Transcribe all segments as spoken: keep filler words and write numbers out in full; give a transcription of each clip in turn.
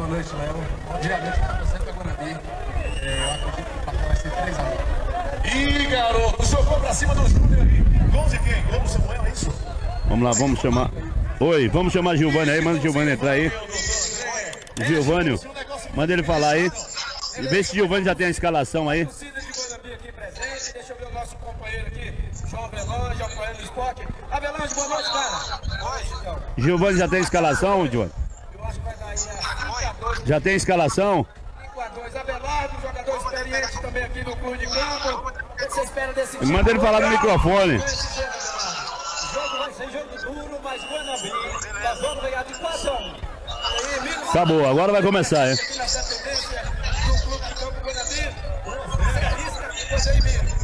Boa noite, Léo. Diariamente está torcendo para Guanambi. É, eu acredito que o placar vai ser três a um. Ih, garoto, jogou pra cima do Júnior ali. Gol de quem? Gol do Samuel, é isso? Vamos lá, vamos chamar. Oi, vamos chamar Giovanni aí, manda o Giovanni entrar aí. Giovanni, manda ele falar aí. E vê se o Giovanni já tem a escalação aí. Torcida de Guanambi aqui presente. Deixa eu ver o nosso companheiro aqui, João Avelange, apoiando o esporte. Avelange, boa noite, cara. Giovanni já tem a escalação, Giovanni? Eu acho que vai dar aí cinco a dois. Já tem a escalação? cinco a dois. Abelardo, jogador experiente também aqui no clube de campo. O que você espera desse time? Manda ele falar no microfone. O jogo vai ser jogo duro, mas Guanambi, nós vamos ganhar de quatro a um. Acabou, agora vai começar, hein? Aqui nessa tendência do clube de campo Guanambi, você arrisca, você aí mesmo.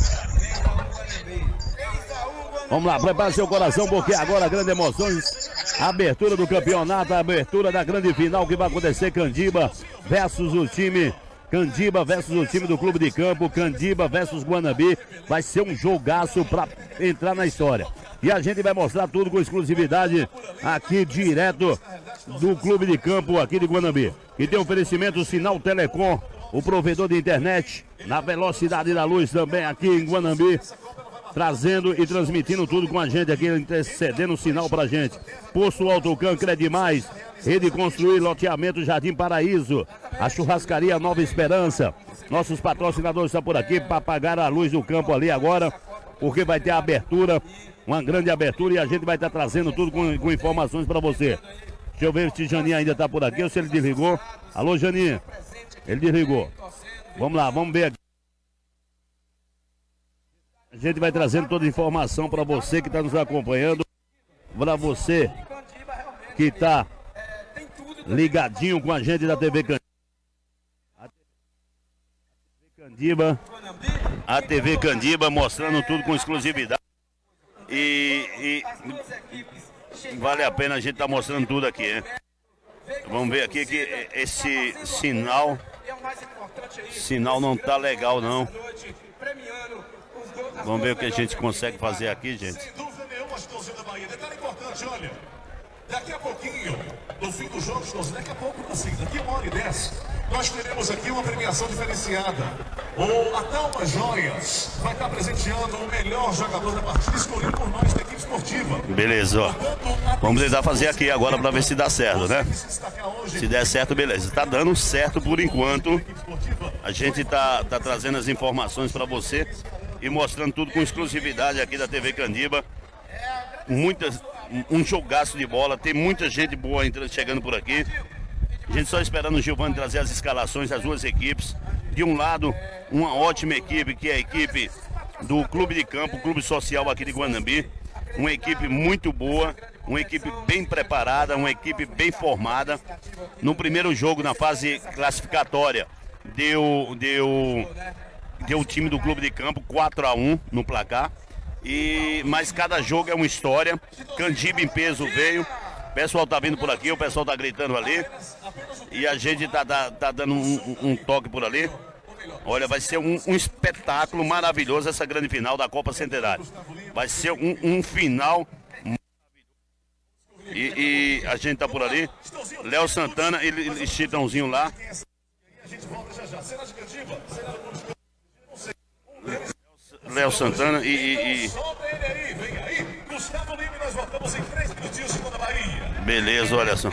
Vamos lá, prepare seu coração, porque agora grandes emoções. A abertura do campeonato, a abertura da grande final que vai acontecer. Candiba versus o time Candiba versus o time do clube de campo, Candiba versus Guanambi. Vai ser um jogaço para entrar na história. E a gente vai mostrar tudo com exclusividade aqui direto do clube de campo aqui de Guanambi. E tem oferecimento Sinal Telecom, o provedor de internet na velocidade da luz também aqui em Guanambi. Trazendo e transmitindo tudo com a gente aqui, cedendo o sinal pra gente. Posto Autocan, Credimais, Rede Construir, Loteamento Jardim Paraíso, a Churrascaria Nova Esperança. Nossos patrocinadores estão por aqui para apagar a luz do campo ali agora, porque vai ter a abertura, uma grande abertura, e a gente vai estar trazendo tudo com, com informações para você. Deixa eu ver se o Janinho ainda está por aqui ou se ele desligou. Alô, Janinho? Ele desligou. Vamos lá, vamos ver aqui. A gente vai trazendo toda a informação para você que está nos acompanhando, para você que está ligadinho com a gente da T V Candiba. A T V Candiba, a T V Candiba mostrando tudo com exclusividade. E, e vale a pena a gente estar tá mostrando tudo aqui, hein? Vamos ver aqui que esse sinal, sinal não tá legal não. Vamos ver o que a gente consegue fazer aqui, gente. Sem dúvida nenhuma, a torcida da Bahia. Detalhe importante, olha. Daqui a pouquinho, no fim do jogo, daqui a pouco, assim, daqui a uma hora e dez, nós teremos aqui uma premiação diferenciada. O Atalma Joias vai estar presenteando o melhor jogador da partida, escolhido por nós da equipe esportiva. Beleza, ó. Vamos tentar fazer aqui agora para ver se dá certo, né? Se der certo, beleza. Tá dando certo por enquanto. A gente tá, tá trazendo as informações para você e mostrando tudo com exclusividade aqui da T V Candiba. Muitas, um jogaço de bola, tem muita gente boa entrando, chegando por aqui. A gente só esperando o Giovanni trazer as escalações das duas equipes. De um lado, uma ótima equipe, que é a equipe do Clube de Campo, Clube Social aqui de Guanambi. Uma equipe muito boa, uma equipe bem preparada, uma equipe bem formada. No primeiro jogo, na fase classificatória, deu... deu Deu o time do Clube de Campo quatro a um no placar. E, mas cada jogo é uma história. Candiba em peso veio. O pessoal tá vindo por aqui, o pessoal tá gritando ali. E a gente tá, tá, tá dando um, um toque por ali. Olha, vai ser um, um espetáculo maravilhoso essa grande final da Copa Centenário. Vai ser um, um final maravilhoso. E, e a gente tá por ali. Léo Santana e, e Chitãozinho lá. Léo Santana e, e, e... Beleza, olha só.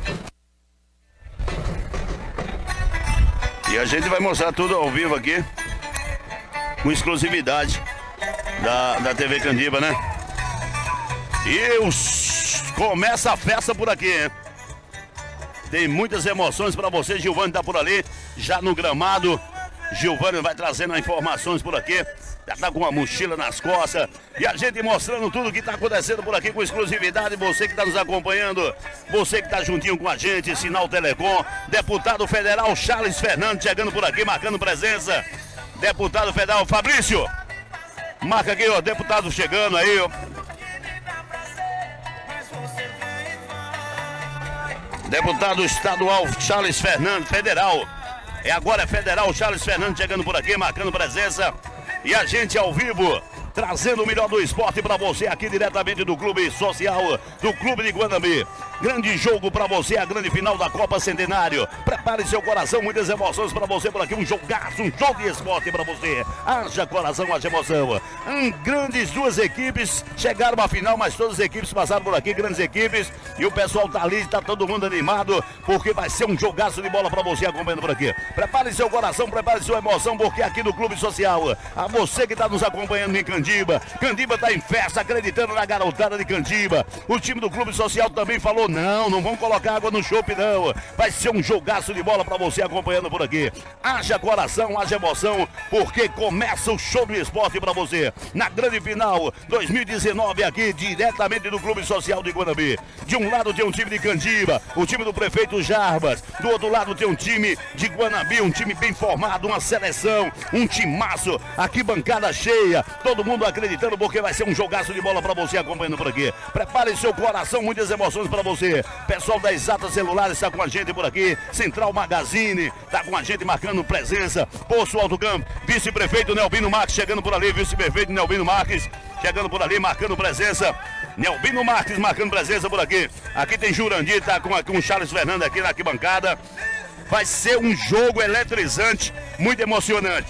E a gente vai mostrar tudo ao vivo aqui, com exclusividade da, da T V Candiba, né? E os... começa a festa por aqui, hein? Tem muitas emoções para você. Giovanni tá por ali, já no gramado. Giovanni vai trazendo informações por aqui. Já tá com uma mochila nas costas. E a gente mostrando tudo que tá acontecendo por aqui com exclusividade. Você que tá nos acompanhando, você que tá juntinho com a gente, Sinal Telecom. Deputado Federal Charles Fernandes chegando por aqui, marcando presença. Deputado Federal Fabrício, marca aqui, ó, deputado chegando aí, ó. Deputado Estadual Charles Fernandes, Federal. É agora é Federal Charles Fernandes chegando por aqui, marcando presença. E a gente ao vivo trazendo o melhor do esporte para você aqui diretamente do Clube Social do Clube de Guanambi. Grande jogo para você, a grande final da Copa Centenário. Prepare seu coração, muitas emoções para você por aqui, um jogaço, um jogo de esporte para você. Haja coração, haja emoção. Hum, grandes duas equipes chegaram à final, mas todas as equipes passaram por aqui, grandes equipes, e o pessoal tá ali, tá todo mundo animado, porque vai ser um jogaço de bola para você acompanhando por aqui. Prepare seu coração, prepare sua emoção, porque aqui no Clube Social, a você que está nos acompanhando em Candiba, Candiba tá em festa, acreditando na garotada de Candiba. O time do Clube Social também falou, não, não vão colocar água no chope não, vai ser um jogaço de bola para você acompanhando por aqui. Haja coração, haja emoção, porque começa o show do esporte para você, na grande final dois mil e dezenove aqui, diretamente do Clube Social de Guanambi. De um lado tem um time de Candiba, o time do prefeito Jarbas, do outro lado tem um time de Guanambi, um time bem formado, uma seleção, um timaço, aqui bancada cheia, todo mundo acreditando, porque vai ser um jogaço de bola para você acompanhando por aqui. Prepare seu coração, muitas emoções para você. Pessoal da Exata Celulares está com a gente por aqui, Central Magazine está com a gente marcando presença, Poço Alto Campo, vice-prefeito Nelbino Marques chegando por ali, vice-prefeito Nelbino Marques chegando por ali, marcando presença. Nelbino Marques marcando presença por aqui. Aqui tem Jurandir, tá com, com o Charles Fernando aqui na arquibancada. Vai ser um jogo eletrizante, muito emocionante.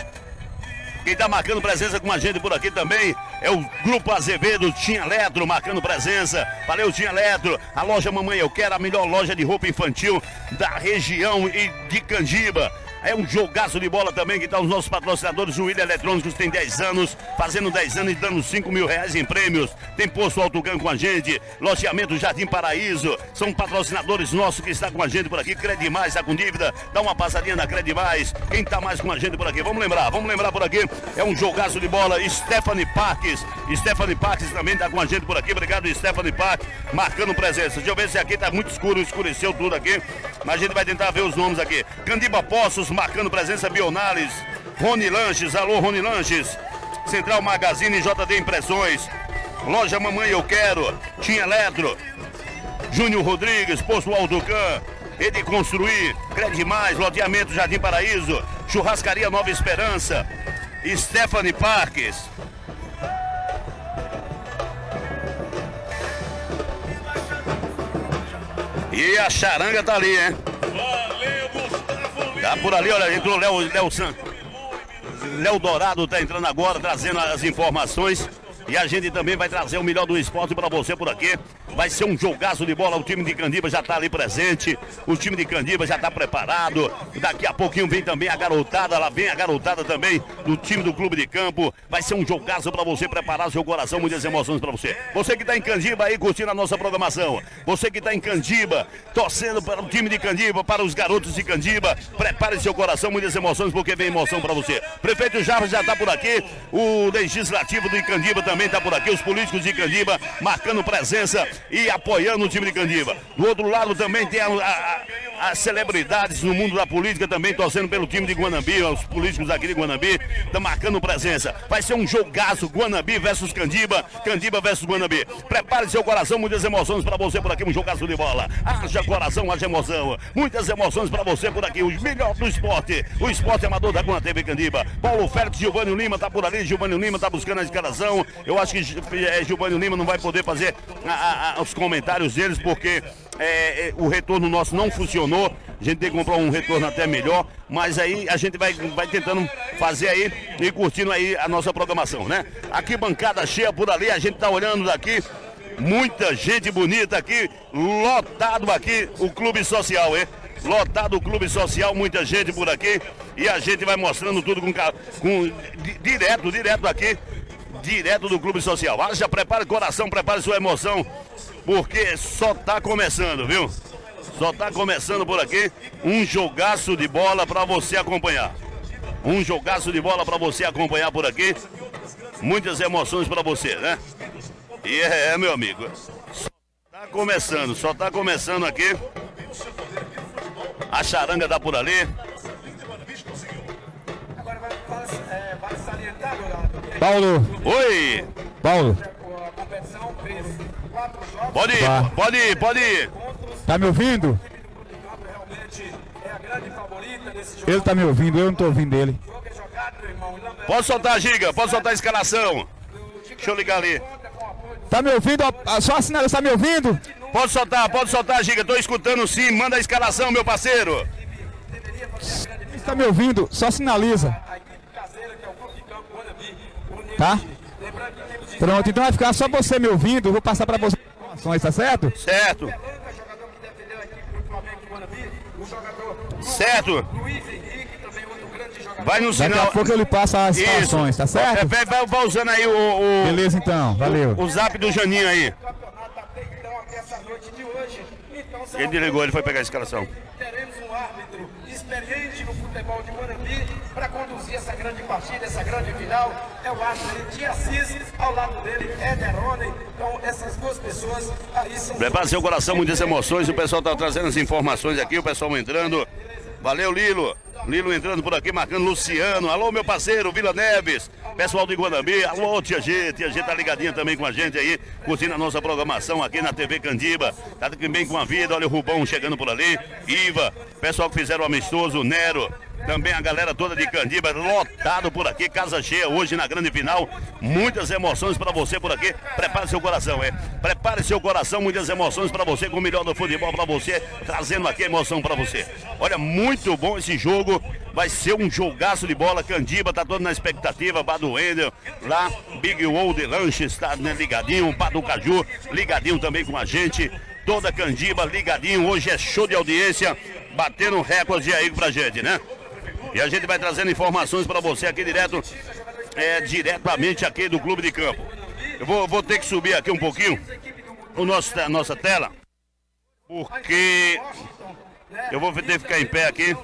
Quem tá marcando presença com a gente por aqui também é o Grupo Azevedo, Tinha Eletro, marcando presença. Valeu, Tinha Eletro. A loja Mamãe Eu Quero, a melhor loja de roupa infantil da região e de Candiba. É um jogaço de bola também que tá os nossos patrocinadores. O William Eletrônicos tem dez anos, fazendo dez anos e dando cinco mil reais em prêmios. Tem Posto Autocan com a gente, Loteamento Jardim Paraíso. São patrocinadores nossos que estão com a gente por aqui. Credimais está com dívida, dá uma passadinha na Credimais. Quem tá mais com a gente por aqui? Vamos lembrar, vamos lembrar por aqui. É um jogaço de bola. Stephanie Parques, Stephanie Parques também tá com a gente por aqui. Obrigado, Stephanie Parques, marcando presença. Deixa eu ver se aqui tá muito escuro, escureceu tudo aqui, mas a gente vai tentar ver os nomes aqui. Candiba Poços, marcando presença, Bionales, Rony Lanches, alô Rony Lanches, Central Magazine, J D Impressões, Loja Mamãe Eu Quero, Tinha Eletro, Júnior Rodrigues, Posto Autocan, Rede Construir, Credimais, Loteamento Jardim Paraíso, Churrascaria Nova Esperança, Stephanie Parques. E a charanga tá ali, hein? Tá por ali, olha, entrou Léo, Léo Santos. Léo Dourado tá entrando agora, trazendo as informações. E a gente também vai trazer o melhor do esporte para você por aqui. Vai ser um jogaço de bola, o time de Candiba já tá ali presente. O time de Candiba já tá preparado. Daqui a pouquinho vem também a garotada, lá vem a garotada também do time do Clube de Campo. Vai ser um jogaço para você preparar seu coração, muitas emoções para você. Você que tá em Candiba aí curtindo a nossa programação. Você que tá em Candiba, torcendo para o time de Candiba, para os garotos de Candiba. Prepare seu coração, muitas emoções, porque vem emoção para você. Prefeito Jarbas já tá por aqui. O legislativo de Candiba também também tá por aqui, os políticos de Candiba marcando presença e apoiando o time de Candiba. Do outro lado também tem a, a, as celebridades no mundo da política também torcendo pelo time de Guanambi, os políticos aqui de Guanambi estão marcando presença. Vai ser um jogaço, Guanambi versus Candiba, Candiba versus Guanambi. Prepare seu coração, muitas emoções para você por aqui, um jogaço de bola. Haja coração, haja emoção, muitas emoções para você por aqui, o melhor do esporte, o esporte amador da Guanambi T V Candiba. Paulo Félix, Gilvânio Lima tá por ali, Gilvânio Lima tá buscando a escalação. Eu acho que é, Gilvânio Lima não vai poder fazer a, a, os comentários deles, porque é, é, o retorno nosso não funcionou. A gente tem que comprar um retorno até melhor, mas aí a gente vai, vai tentando fazer aí e curtindo aí a nossa programação, né? Aqui bancada cheia por ali, a gente tá olhando daqui, muita gente bonita aqui, lotado aqui o Clube Social, hein? Lotado o Clube Social, muita gente por aqui, e a gente vai mostrando tudo com, com direto, direto aqui, direto do Clube Social. Ah, já prepare o coração, prepare sua emoção, porque só tá começando, viu? Só tá começando por aqui um jogaço de bola para você acompanhar. Um jogaço de bola para você acompanhar por aqui. Muitas emoções para você, né? E é, é, meu amigo, só tá começando, só tá começando aqui. A charanga tá por ali. Paulo. Oi. Paulo. Pode ir, Tá. pode ir, pode ir. Tá me ouvindo? Ele tá me ouvindo, eu não tô ouvindo ele. Pode soltar a giga, pode soltar a escalação. Deixa eu ligar ali. Tá me ouvindo? Só assinala, tá me ouvindo? Pode soltar, pode soltar, Giga. Tô escutando sim. Manda a escalação, meu parceiro. Tá me ouvindo? Só sinaliza. Tá? Pronto, então vai ficar só você me ouvindo. Eu vou passar pra você informações, tá certo? Certo. Certo. Vai no sinal. Daqui a pouco eu lhe passo as informações, tá certo? É, vai, vai, vai usando aí o, o... Beleza então, valeu. O, o zap do Janinho aí. Ele desligou, ele foi pegar a escalação. Teremos um árbitro experiente no futebol de Guanambi para conduzir essa grande partida, essa grande final. É o árbitro de Assis, ao lado dele, Ederone. Então, essas duas pessoas aí são... Prepara seu coração, muitas emoções. O pessoal tá trazendo as informações aqui, o pessoal entrando. Valeu, Lilo. Lilo entrando por aqui, marcando Luciano. Alô, meu parceiro, Vila Neves. Pessoal do Iguanambi. Alô, Tia G. Tia G tá ligadinha também com a gente aí, curtindo a nossa programação aqui na T V Candiba. Tá bem com a vida. Olha o Rubão chegando por ali. Iva. Pessoal que fizeram o amistoso. Nero. Também a galera toda de Candiba, lotado por aqui, casa cheia hoje na grande final. Muitas emoções para você por aqui. Prepare seu coração, é. Prepare seu coração, muitas emoções para você, com o melhor do futebol para você, trazendo aqui emoção para você. Olha, muito bom esse jogo. Vai ser um jogaço de bola. Candiba tá todo na expectativa. Bado Wendel, lá, Big World Lanches, tá, né, ligadinho. Bado Caju, ligadinho também com a gente. Toda Candiba ligadinho. Hoje é show de audiência. Batendo um recorde aí pra gente, né? E a gente vai trazendo informações para você aqui direto, é, diretamente aqui do Clube de Campo. Eu vou, vou ter que subir aqui um pouquinho o nosso, a nossa tela, porque eu vou ter que ficar em pé aqui.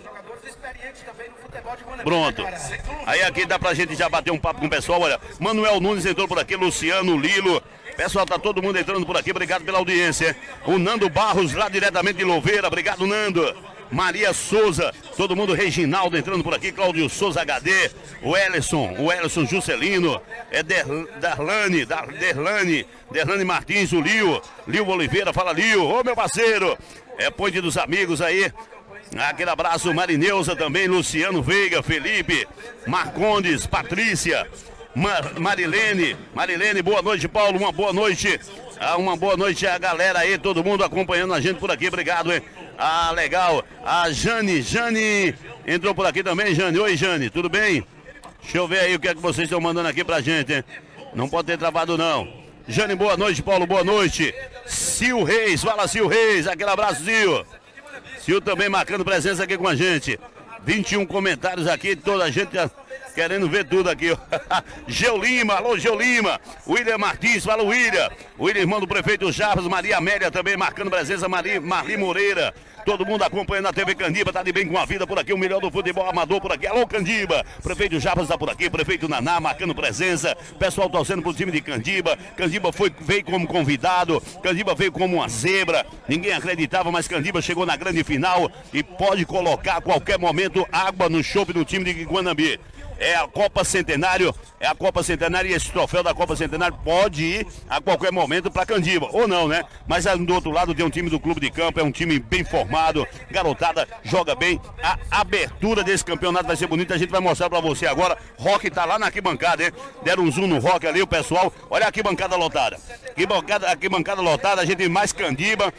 Pronto. Aí aqui dá pra gente já bater um papo com o pessoal. Olha, Manuel Nunes entrou por aqui, Luciano, Lilo. Pessoal, tá todo mundo entrando por aqui. Obrigado pela audiência. O Nando Barros, lá diretamente de Louveira. Obrigado, Nando. Maria Souza, todo mundo, Reginaldo entrando por aqui, Cláudio Souza H D, o Ellison, o Ellison Juscelino, é Der, Darlane, Dar, Derlane, Derlane Martins, o Lio, Lio Oliveira, fala Lio, ô meu parceiro, é Ponte dos Amigos aí, aquele abraço, Marineuza também, Luciano Veiga, Felipe, Marcondes, Patrícia, Mar, Marilene, Marilene, boa noite, Paulo, uma boa noite, ah, uma boa noite a galera aí, todo mundo acompanhando a gente por aqui, obrigado, hein. Ah, legal. A Jane, Jane entrou por aqui também, Jane. Oi, Jane, tudo bem? Deixa eu ver aí o que é que vocês estão mandando aqui pra gente, hein? Não pode ter travado, não. Jane, boa noite, Paulo, boa noite. Sil Reis, fala Sil Reis, aquele abraço, Sil. Sil também marcando presença aqui com a gente. vinte e um comentários aqui, toda a gente querendo ver tudo aqui. Geu Lima, alô Geu Lima. William Martins, fala William. William, irmão do prefeito Jarbas, Maria Amélia também marcando presença, Marli, Marli Moreira. Todo mundo acompanhando a T V Candiba, tá de bem com a vida por aqui, o melhor do futebol amador por aqui. Alô Candiba, prefeito Jarbas tá por aqui, prefeito Naná marcando presença, pessoal torcendo pro time de Candiba. Candiba foi, veio como convidado, Candiba veio como uma zebra, ninguém acreditava, mas Candiba chegou na grande final e pode colocar a qualquer momento água no chope do time de Guanambi. É a Copa Centenário, é a Copa Centenário e esse troféu da Copa Centenário pode ir a qualquer momento para Candiba, ou não, né? Mas do outro lado tem um time do Clube de Campo, é um time bem formado, garotada joga bem. A abertura desse campeonato vai ser bonita, a gente vai mostrar para você agora. Rock tá lá na arquibancada, hein? Deram um zoom no Rock ali, o pessoal, olha a arquibancada lotada. Arquibancada, arquibancada lotada, a gente mais Candiba.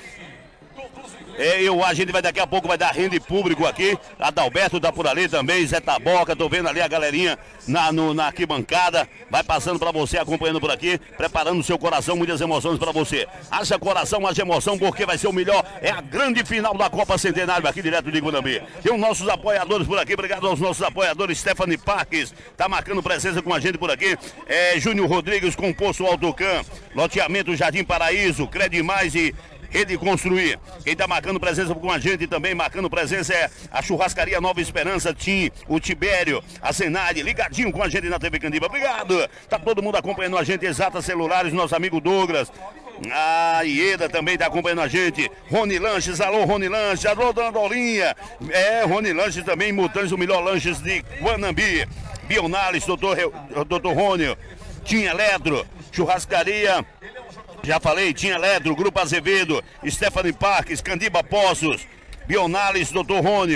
É, eu, a gente vai daqui a pouco vai dar renda público aqui. Adalberto tá por ali também, Zé Taboca, tô vendo ali a galerinha na, no, na arquibancada. Vai passando pra você, acompanhando por aqui, preparando o seu coração, muitas emoções pra você. Haja coração, haja emoção, porque vai ser o melhor. É a grande final da Copa Centenário aqui direto de Guanambi. Tem os nossos apoiadores por aqui, obrigado aos nossos apoiadores. Stephanie Parques tá marcando presença com a gente por aqui. É, Júnior Rodrigues com Poço Autocan, loteamento Jardim Paraíso, Crede Mais e Rede Construir. Quem tá marcando presença com a gente também, marcando presença é a Churrascaria Nova Esperança, Tim, o Tibério, a Senade, ligadinho com a gente na T V Candiba. Obrigado. Tá todo mundo acompanhando a gente, Exata Celulares, nosso amigo Douglas. A Ieda também tá acompanhando a gente. Rony Lanches, alô Rony Lanches, alô Dona Dolinha. É, Rony Lanches também, Mutantes, o melhor lanches de Guanambi. Bionales, doutor, doutor Rony, Tim Eletro, Churrascaria. Já falei, tinha Eletro, Grupo Azevedo, Stephanie Parques, Candiba Poços, Bionales, doutor Rony,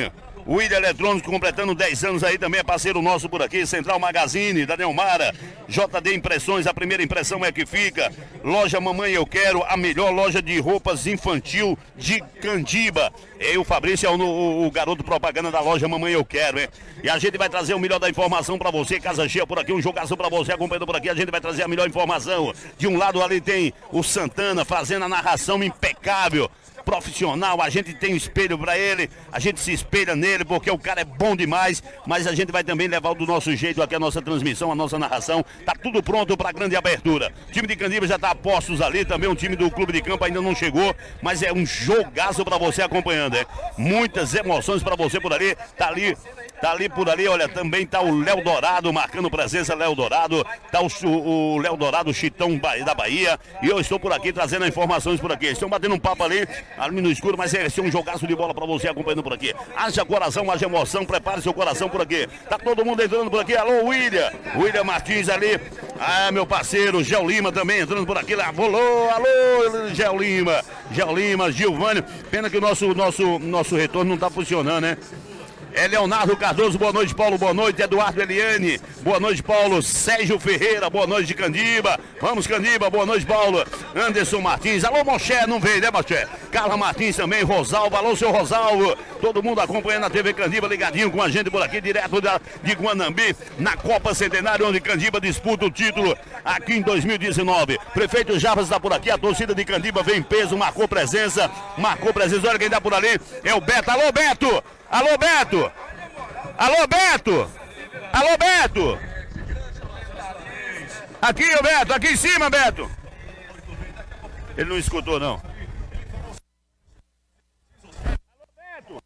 O William Eletrônico completando dez anos aí, também é parceiro nosso por aqui. Central Magazine, da Neomara. J D Impressões, a primeira impressão é que fica. Loja Mamãe Eu Quero, a melhor loja de roupas infantil de Candiba. E o Fabrício é o, o, o garoto propaganda da loja Mamãe Eu Quero, hein? E a gente vai trazer o melhor da informação pra você. Casa cheia por aqui, um jogaço pra você. Acompanhando por aqui, a gente vai trazer a melhor informação. De um lado ali tem o Santana fazendo a narração impecável, profissional, a gente tem um espelho para ele, a gente se espelha nele porque o cara é bom demais, mas a gente vai também levar do nosso jeito aqui a nossa transmissão, a nossa narração, tá tudo pronto para a grande abertura. O time de Candiba já tá a postos ali, também o time do Clube de Campo ainda não chegou, mas é um jogaço para você acompanhando, é. Muitas emoções para você por ali, tá ali, tá ali por ali, olha, também tá o Léo Dourado marcando presença, Léo Dourado, tá o, o Léo Dourado, Chitão da Bahia, e eu estou por aqui trazendo informações por aqui, estão batendo um papo ali, ali no escuro, mas esse é um jogaço de bola pra você acompanhando por aqui. Haja coração, haja emoção, prepare seu coração por aqui. Tá todo mundo entrando por aqui. Alô, William. William Martins ali. Ah, meu parceiro, Gel Lima também entrando por aqui. Alô, alô, Gel Lima. Gel Lima, Gilvânio. Pena que o nosso, nosso, nosso retorno não tá funcionando, né? É Leonardo Cardoso, boa noite, Paulo, boa noite. Eduardo Eliane, boa noite, Paulo. Sérgio Ferreira, boa noite de Candiba. Vamos, Candiba, boa noite, Paulo. Anderson Martins, alô, Moché, não veio, né, Moché? Carla Martins também, Rosalvo, alô, seu Rosalvo. Todo mundo acompanhando a T V Candiba, ligadinho com a gente por aqui, direto da, de Guanambi, na Copa Centenário, onde Candiba disputa o título aqui em dois mil e dezenove. Prefeito Jarbas está por aqui, a torcida de Candiba vem em peso, marcou presença, marcou presença. Olha quem está por ali, é o Beto, alô, Beto. Alô, Beto! Alô, Beto! Alô, Beto! Aqui, ô Beto, aqui em cima, Beto! Ele não escutou, não. Alô, Beto!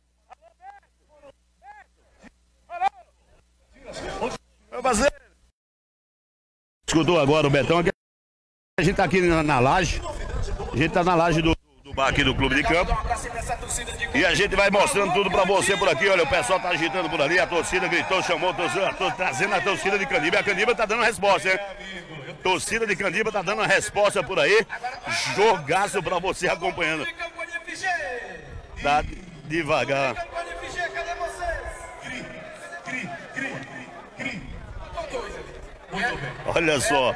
Alô, Beto! Escutou agora o Betão? A gente tá aqui na, na laje. A gente tá na laje do... do bar aqui do Clube de Campo. E a gente vai mostrando tudo pra você por aqui. Olha, o pessoal tá agitando por ali, a torcida gritou, chamou, a torcida, tô trazendo a torcida de Candiba. E a Candiba tá dando a resposta, hein? Torcida de Candiba tá dando a resposta por aí. Jogaço pra você acompanhando. Tá devagar. Olha só.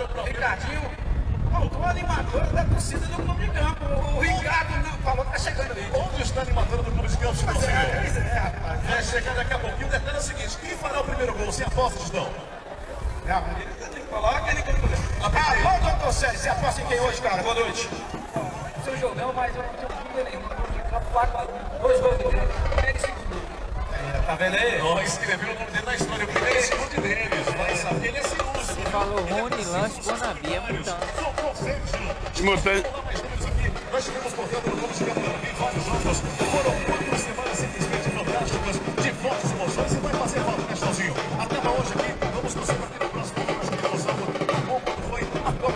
O animador da torcida do Clube de Campo. O Ricardo não, falou que tá chegando ali. Onde está a animadora do Clube de Campo? Mas é, é, rapaz. Vai chegar daqui a pouquinho. O detalhe é o seguinte: quem fará o primeiro gol? Se apostas, não? Calma, coloca ele. Alô, doutor Sérgio, você aposta em quem hoje, cara? Boa noite. Seu jogão, mas eu não tenho dúvida nenhuma. Dois gols dele. Primeiro e segundo. Tá vendo aí? Nós escrevemos o nome dele na história. O primeiro e segundo deles. Vai saber, ele é segundo. Você falou Rony, Lanche, Guanambi, é mutante. Mutante. Nós tivemos, portanto, no Clube de Campo vários jogos. Foram quatro semanas simplesmente fantásticas, de fortes emoções. E vai fazer falta, Castalzinho. Até pra hoje aqui, vamos torcer para que no próximo jogo nós teremos algo bom como foi a Copa.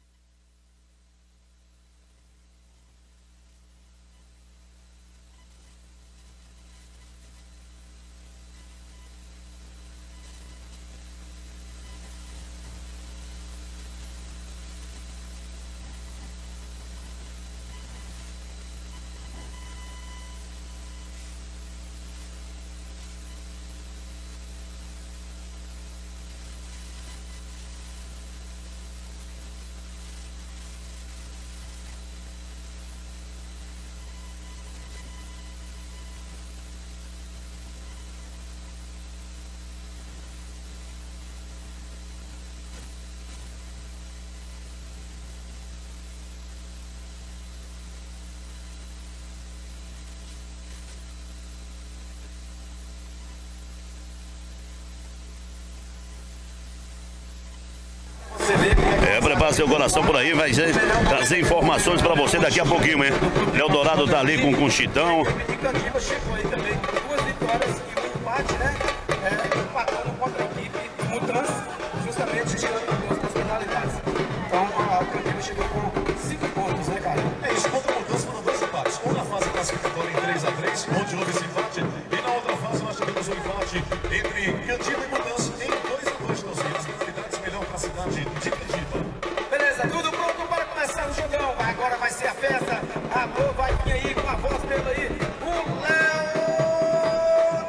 É, prepara seu coração por aí, vai ser, trazer informações pra você daqui a pouquinho, hein? Léo Dourado tá ali com, com o Chitão. E Candiba chegou aí também, duas vitórias e um empate, né? É, empatando contra a equipe do Mutantes, justamente tirando duas das penalidades. Então, a Candiba chegou com cinco pontos, né, cara? É isso, contra o Mutantes foram dois empates. Um na fase classificatória em três a três, onde houve esse empate. E na outra fase nós tivemos um empate entre Candiba e Mutantes em dois a dois. Então, as penalidades melhor pra cidade de Candiba. Beleza, tudo pronto para começar o jogão. Agora vai ser a festa. Alô, vai vir aí com a voz dele aí. O Léo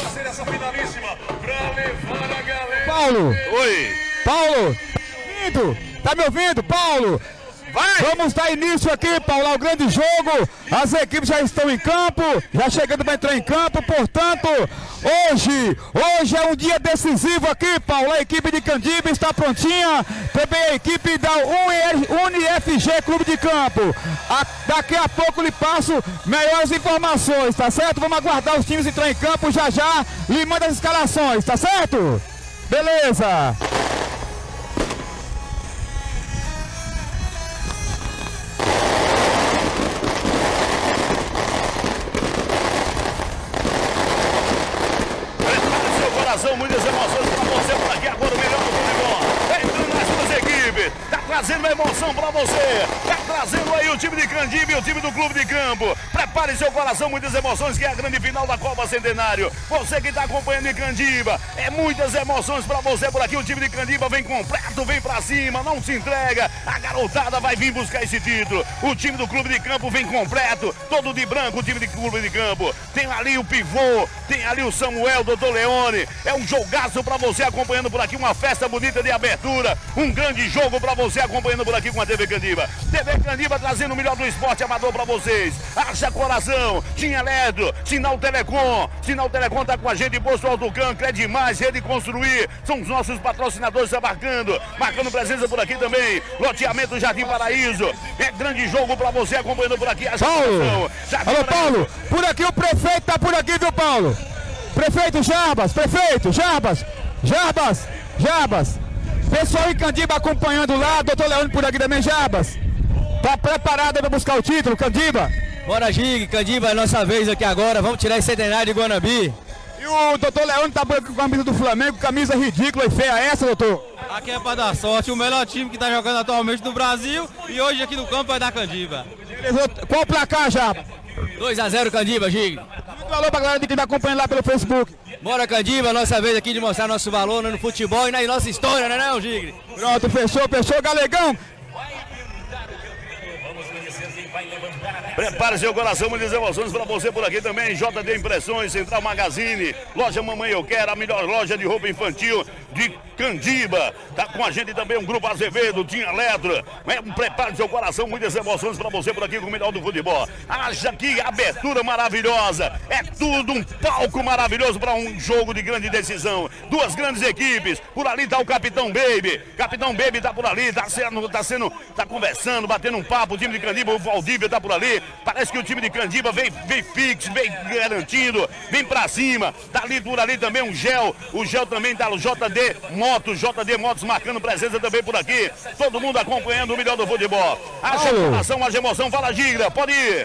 fazer essa finalíssima pra levar a galera. Paulo! Oi! Paulo! Tá me ouvindo? Tá me ouvindo, Paulo? Vai! Vamos dar início aqui, Paulo, ao grande jogo. As equipes já estão em campo, já chegando para entrar em campo. Portanto, hoje, hoje é um dia decisivo aqui, Paulo. A equipe de Candiba está prontinha. Também a equipe da Uni F G Clube de Campo. A, daqui a pouco lhe passo melhores informações, tá certo? Vamos aguardar os times entrar em campo já já. Lhe manda as escalações, tá certo? Beleza! Muitas emoções para você por aqui agora, o melhor do futebol. Entrando nas duas equipes, tá trazendo emoção para você, tá trazendo aí o time de Candiba e o time do Clube de Campo. Prepare seu coração, muitas emoções, que é a grande final da Copa Centenário. Você que está acompanhando em Candiba, é muitas emoções para você por aqui. O time de Candiba vem completo, vem para cima, não se entrega. A garotada vai vir buscar esse título. O time do Clube de Campo vem completo, todo de branco. O time do Clube de Campo tem ali o pivô, tem ali o Samuel, doutor Leone. É um jogaço para você acompanhando por aqui, uma festa bonita de abertura, um grande jogo para você acompanhando por aqui com a T V Candiba. T V Candiba trazendo o melhor do esporte amador para vocês. Haja coração, Tinha Eletro, Sinal Telecom. Sinal Telecom tá com a gente, Posto Autocan, Credimais, Rede Construir, são os nossos patrocinadores marcando, marcando presença por aqui também. Loteamento Jardim Paraíso. É grande jogo para você acompanhando por aqui. Haja Paulo, alô Paulo, por aqui o prefeito tá por aqui, viu, Paulo? Prefeito Jarbas, prefeito Jarbas, Jarbas, Jarbas. Pessoal em Candiba acompanhando lá, doutor Leone por aqui também, Jarbas. Tá preparado para buscar o título, Candiba? Bora, Gig, Candiba, é nossa vez aqui agora, vamos tirar esse centenário de Guanabi. E o doutor Leone tá com a camisa do Flamengo, camisa ridícula e feia essa, doutor? Aqui é para dar sorte, o melhor time que tá jogando atualmente no Brasil e hoje aqui no campo vai dar Candiba. Qual o placar, Jarbas? dois a zero Candiba, Gig. Um alô pra galera que tá acompanhando lá pelo Facebook. Bora, Candiba, nossa vez aqui de mostrar nosso valor no futebol e na nossa história, né, não, Gigre? Pronto, fechou, fechou, Galegão. Prepare seu coração, muitas emoções para você por aqui também. J D Impressões, Central Magazine, Loja Mamãe Eu Quero, a melhor loja de roupa infantil de Candiba. Tá com a gente também um Grupo Azevedo, Tinha Eletro. É, prepare seu coração, muitas emoções para você por aqui com o melhor do futebol. Haja que abertura maravilhosa. É tudo um palco maravilhoso para um jogo de grande decisão. Duas grandes equipes. Por ali tá o Capitão Baby. Capitão Baby tá por ali, tá sendo, tá sendo, tá conversando, batendo um papo. O time de Candiba, o Valdívia tá por ali. Parece que o time de Candiba vem, vem fixo, vem garantindo, vem pra cima. Tá ali por ali também um Gel. O Gel também tá no J D Motos, J D Motos marcando presença também por aqui. Todo mundo acompanhando o melhor do futebol. Haja emoção, haja emoção. Fala, Gigra, pode ir.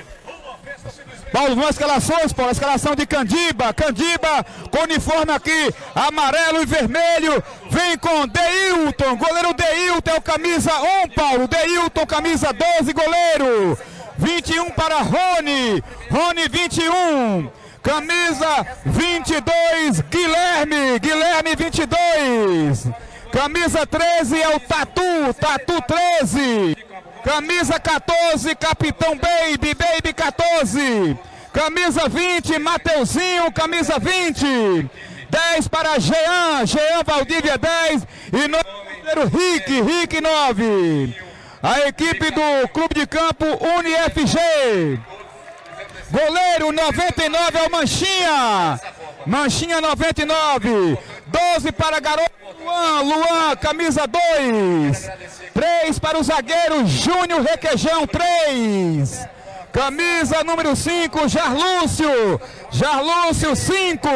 Paulo, vamos escalações, Paulo, a escalação de Candiba, Candiba com uniforme aqui, amarelo e vermelho, vem com Deilton, goleiro Deilton é o camisa um, Paulo, Deilton camisa doze, goleiro, vinte e um para Rony, Rony vinte e um, camisa vinte e dois, Guilherme, Guilherme vinte e dois, camisa treze é o Tatu, Tatu treze, camisa quatorze, Capitão Baby, Baby quatorze. Camisa vinte, Mateuzinho, camisa vinte. dez para Jean, Jean Valdívia dez. E no Rick, Rick nove. A equipe do Clube de Campo Uni F G. Goleiro noventa e nove é o Manchinha. Manchinha noventa e nove. doze para garoto Luan, Luan, camisa dois. três para o zagueiro Júnior Requeijão, três. Camisa número cinco, Jarlúcio. Jarlúcio, cinco.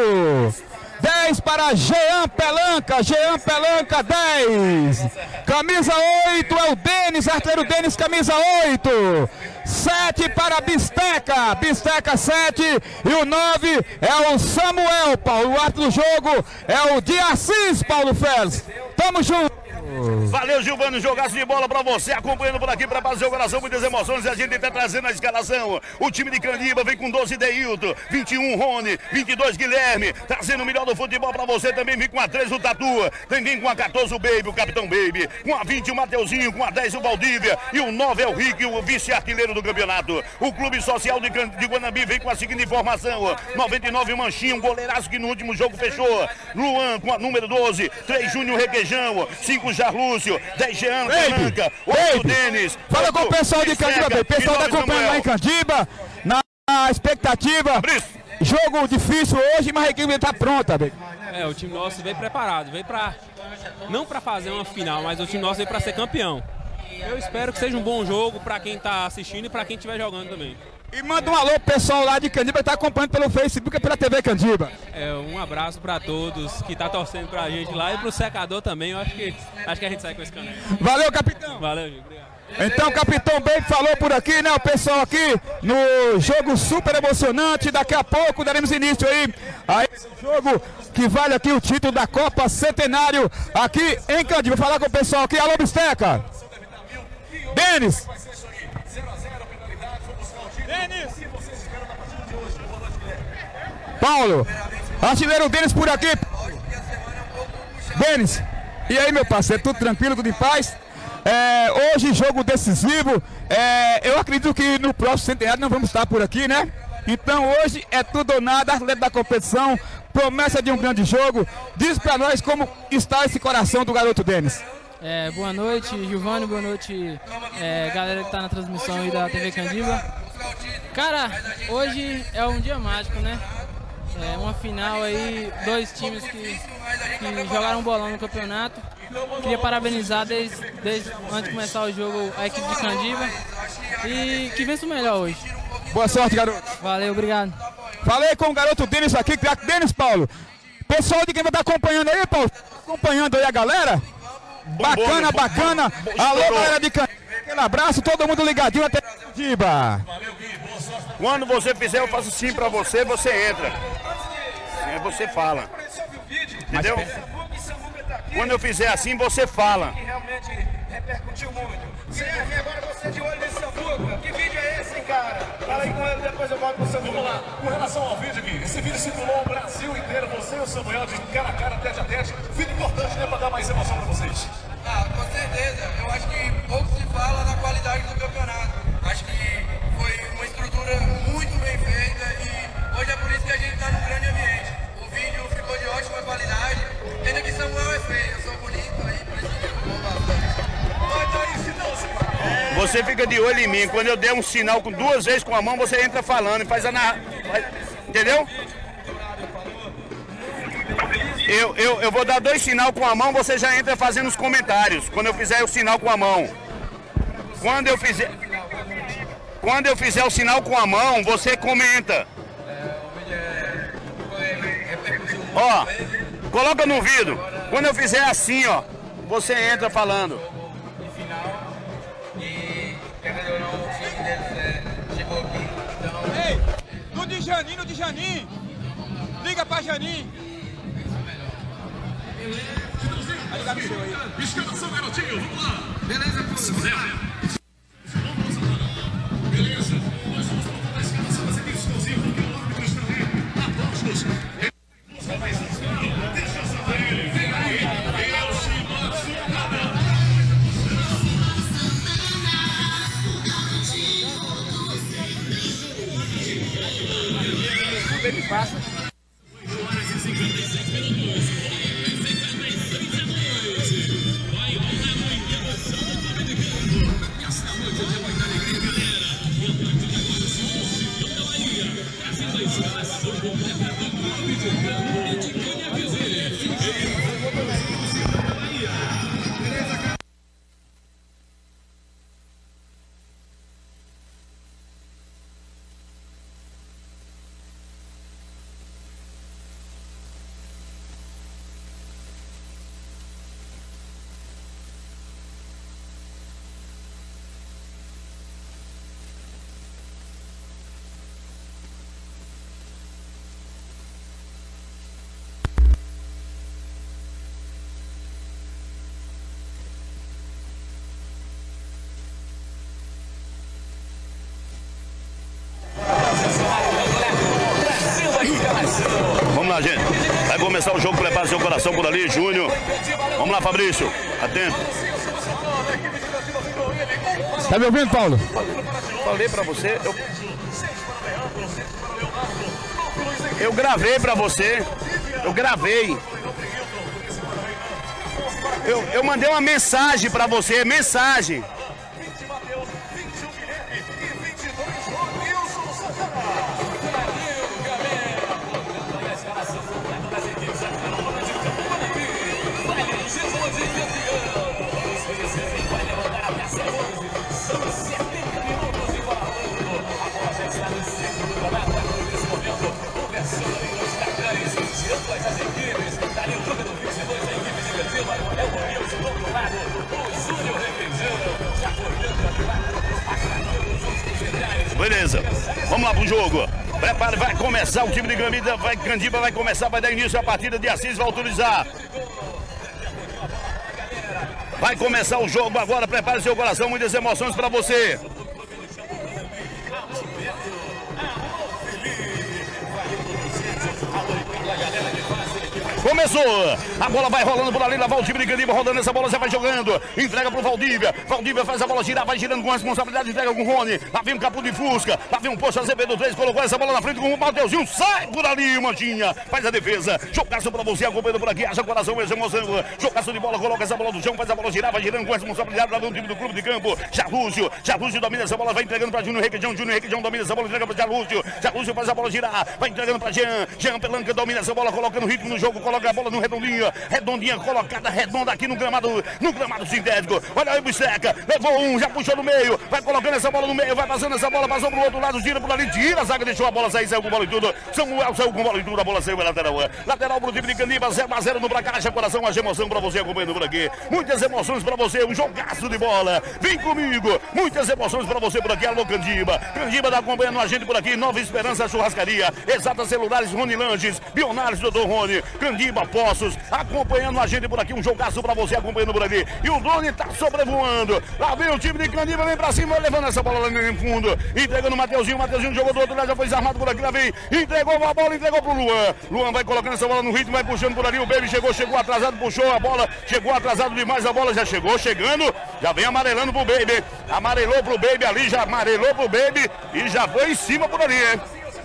dez para Jean Pelanca, Jean Pelanca, dez. Camisa oito é o Denis, artilheiro Denis, camisa oito. sete para Bisteca, Bisteca sete. E o nove é o Samuel, Paulo. O árbitro do jogo é o de Assis, Paulo Félix. Tamo junto. Valeu, Gilvano, jogaço de bola pra você, acompanhando por aqui pra fazer o coração, muitas emoções, e a gente tá trazendo a escalação. O time de Candiba vem com doze Deilton, vinte e um Rony, vinte e dois Guilherme, trazendo o melhor do futebol pra você, também vem com a treze o Tatu, também com a quatorze o Baby, o Capitão Baby, com a vinte o Mateuzinho, com a dez o Valdívia, e o nove é o Rick, o vice-artilheiro do campeonato. O Clube Social de, Can... de Guanambi vem com a seguinte informação, noventa e nove o Manchinho, um goleiraço que no último jogo fechou. Luan com a número doze, três Júnior Requeijão, cinco Jarlúcio, dez Jean Franca, oito Denis. Fala com o pessoal de Candiba, o pessoal tá acompanhando lá em Candiba, na expectativa. Jogo difícil hoje, mas a equipe tá pronta, bem. É, o time nosso veio preparado, veio pra, não para fazer uma final, mas o time nosso veio para ser campeão. Eu espero que seja um bom jogo para quem tá assistindo e para quem estiver jogando também. E manda um alô pro pessoal lá de Candiba que tá acompanhando pelo Facebook e pela T V Candiba. É, um abraço para todos que tá torcendo pra gente lá e pro secador também. Eu acho que, acho que a gente sai com esse canal. Valeu, capitão. Valeu, gente. Obrigado. Então o Capitão Baby falou por aqui, né? O pessoal aqui no jogo super emocionante. Daqui a pouco daremos início aí a esse jogo que vale aqui o título da Copa Centenário aqui em Candiba. Vou falar com o pessoal aqui. Alô, Bisteca. Denis. Denis. Paulo. Artilheiro Denis por aqui. Denis. E aí, meu parceiro? Tudo tranquilo, tudo em paz? É, hoje, jogo decisivo. É, eu acredito que no próximo centenário não vamos estar por aqui, né? Então hoje é tudo ou nada, atleta da competição, promessa de um grande jogo. Diz pra nós como está esse coração do garoto Denis. É, boa noite, Gilvani, boa noite, é, galera que tá na transmissão aí da T V Candiba. Cara, hoje é um dia mágico, né? É uma final aí, dois times que, que jogaram um bolão no campeonato. Queria parabenizar desde, desde antes de começar o jogo a equipe de Candiba e que vença o melhor hoje. Boa sorte, garoto. Valeu, obrigado. Falei com o garoto Denis aqui, craque Denis, Paulo. Pessoal de quem vai estar acompanhando aí, Paulo, acompanhando aí a galera. Bacana, bacana. Alô, galera de Candiba. Aquele abraço, todo mundo ligadinho até Candiba. Quando você fizer, eu faço sim pra você, você entra. Aí você fala. Entendeu? Quando eu fizer assim, você fala. Que realmente repercutiu muito. C R, agora você de olho nesse Sambuca. Que vídeo é esse, cara? Fala aí com ele, depois eu volto pro Sambuca. Vamos lá. Com relação ao vídeo, Gui, esse vídeo circulou o Brasil inteiro. Você e o Samuel de cara a cara, tete a tete. Vídeo importante, né, pra dar mais emoção pra vocês. Ah, com certeza. Eu acho que pouco se fala na qualidade do campeonato. Acho que foi uma estrutura muito bem feita e hoje é por isso que a gente tá num grande ambiente. O vídeo ficou de ótima qualidade. Ainda que Samuel é feio, eu sou bonito, aí por isso que ficou bastante. Você fica de olho em mim. Quando eu der um sinal com duas vezes com a mão, você entra falando e faz a narra... Entendeu? Eu, eu, eu vou dar dois sinal com a mão, você já entra fazendo os comentários. Quando eu fizer o sinal com a mão. Quando eu fizer... Quando eu fizer o sinal com a mão, você comenta. Ó, coloca no vidro. Quando eu fizer assim, ó, você entra falando. Ei, no de Janin, no de Janin. Liga pra Janin. Vai ligar no seu aí. Escalação, garotinho, vamos lá. Beleza, professor. Beleza, nós vamos voltar a escalação das equipes exclusivas, porque o árbitro está ali. Apostos. Deixa só ele. Vem aí. Eu se mostro nada. Ele passa. começar o jogo, prepara seu coração por ali, Júnior. Vamos lá, Fabrício, atento. Tá me ouvindo, Paulo? Falei pra você, eu... Eu gravei pra você, eu gravei. Eu, eu mandei uma mensagem pra você, mensagem. Beleza, vamos lá pro jogo. Prepare, vai começar o time de Candiba, vai, Candiba vai começar, vai dar início à partida de Assis, vai autorizar. Vai começar o jogo agora, prepare seu coração, muitas emoções para você. Começou, a bola vai rolando por ali, lá vai o time de Candiba rodando essa bola, já vai jogando, entrega pro Valdívia, Valdívia faz a bola girar, vai girando com responsabilidade, entrega com o Rony, lá vem um Capu de Fusca, lá vem um Poço Azevedo três, colocou essa bola na frente com o Mateuzinho, sai por ali, Manchinha, faz a defesa, jogaço pra você, acompanhando por aqui, haja coração, haja emoção, jogaço de bola, coloca essa bola no chão, faz a bola girar, vai girando com responsabilidade, lá vem o time do clube de campo, Jarlúcio, Jarlúcio domina essa bola, vai entregando pra Júnior Requeijão, Júnior Requeijão domina essa bola, entrega pra Jarlúcio, Jarlúcio faz a bola girar, vai entregando pra Jean, Jean Pelanca domina essa bola, colocando ritmo no jogo, coloca a bola no redondinho, redondinha colocada, redonda aqui no gramado, no gramado sintético. Olha aí o Bisteca, levou um, já puxou no meio, vai colocando essa bola no meio, vai passando essa bola, passou pro outro lado, gira por ali, tira a zaga, deixou a bola sair, saiu com bola e tudo. Samuel saiu com bola e tudo, a bola saiu, é lateral. Lateral pro time de Candiba, zero a zero no pra caixa, coração, a emoção pra você acompanhando por aqui. Muitas emoções pra você, um jogaço de bola. Vem comigo, muitas emoções pra você por aqui, alô Candiba. Candiba tá acompanhando a gente por aqui, Nova Esperança Churrascaria, Exata Celulares, Rony Lanches, Bionares, doutor Rony, Candiba Poços, acompanhando a gente por aqui, um jogaço pra você acompanhando por aqui. E o drone tá sobrevoando. Lá vem o time de Candiba, vem pra cima, levando essa bola lá no fundo. Entregando o Mateuzinho, o Mateuzinho jogou do outro lado, já foi desarmado por aqui, lá vem. Entregou a bola, entregou pro Luan. Luan vai colocando essa bola no ritmo, vai puxando por ali. O Baby chegou, chegou atrasado, puxou a bola. Chegou atrasado demais, a bola já chegou, chegando. Já vem amarelando pro Baby. Amarelou pro Baby ali, já amarelou pro Baby. E já foi em cima por ali, hein?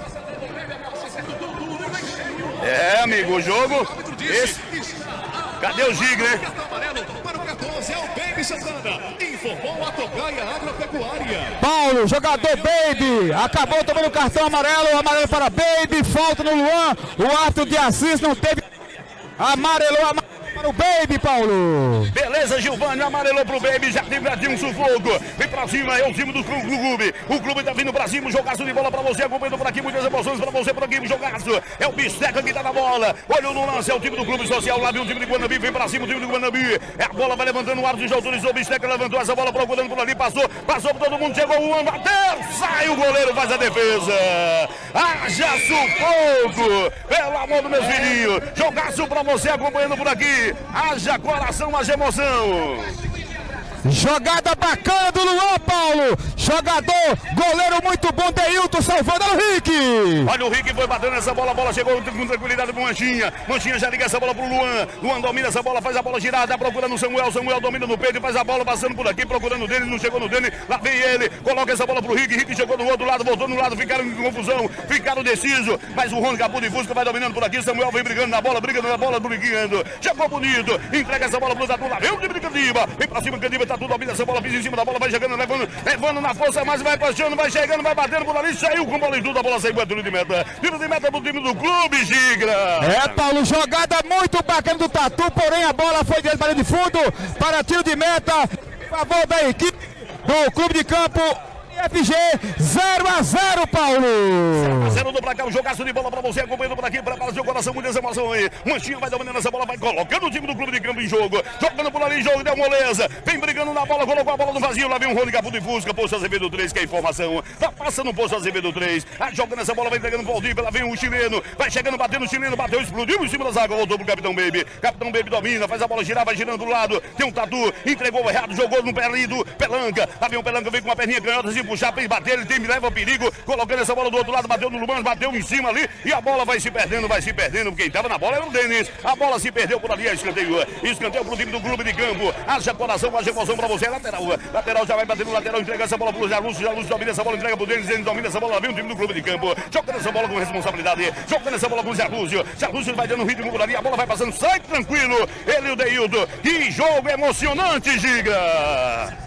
É, amigo, o jogo. Esse... Cadê o Gig, né? Para o quatorze é o Baby Santana. Informou a Tocaia Agropecuária. Paulo, jogador Baby, acabou tomando cartão amarelo, amarelo para Baby, falta no Luan, o Arthur de Assis não teve, amarelou, amarelou para o Baby, Paulo. Beleza, Gilvani, amarelou pro Baby, já teve já um sufoco. Vem pra cima, é o time do clube. O clube tá vindo pra cima, um jogaço de bola pra você, acompanhando por aqui, muitas emoções pra você por aqui, um jogaço. É o Bisteca que tá na bola. Olha no lance, é o time do clube social. Lá vem o time de Guanabi, vem pra cima o time do Guanabi. É a bola, vai levantando o árbitro, já autorizou. O Bisteca levantou essa bola, procurando por ali, passou, passou por todo mundo, chegou o Juan, bateu, sai o goleiro, faz a defesa. Haja sufoco, pelo amor dos meus filhinhos. Jogaço pra você, acompanhando por aqui. Haja coração, haja emoção. Jogada bacana do Luan, Paulo. Jogador, goleiro muito bom, Deilton salvando o Rick. Olha o Rick foi batendo essa bola, a bola chegou com tranquilidade pro Manchinha. Manchinha já liga essa bola pro Luan. Luan domina essa bola, faz a bola girar, tá procurando o Samuel. Samuel domina no peito e faz a bola passando por aqui, procurando o dele, não chegou no dele. Lá vem ele, coloca essa bola pro Rick. Rick chegou do outro lado, voltou no lado, ficaram em confusão, ficaram decisos. Mas o Rony Capu de Fusca vai dominando por aqui. Samuel vem brigando na bola, brigando na bola, brigando. Chegou bonito, entrega essa bola pro Tatu. Lá vem o time de Candiba, vem pra cima, Candiba, Tatu domina essa bola, pisa em cima da bola, vai chegando, levando, levando na força, mas vai puxando, vai chegando, vai batendo por ali, saiu com bola em tudo, a bola saiu, é tiro de meta. Tiro de meta pro time do clube, Gigra. É, Paulo, jogada muito bacana do Tatu, porém a bola foi dele para de fundo, para tiro de meta, em favor da equipe do clube de campo. F G zero a zero, Paulo. zero a zero do placar, um jogaço de bola pra você, acompanhando por aqui, prepara seu coração, muitas emoções. Manchinha vai dominando essa bola, vai colocando o time do clube de campo em jogo, jogando por ali, jogo, deu moleza, vem brigando na bola, colocou a bola no vazio, lá vem um Rony Capu de Fusca, Poço Azevedo três, que é a informação, tá passando o Poço Azevedo três, ah, jogando essa bola, vai entregando o Valdívia, lá vem o chileno, vai chegando, batendo o chileno, bateu, explodiu em cima da zaga, voltou pro Capitão Baby, Capitão Baby domina, faz a bola girar, vai girando do lado, tem um Tatu, entregou errado, jogou no pé ali do Pelanca, lá vem o Pelanca, vem com uma perninha canhota, assim, puxar para bater, ele tem, leva perigo, colocando essa bola do outro lado, bateu no Lumanos, bateu em cima ali, e a bola vai se perdendo, vai se perdendo, quem estava na bola era o Denis, a bola se perdeu por ali, a escanteio, escanteio pro time do clube de campo, haja coração, haja emoção para você, lateral, lateral já vai bater no lateral, entrega essa bola pro Jalúcio, Jalúcio domina essa bola, entrega pro Denis, Denis domina essa bola, vem o time do clube de campo, jogando essa bola com responsabilidade, jogando essa bola com o Jalúcio, Jalúcio vai dando ritmo por ali, a bola vai passando, sai tranquilo, ele e o Deildo, que jogo emocionante, Giga!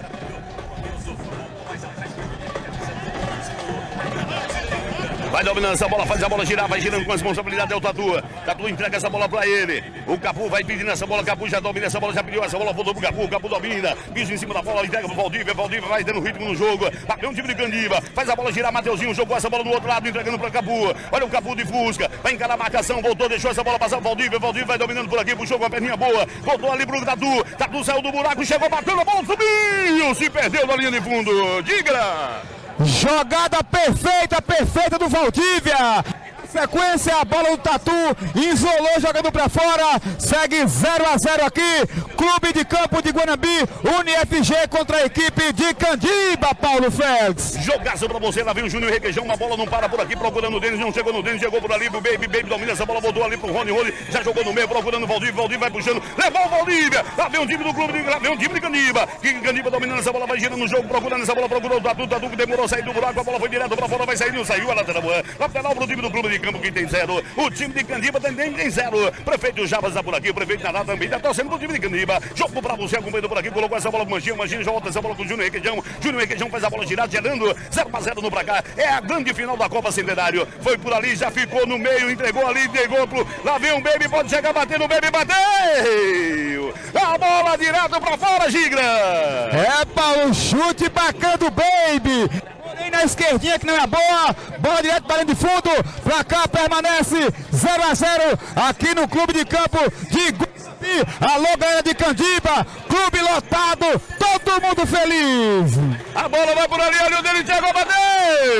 Vai dominando essa bola, faz a bola girar, vai girando com responsabilidade, é o Tatu. Tatu entrega essa bola pra ele. O Capu vai pedindo essa bola, Capu já domina essa bola, já pediu essa bola, voltou pro Capu, o Capu domina, piso em cima da bola, entrega pro Valdívia, Valdívia vai dando ritmo no jogo. Bateu um time de Candiba, faz a bola girar, Mateuzinho jogou essa bola do outro lado, entregando pra Capu. Olha o Capu de Fusca, vai encarar a marcação, voltou, deixou essa bola passar, Valdívia, Valdívia vai dominando por aqui, puxou com a perninha boa, voltou ali pro Tatu. Tatu saiu do buraco, chegou batendo a bola, subiu, se perdeu na linha de fundo. Diga! Jogada perfeita, perfeita do Valdívia. Sequência, a bola do Tatu, isolou jogando pra fora, segue zero a zero aqui, Clube de Campo de Guanambi, Uni F G contra a equipe de Candiba, Paulo Félix. Jogaço pra você, lá vem o Júnior Requeijão, uma bola não para por aqui, procurando o Denis, não chegou no Denis, chegou por ali, o Baby, Baby domina essa bola, voltou ali pro Rony, Rony já jogou no meio, procurando o Valdívia, Valdívia vai puxando, levou o Valdívia, lá vem o time do Clube de, lá vem o time de Candiba, que Candiba dominando essa bola, vai girando no jogo, procurando essa bola, procurou o Tatu, Tatu que demorou a sair do buraco, a bola foi direto pra fora, vai sair, não saiu, a lateral, lateral pro time do Clube de Campo que tem zero. O time de Candiba também tem zero. Prefeito Jabas está por aqui, o prefeito Nadal também está torcendo pro time de Candiba. Jogo pra você, acompanhando por aqui, colocou essa bola com o Manchinho, Manchinho já volta essa bola com o Júnior Requeijão. Júnior Requeijão faz a bola girar, gerando zero a zero no pra cá. É a grande final da Copa Centenário. Foi por ali, já ficou no meio, entregou ali, entregou pro. Lá vem um Baby, pode chegar batendo, o Baby bateu! A bola direto pra fora, Gigra! É, Paulo, chute bacana do Baby. Na esquerdinha que não é boa, bola direto para dentro de fundo, pra cá permanece zero a zero aqui no Clube de Campo de Guapi. Alô, galera de Candiba, clube lotado, todo mundo feliz. A bola vai por ali, olha o dele, chegou a bater!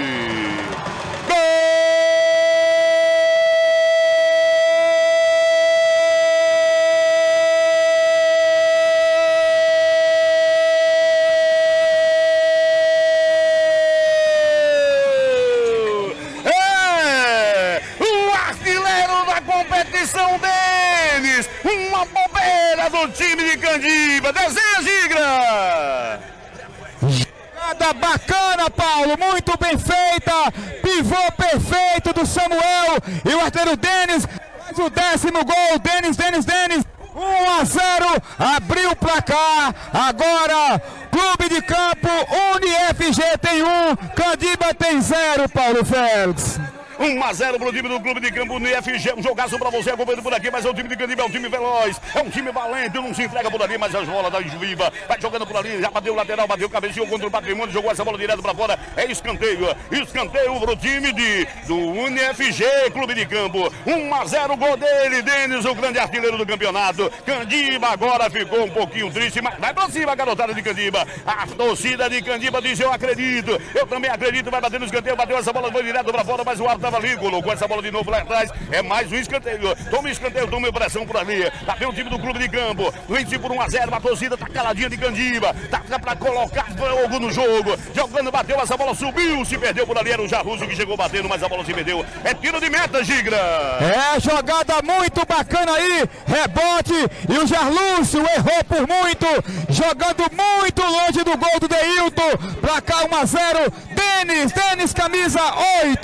Gol! Denis, uma bobeira do time de Candiba, desenha, Gigra! Jogada bacana, Paulo, muito bem feita, pivô perfeito do Samuel e o arqueiro Denis, faz o décimo gol, Denis, Denis, Denis, um a zero, abriu o placar, agora Clube de Campo, Uni F G tem um, Candiba tem zero, Paulo Félix. um a zero pro time do Clube de Campo no I F G, um jogaço pra você, acompanhando por aqui, mas é o time de Candiba, é um time veloz, é um time valente, não se entrega por ali, mas as bolas da viva, vai jogando por ali, já bateu o lateral, bateu o cabeceio contra o Patrimônio, jogou essa bola direto pra fora, é escanteio, escanteio pro time de, do Uni F G, Clube de Campo, um a zero, gol dele, Denis, o grande artilheiro do campeonato. Candiba agora ficou um pouquinho triste, mas vai pra cima, garotada de Candiba, a torcida de Candiba diz, eu acredito, eu também acredito, vai bater no escanteio, bateu essa bola, foi direto pra fora, mas o árbitro ali, colocou essa bola de novo lá atrás, é mais um escanteio, toma escanteio, toma pressão por ali, tá bem o time do Clube de Campo, vence por um a zero, a torcida tá caladinha de Candiba, tá pra colocar fogo no jogo, jogando, bateu, essa bola subiu, se perdeu por ali, era o Jarruso que chegou batendo, mas a bola se perdeu, é tiro de meta, Gigra! É, jogada muito bacana aí, rebote, e o Jarlúcio errou por muito, jogando muito longe do gol do Deilton, pra cá um a zero, Denis, Denis, camisa oito.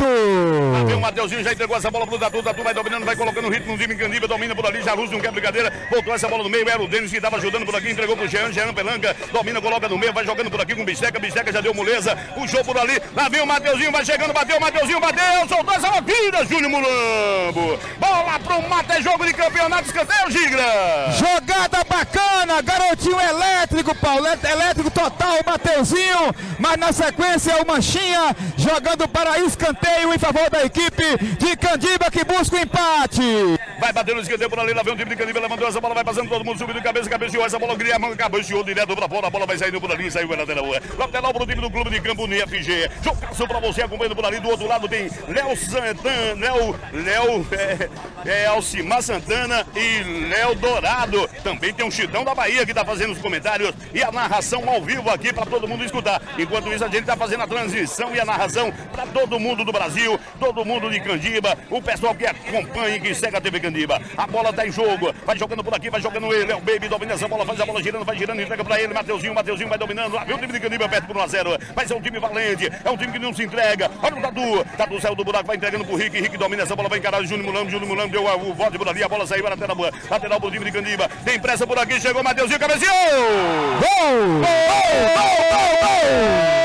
O Mateuzinho já entregou essa bola pro Tatu, Tatu vai dominando, vai colocando o ritmo no time Candiba, domina por ali, Jarlúcio não quer brincadeira, voltou essa bola no meio, era o Denis que estava ajudando por aqui, entregou pro Jean, Jean Pelanca, domina, coloca no meio, vai jogando por aqui com o Bisteca, Bisteca já deu moleza, puxou por ali, lá vem o Mateuzinho, vai chegando, bateu, Mateuzinho bateu, soltou essa batida, Júnior Mulambo, bola pro mata, é jogo de campeonato, escanteio, Gigra! Jogada bacana, garotinho elétrico, Paulo, elétrico total, Mateuzinho, mas na sequência o Manchinha, jogando para escanteio em favor da equipe de Candiba que busca o empate. Vai batendo o escanteio por ali, lá vem o time de Candiba, levantou essa bola, vai passando todo mundo, subindo cabeça, cabeceou essa bola, cria a mão, cabeceou direto pra fora, a bola vai saindo por ali, saiu na lateral. Lateral pro time do Clube de Campo no I F G. Jogaço pra você, acompanhando por ali, do outro lado tem Léo Santana, Léo, Léo, é, é Alcimar Santana e Léo Dourado. Também tem um Chitão da Bahia que está fazendo os comentários e a narração ao vivo aqui para todo mundo escutar. Enquanto isso, a gente está fazendo a transmissão e a narração para todo mundo do Brasil, todo mundo de Candiba, o pessoal que acompanha e que segue a T V Candiba. A bola está em jogo, vai jogando por aqui, vai jogando ele, é o Baby, domina essa bola, faz a bola girando, vai girando, entrega para ele, Mateuzinho, Mateuzinho vai dominando, lá vem o time de Candiba perto por um a zero, vai ser um time valente, é um time que não se entrega. Olha o Tatu, Tatu saiu do buraco, vai entregando pro Rick, Rick domina essa bola, vai encarar o Júnior Mulambo, Júnior Mulambo deu o voto por ali, a bola saiu, lateral, lateral pro time de Candiba, tem pressa por aqui, chegou Mateuzinho, cabeceou! Gol! Gol! Gol! Gol! Gol!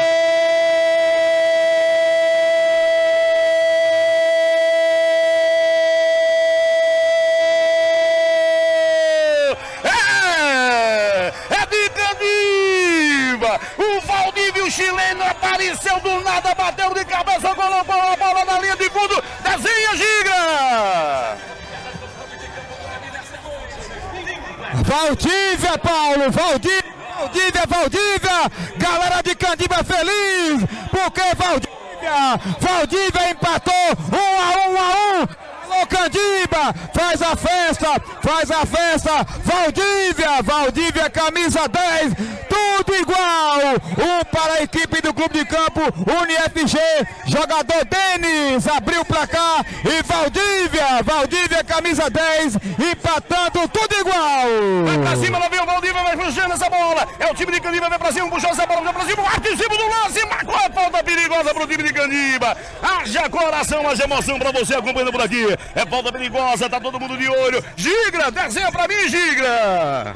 O Valdívio chileno apareceu do nada, bateu de cabeça, colocou a bola na linha de fundo, desenha Gigra! Valdívia, Paulo, Valdívia, Valdívia, Valdívia, galera de Candiba feliz, porque Valdívia, Valdívia empatou, um a um, um a um. Alô Candiba, faz a festa, faz a festa, Valdívia, Valdívia camisa dez, tudo igual, um para a equipe do Clube de Campo, Uni F G, jogador Denis, abriu pra cá, e Valdívia, Valdívia camisa dez, empatando tudo igual. Vai pra cima, lá vem o Valdívia, vai puxando essa bola, é o time de Candiba, vai pra cima, puxou essa bola, vai pra cima, arte em cima do lance, marcou a falta perigosa pro time de Candiba, haja coração, haja emoção pra você acompanhando por aqui. É falta perigosa, tá todo mundo de olho. Gigra, desenha pra mim, Gigra.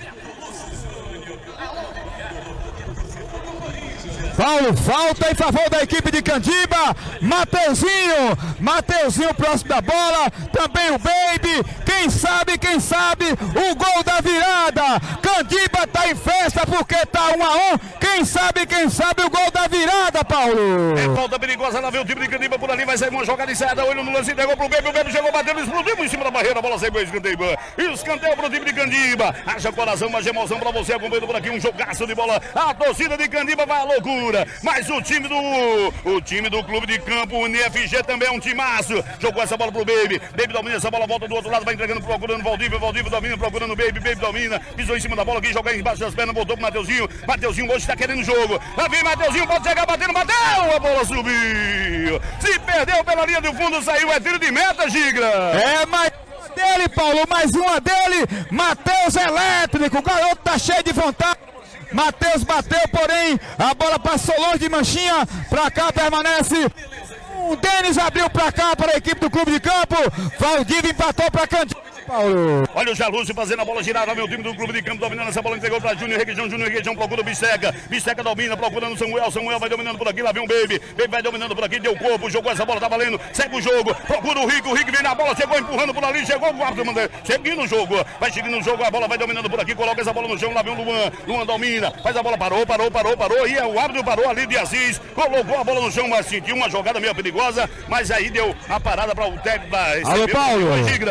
Paulo, falta em favor da equipe de Candiba. Mateuzinho, Mateuzinho próximo da bola. Também o Baby. Quem sabe, quem sabe, o gol da virada. Candiba tá em festa porque tá um a um. Quem sabe, quem sabe, o gol da virada, Paulo. É falta perigosa, lá vem o time de Candiba por ali. Vai sair uma jogada encerrada. Olho no lance, entregou pro Baby. O Baby chegou batendo, explodiu em cima da barreira. A bola saiu para o escanteio. Escanteio pro time de Candiba. Haja coração, haja emoção pra você acompanhando por aqui. Um jogaço de bola. A torcida de Candiba vai à loucura. Mas o time do o time do Clube de Campo, o Uni F G, também é um timaço. Jogou essa bola pro Baby. Baby domina essa bola, volta do outro lado, vai entregando, procurando o Valdívia. Valdívia domina, procurando o Baby. Baby domina, pisou em cima da bola aqui, joga embaixo das pernas, voltou pro Mateuzinho. Mateuzinho hoje tá querendo jogo. Lá vem Mateuzinho, pode chegar batendo, bateu, a bola subiu. Se perdeu pela linha do fundo, saiu, é tiro de meta, Gigra. É, mais dele, Paulo, mais uma dele. Matheus Elétrico, o garoto tá cheio de vontade. Matheus bateu, porém a bola passou longe de Manchinha, pra cá permanece. O Denis abriu pra cá para a equipe do Clube de Campo. Valdívia empatou pra Candiba. Paulo. Olha o Jalúcio fazendo a bola girar, meu time do Clube de Campo dominando essa bola, entregou para Júnior Reguejão, Júnior Reguejão procura o Bisteca, Bisteca domina, procurando Samuel, Samuel vai dominando por aqui, lá vem o Baby, Baby vai dominando por aqui, deu corpo, jogou essa bola, tá valendo, segue o jogo, procura o Rico, o Rico vem na bola, chegou empurrando por ali, chegou o quarto, seguindo o jogo, vai seguindo o jogo, a bola vai dominando por aqui, coloca essa bola no chão, lá vem o Luan, Luan domina, faz a bola, parou, parou, parou, parou, e o árbitro parou ali de Assis, colocou a bola no chão, mas sentiu uma jogada meio perigosa, mas aí deu a parada para o técnico. Alô, Paulo.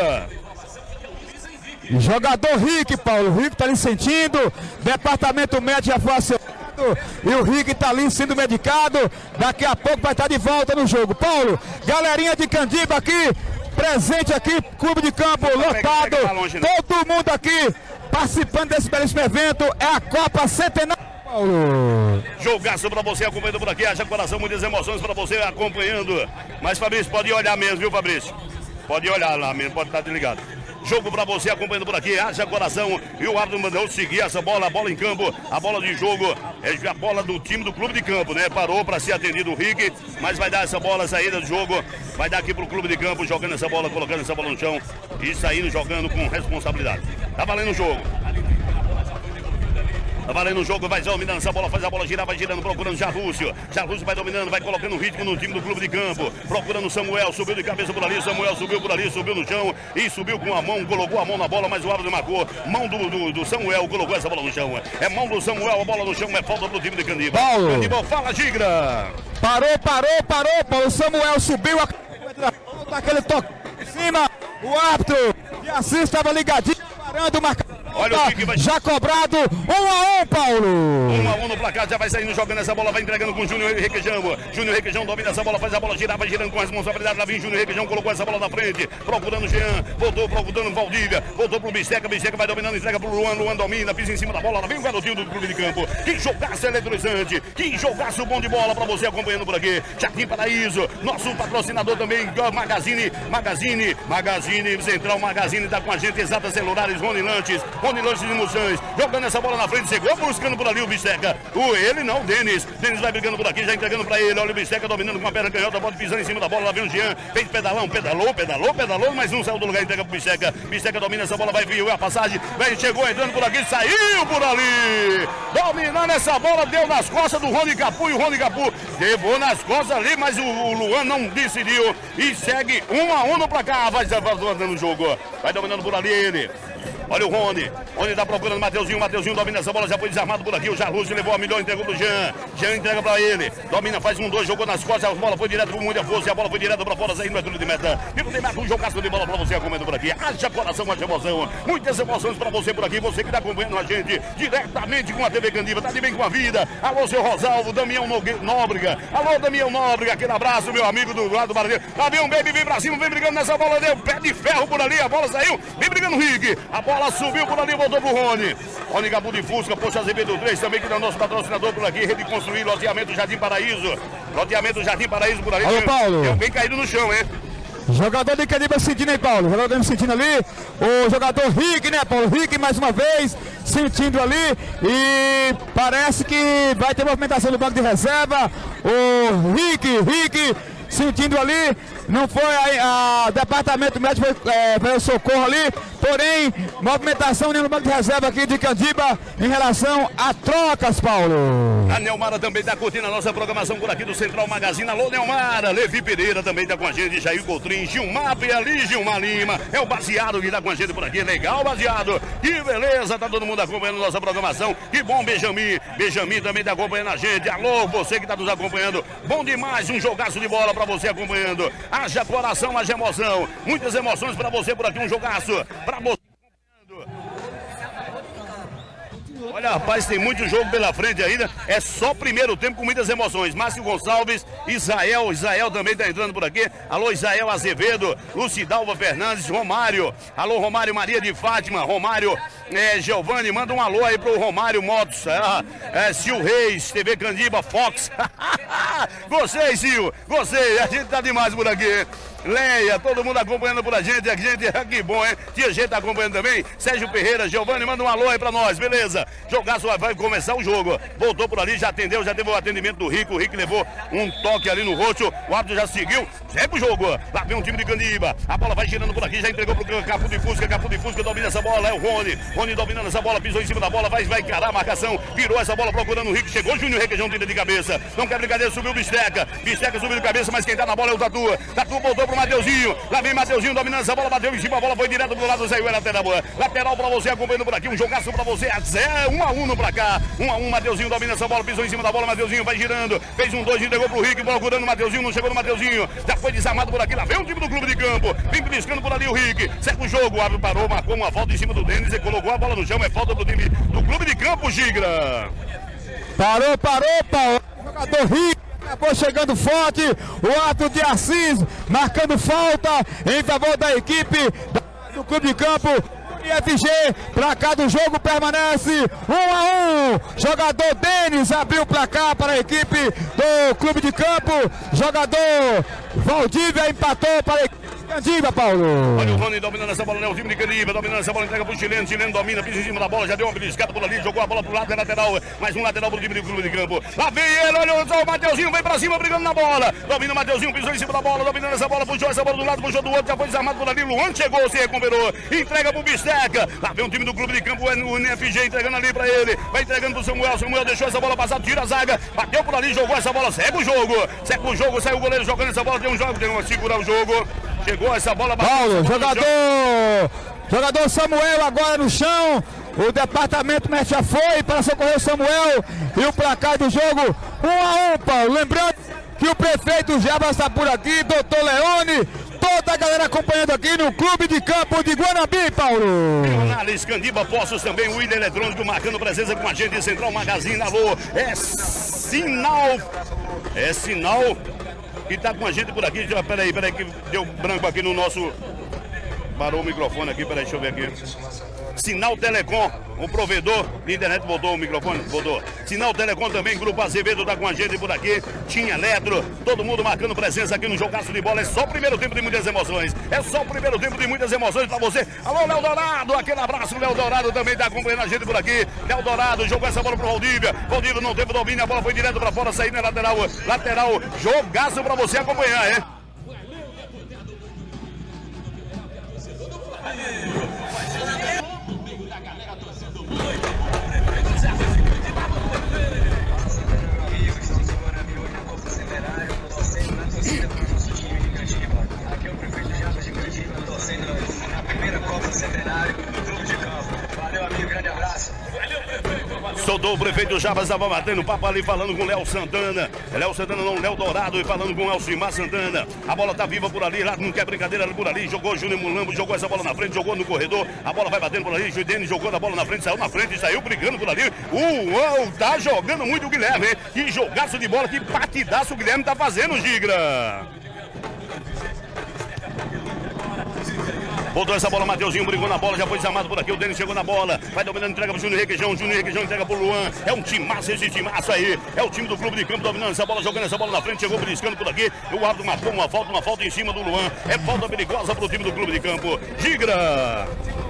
Jogador Rick, Paulo, o Rick tá ali sentindo, departamento médico já foi acionado e o Rick tá ali sendo medicado, daqui a pouco vai estar de volta no jogo. Paulo, galerinha de Candiba aqui, presente aqui, Clube de Campo lotado, todo mundo aqui participando desse belíssimo evento, é a Copa Centenário. Paulo. Jogaço pra você acompanhando por aqui, haja coração, muitas emoções pra você acompanhando, mas Fabrício, pode olhar mesmo, viu Fabrício? Pode olhar lá mesmo, pode estar desligado. Jogo para você acompanhando por aqui, haja coração. E o árbitro mandou seguir essa bola, a bola em campo, a bola de jogo, é a bola do time do Clube de Campo, né? Parou para ser atendido o Rick, mas vai dar essa bola, saída do jogo, vai dar aqui pro Clube de Campo, jogando essa bola, colocando essa bola no chão e saindo jogando com responsabilidade. Tá valendo o jogo. Tá valendo o jogo, vai dominando essa bola, faz a bola girar, vai girando, procurando Jarrúcio. Jarrúcio vai dominando, vai colocando ritmo no time do Clube de Campo. Procurando Samuel, subiu de cabeça por ali, Samuel subiu por ali, subiu no chão e subiu com a mão, colocou a mão na bola, mas o árbitro marcou. Mão do, do, do Samuel, colocou essa bola no chão. É mão do Samuel, a bola no chão, é falta pro time de Candiba. Paulo. Candiba, fala, Gigra. Parou, parou, parou, Paulo. Samuel subiu, aquele toque em cima. O árbitro de Assis estava ligadinho, parando o marcador. Olha o que vai... Já cobrado, um a um, Paulo. Um a um no placar, já vai saindo, jogando essa bola, vai entregando com o Júnior Requejão. Júnior Requejão domina essa bola, faz a bola girar, vai girando com a responsabilidade. Lá vem Júnior Requejão, colocou essa bola na frente, procurando o Jean, voltou, procurando o Valdívia, voltou pro Bisteca, Bisteca vai dominando, entrega pro Luan, Luan domina, pisa em cima da bola, lá vem o garotinho do clube de campo. Que jogaço eletrizante, que jogaço bom de bola pra você acompanhando por aqui. Jardim Paraíso, nosso patrocinador também, Magazine, Magazine, Magazine, Central Magazine, tá com a gente, Exatas Celulares, Rony Lanches, Rony Lanches de Moçães, jogando essa bola na frente, chegou buscando por ali o Bisteca, o ele não, o Denis, Denis vai brigando por aqui, já entregando pra ele, olha o Bisteca dominando com a perna canhota, bola pisando em cima da bola, lá vem o Jean, fez pedalão, pedalou, pedalou, pedalou, mas um saiu do lugar, entrega pro Bisteca, Bisteca domina essa bola, vai vir a passagem, vai, chegou entrando por aqui, saiu por ali, dominando essa bola, deu nas costas do Rony Capu, e o Rony Capu levou nas costas ali, mas o, o Luan não decidiu, e segue um a um no placar, vai dando o jogo, vai dominando por ali ele. Olha o Rony, Rony tá procurando o Mateuzinho, Mateuzinho domina essa bola, já foi desarmado por aqui, o Jarluz levou a milhão, entregou pro Jean, Jean entrega pra ele, domina, faz um, dois, jogou nas costas, a bola foi direto com muita força, e a bola foi direto pra fora, saindo tudo de meta, e não tem mais um jogaço de bola pra você acompanhando por aqui, haja coração, haja emoção, muitas emoções pra você por aqui, você que tá acompanhando a gente, diretamente com a T V Candiba, tá de bem com a vida, alô seu Rosalvo, Damião Nóbrega, alô Damião Nóbrega, aquele abraço, meu amigo do lado do Barreiro, lá vem um baby, vem pra cima, vem brigando nessa bola, deu pé de ferro por ali, a bola saiu, vem brigando o Rick, a bola subiu por ali, voltou pro Rony. Rony Gabu de Fusca, Poxa Azevedo três, também que é o nosso patrocinador por aqui, Rede Construir, loteamento Jardim Paraíso. Loteamento Jardim Paraíso por ali. Alô, Paulo. Tem alguém caído no chão, hein? Jogador de Candiba sentindo, hein, Paulo? Jogador sentindo ali. O jogador Rick, né, Paulo? Rick mais uma vez sentindo ali. E parece que vai ter movimentação do banco de reserva. O Rick, Rick sentindo ali. Não foi a, a departamento médico, foi, é, foi o socorro ali, porém, movimentação no banco de reserva aqui de Candiba em relação a trocas, Paulo. A Neumara também está curtindo a nossa programação por aqui do Central Magazine. Alô, Neumara, Levi Pereira também está com a gente, Jair Coutrin, Gilmar ali, Gilmar Lima, é o Baseado que está com a gente por aqui, legal, Baseado, que beleza, tá todo mundo acompanhando a nossa programação, que bom, Benjamin, Benjamin também está acompanhando a gente, alô, você que está nos acompanhando, bom demais, um jogaço de bola para você acompanhando. Haja coração, haja emoção. Muitas emoções pra você por aqui, um jogaço pra você. Olha, rapaz, tem muito jogo pela frente ainda. É só primeiro tempo com muitas emoções. Márcio Gonçalves, Israel, Israel também tá entrando por aqui. Alô, Israel Azevedo, Lucidalva Fernandes, Romário. Alô, Romário Maria de Fátima, Romário é, Giovanni, manda um alô aí pro Romário Motos. É, é, Sil Reis, T V Candiba, Fox. Gostei, Sil, gostei. A gente tá demais por aqui. Leia, todo mundo acompanhando por a gente, a gente, que bom, hein? Tia G tá acompanhando também, Sérgio Ferreira, Giovanni, manda um alô aí pra nós, beleza? Jogaço, vai começar o jogo, voltou por ali, já atendeu, já teve o atendimento do Rico, o Rico levou um toque ali no rosto, o árbitro já seguiu, segue o jogo, lá vem um time de Candiba, a bola vai girando por aqui, já entregou pro Capu de Fusca, Capu de Fusca domina essa bola, é o Rony, Rony dominando essa bola, pisou em cima da bola, vai, vai encarar a marcação, virou essa bola procurando o Rico, chegou o Júnior Requejão, tira de cabeça, não quer brincadeira, subiu o Bisteca, Bisteca subiu de cabeça, mas quem tá na bola é o Tatu, Tatu voltou pro Mateuzinho, lá vem Mateuzinho dominando essa bola, bateu em cima, a bola foi direto pro lado, saiu, é lateral, lateral pra você, acompanhando por aqui, um jogaço pra você, um a um no placar, um a um, Mateuzinho domina essa bola, pisou em cima da bola, Mateuzinho vai girando, fez um dois, entregou pro Rick, procurando o Mateuzinho, não chegou no Mateuzinho, já foi desarmado por aqui, lá vem o time do clube de campo, vem beliscando por ali o Rick, segue o jogo, o árbitro parou, marcou uma falta em cima do Denis e colocou a bola no chão, é falta do time do clube de campo, Gigra. Parou, parou, parou, jogador Rick. Acabou chegando forte, o Ato de Assis marcando falta em favor da equipe do clube de campo. I F G, pra cá do jogo permanece um a um. Jogador Denis abriu o placar para a equipe do clube de campo. Jogador Valdívia empatou para a equipe Candiba, Paulo. Olha o Rony dominando essa bola, né? O time de Candiba dominando essa bola, entrega pro chileno, chileno domina, pisa em cima da bola, já deu uma beliscada por ali, jogou a bola pro lado, é lateral, mais um lateral pro time do clube de campo. Lá vem ele, olha só o Mateuzinho, vem pra cima, brigando na bola. Domina o Mateuzinho, pisou em cima da bola, dominando essa bola, puxou essa bola do lado, puxou do outro, já foi desarmado por ali. Luan chegou, se recuperou, entrega pro Bisteca. Lá vem o time do clube de campo, o N F G entregando ali pra ele, vai entregando pro Samuel, Samuel deixou essa bola passar, tira a zaga, bateu por ali, jogou essa bola, segue o jogo, segue o jogo, saiu o goleiro jogando essa bola, tem um jogo, tem uma segurar o jogo. Chegou essa bola, Paulo, jogador, jogador Samuel agora no chão, o departamento médico já foi para socorrer o Samuel e o placar do jogo um a um, Paulo. Lembrando que o prefeito Jabas está por aqui, doutor Leone, toda a galera acompanhando aqui no Clube de Campo de Guanambi, Paulo. Análise Candiba Postos também, o Willian Eletrônico marcando presença com a gente, Central Magazine, alô, é sinal, é sinal que tá com a gente por aqui, já, peraí, peraí que deu branco aqui no nosso, parou o microfone aqui, peraí, deixa eu ver aqui. Sinal Telecom, o provedor de internet, botou o microfone, botou. Sinal Telecom também, Grupo Azevedo tá com a gente por aqui, Tinha Eletro, todo mundo marcando presença aqui no jogaço de bola. É só o primeiro tempo de muitas emoções, é só o primeiro tempo de muitas emoções pra você. Alô, Léo Dourado, aquele abraço, Léo Dourado também tá acompanhando a gente por aqui. Léo Dourado jogou essa bola pro Valdívia, Valdívia não teve domínio, a bola foi direto pra fora, saindo na lateral, lateral, jogaço pra você acompanhar, é. Soltou o prefeito Jabas, estava batendo papo ali, falando com o Léo Santana. Léo Santana não, Léo Dourado, e falando com o Elcimar Santana. A bola tá viva por ali, lá não quer brincadeira por ali. Jogou Júnior Mulambo, jogou essa bola na frente, jogou no corredor. A bola vai batendo por ali, Juidene jogou na bola na frente, saiu na frente, saiu brigando por ali. Uau, tá jogando muito o Guilherme, hein? Que jogaço de bola, que partidaço o Guilherme tá fazendo, Gigra. Botou essa bola, Mateuzinho brigou na bola, já foi desarmado por aqui, o Denis chegou na bola, vai dominando, entrega pro Júnior Requeijão, Júnior Requeijão entrega pro Luan, é um timaço esse timaço aí, é o time do Clube de Campo dominando essa bola, jogando essa bola na frente, chegou beliscando por aqui, o árbitro marcou uma falta, uma falta em cima do Luan, é falta perigosa pro time do Clube de Campo, Gigra.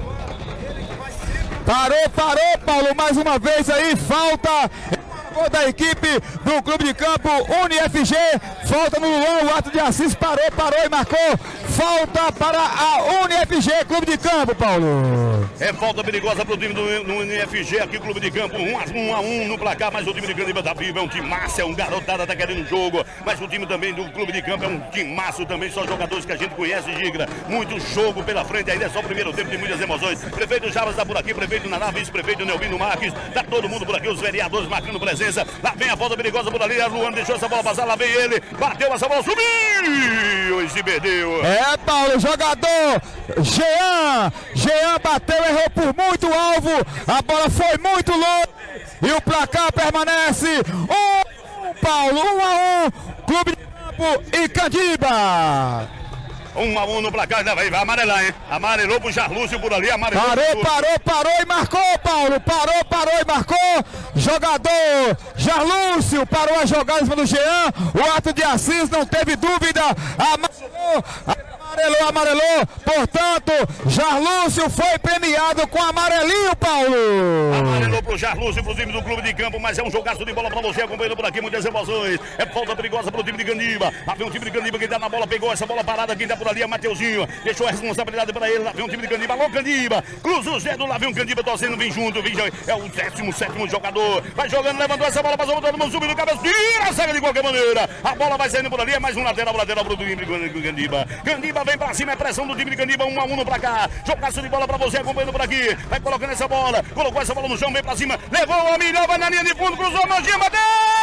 Parou, parou, Paulo, mais uma vez aí, falta da equipe do Clube de Campo Uni F G, falta no Luan, o Ato de Assis parou, parou e marcou falta para a Uni F G, Clube de Campo, Paulo. É falta perigosa pro time do Uni F G aqui, Clube de Campo, um a um no placar, mas o time de Candiba tá vivo, é um time massa, é um garotada, tá querendo o jogo, mas o time também do Clube de Campo é um time massa também, só jogadores que a gente conhece, Gigra, muito jogo pela frente, ainda é só o primeiro tempo de muitas emoções. Prefeito Jabas tá por aqui, prefeito Naná, vice-prefeito Neubino Marques, tá todo mundo por aqui, os vereadores marcando presença. Lá vem a falta perigosa por ali, a Luan deixou essa bola passar, lá vem ele, bateu essa bola, subiu e se perdeu. É, Paulo, jogador Jean, Jean bateu, errou por muito alvo, a bola foi muito longe e o placar permanece um, Paulo, um a um, Clube de Campo e Candiba. Um a um no placar, vai, vai amarelar, hein? Amarelou pro Jarlúcio por ali, amarelou. Parou, parou, parou e marcou, Paulo. Parou, parou e marcou. Jogador Jarlúcio parou a jogada em cima do Jean. O Ato de Assis não teve dúvida. Amarelou, amarelou, amarelou. Portanto, Jarlúcio foi premiado com amarelinho, Paulo. Amarelou pro Jarlúcio, pro time do Clube de Campo, mas é um jogaço de bola pra você, acompanhando por aqui, muitas emoções. É falta perigosa pro time de Candiba. Lá vem o time de Candiba, quem tá na bola, pegou essa bola parada, quem tá por ali é Mateuzinho, deixou a responsabilidade pra ele, lá vem o time de Candiba, alô Candiba, cruza o Zé do lá vem o Candiba torcendo, vem junto, vem, é o décimo sétimo jogador, vai jogando, levantou essa bola, passou todo mundo subindo no cabeça, tira a saga de qualquer maneira, a bola vai saindo por ali, é mais um lateral, lateral pro time de Candiba, Candiba vem pra cima, é pressão do time de Candiba, um a um no pra cá, jogaço de bola pra você, acompanhando por aqui, vai colocando essa bola, colocou essa bola no chão, vem pra cima, levou o homem, vai na linha de fundo, cruzou a mãozinha, bateu,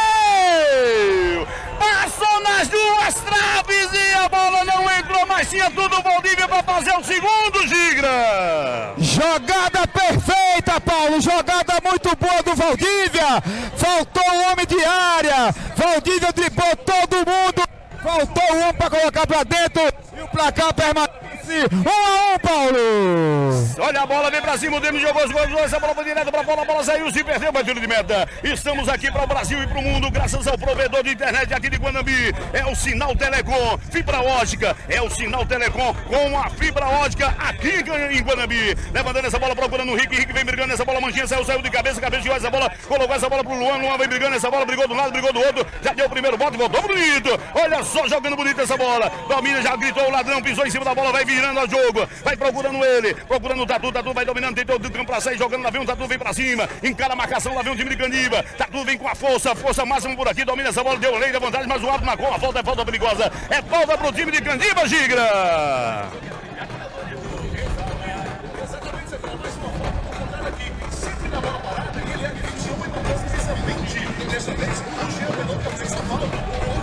passou nas duas traves e a bola não entrou, mas tinha tudo o Valdívia para fazer o segundo, Gigra. Jogada perfeita, Paulo, jogada muito boa do Valdívia, faltou o homem de área, Valdívia driblou todo mundo, faltou o homem para colocar para dentro e o placar permanece um a um, Paulo. Olha a bola, vem pra cima, o Denis jogou, jogou essa bola foi direto pra bola, a bola saiu, se perdeu, mas tiro de meta. Estamos aqui para o Brasil e para o mundo, graças ao provedor de internet aqui de Guanambi. É o Sinal Telecom, fibra ótica, é o Sinal Telecom com a fibra ótica aqui em Guanambi. Levantando essa bola, procurando o Rick, Rick vem brigando nessa bola, Manchinha saiu, saiu de cabeça, cabeça essa bola, colocou essa bola pro Luan, Luan vem brigando nessa bola, brigou de um lado, brigou do outro, já deu o primeiro bote, voltou bonito. Olha só, jogando bonito essa bola. Domina, já gritou o ladrão, pisou em cima da bola, vai virando o jogo, vai procurando ele, procurando o Tatu, Tatu vai dominando, tem todo o campo pra sair, jogando, lá vem o Tatu, vem pra cima, encara a marcação, lá vem o time de Candiba, Tatu vem com a força, força máxima por aqui, domina essa bola, deu lei da vantagem, mas o árbitro marcou, a falta é falta perigosa, é falta pro time de Candiba, Gigra!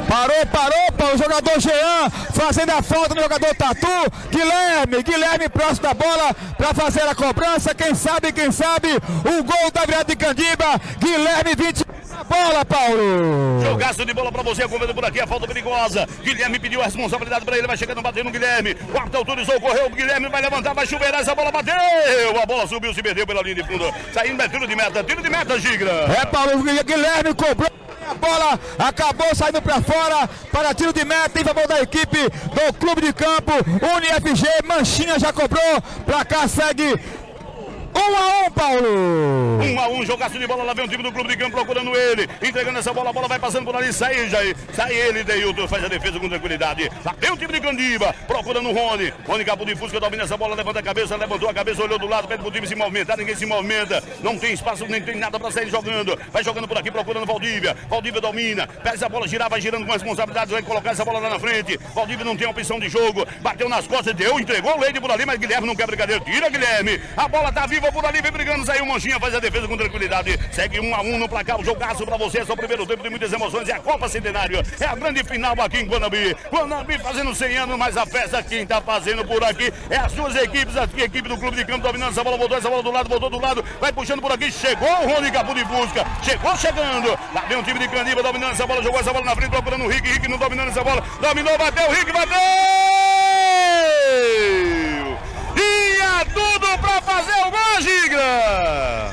Parou, parou, para o jogador Jean, fazendo a falta no jogador Tatu. Guilherme, Guilherme próximo da bola para fazer a cobrança. Quem sabe, quem sabe, o gol da virada de Candiba. Guilherme, vinte a bola, Paulo. Jogaço de bola para você, acompanhando por aqui a falta perigosa. Guilherme pediu a responsabilidade para ele, vai chegando, batendo no Guilherme. Quarto autorizou, correu, o Guilherme vai levantar, vai chuveirar, essa bola bateu. A bola subiu, se perdeu pela linha de fundo. Saindo, é tiro de meta, tiro de meta, Gigra. É, Paulo, Guilherme cobrou. A bola acabou saindo para fora para tiro de meta em favor da equipe do Clube de Campo Uni F G. Manchinha já cobrou, pra cá segue um a um, Paulo. Um a um, jogaço de bola, lá vem o time do Clube de Campo procurando ele, entregando essa bola, a bola vai passando por ali, sai Jair, sai ele, Deilton, faz a defesa com tranquilidade. Lá vem o time de Candiba, procurando o Rony, Rony Capo de Fusca, domina essa bola, levanta a cabeça, levantou a cabeça, olhou do lado, pede pro time se movimentar, ninguém se movimenta, não tem espaço, nem tem nada pra sair jogando, vai jogando por aqui, procurando Valdívia, Valdívia domina, pega a bola, girar, vai girando com responsabilidade, vai colocar essa bola lá na frente, Valdívia não tem opção de jogo, bateu nas costas, deu, entregou o Leite por ali, mas Guilherme não quer brincadeira, tira Guilherme, a bola tá viva por ali, vem brigando, saiu Manchinha, faz a defesa com tranquilidade, segue um a um no placar, o jogaço pra você, é só o primeiro tempo de muitas emoções, é a Copa Centenário, é a grande final aqui em Guanambi, Guanambi fazendo cem anos, mas a festa quem tá fazendo por aqui é as duas equipes, aqui, a equipe do Clube de Campo dominando essa bola, voltou essa bola do lado, voltou do lado, vai puxando por aqui, chegou o Rony Capu de Busca, chegou chegando, lá vem o time de Candiba dominando essa bola, jogou essa bola na frente, procurando o Rick, Rick não dominando essa bola, dominou, bateu, Rick bateu! Tinha tudo pra fazer o gol, Gigra!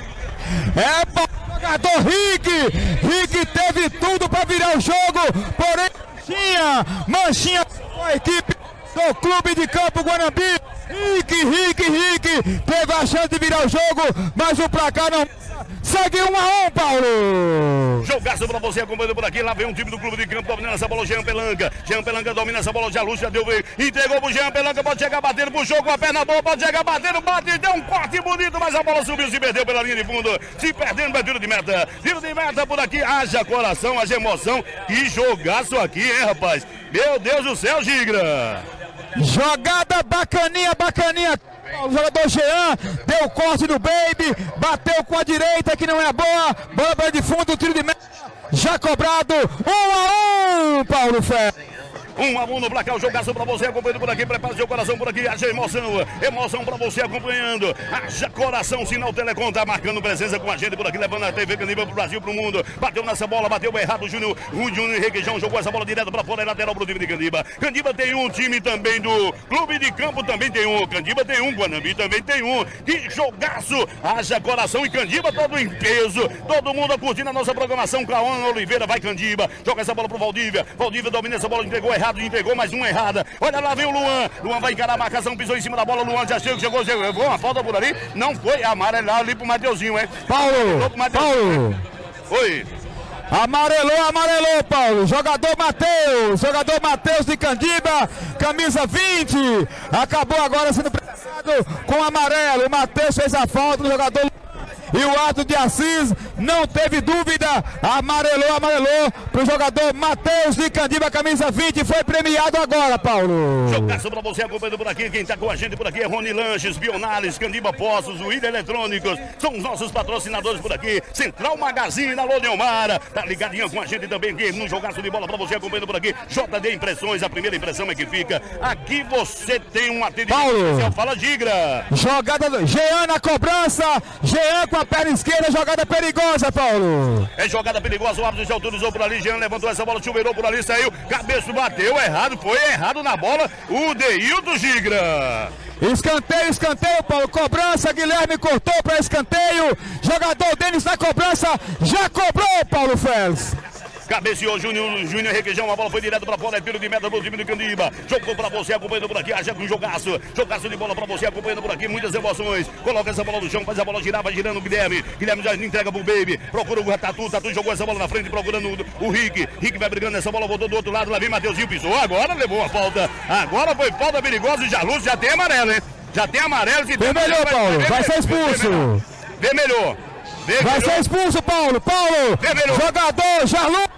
É para o jogador Rick, Rick teve tudo para virar o jogo, porém Manchinha, Manchinha com a equipe do Clube de Campo Guanambi, Rick, Rick, Rick, teve a chance de virar o jogo, mas o placar não... Segue um a um, Paulo. Jogaço pra você, acompanhando por aqui. Lá vem um time do Clube de Campo dominando essa bola. Jean Pelanca. Jean Pelanca domina essa bola. Já Lúcio já deu. Entregou pro Jean Pelanca. Pode chegar batendo pro jogo. Com a perna boa. Pode chegar batendo. Bate. Deu um corte bonito. Mas a bola subiu. Se perdeu pela linha de fundo. Se perdendo para tiro de meta. Tiro de meta por aqui. Haja coração, haja emoção. Que jogaço aqui, hein, rapaz? Meu Deus do céu, Gigra. Jogada bacaninha, bacaninha. O jogador Jean deu corte no Baby, bateu com a direita que não é boa, bola para de fundo, tiro de meta, já cobrado, um a um, Paulo Fé. Um a um no placar, o jogaço pra você, acompanhando por aqui, prepara seu coração por aqui, haja emoção, emoção pra você acompanhando, haja coração, Sinal Telecom tá marcando presença com a gente por aqui, levando a T V Candiba pro Brasil, pro mundo, bateu nessa bola, bateu errado, o Júnior, o Júnior Requeijão jogou essa bola direto pra fora, é lateral pro time de Candiba, Candiba tem um, time também do Clube de Campo também tem um, Candiba tem um, Guanambi também tem um, que jogaço, haja coração e Candiba todo em peso, todo mundo curtindo a nossa programação, Cauã Oliveira, vai Candiba, joga essa bola pro Valdívia, Valdívia domina essa bola, entregou errado, entregou mais uma errada. Olha lá, vem o Luan. Luan vai encarar a marcação, pisou em cima da bola. Luan já chegou, chegou, chegou. Levou uma falta por ali. Não foi amarelar ali pro Mateuzinho, hein? Paulo, Paulo. Oi. Amarelou, amarelou, Paulo. Jogador Matheus. Jogador Matheus de Candiba. Camisa vinte. Acabou agora sendo prensado com amarelo. O Matheus fez a falta do jogador. E o Ato de Assis não teve dúvida, amarelou, amarelou para o jogador Matheus de Candiba, camisa vinte, foi premiado agora, Paulo. Jogaço para você, acompanhando por aqui, quem está com a gente por aqui é Rony Lanches, Bionales, Candiba Postos, William Eletrônicos, são os nossos patrocinadores por aqui, Central Magazine, alô Neomara, tá ligadinha com a gente também aqui, num jogaço de bola para você, acompanhando por aqui, J D Impressões, a primeira impressão é que fica, aqui você tem um atendimento Paulo. especial, fala Gigra. Jogada do Jean na cobrança, Jean com a perna esquerda, jogada perigosa, Paulo. É jogada perigosa, o árbitro já autorizou por ali, Jean levantou essa bola, chuveirou por ali, saiu, cabeça bateu, errado, foi errado na bola, o Deilton Gigra. Escanteio, escanteio, Paulo, cobrança, Guilherme cortou para escanteio, jogador Denis na cobrança, já cobrou, Paulo Félix. Cabeceou Júnior, Júnior Requeijão, a bola foi direto pra fora, é tiro de meta pro time do Candiba. Jogou pra você, acompanhando por aqui, haja com jogaço. Jogaço de bola pra você, acompanhando por aqui, muitas emoções. Coloca essa bola no chão, faz a bola girar, vai girando o Guilherme. Guilherme já entrega pro Baby, procura o Tatu, Tatu jogou essa bola na frente, procurando o, o Rick. Rick vai brigando nessa bola, voltou do outro lado, lá vem Mateuzinho, pisou, agora levou a falta. Agora foi falta perigosa e Jarluz já tem amarelo, hein? Já tem amarelo. Se Vermelhou, Paulo, vai, vai ser expulso. Vermelhou. Vai ser expulso, Paulo, Paulo. Vermelhou. Jogador, Jarluz.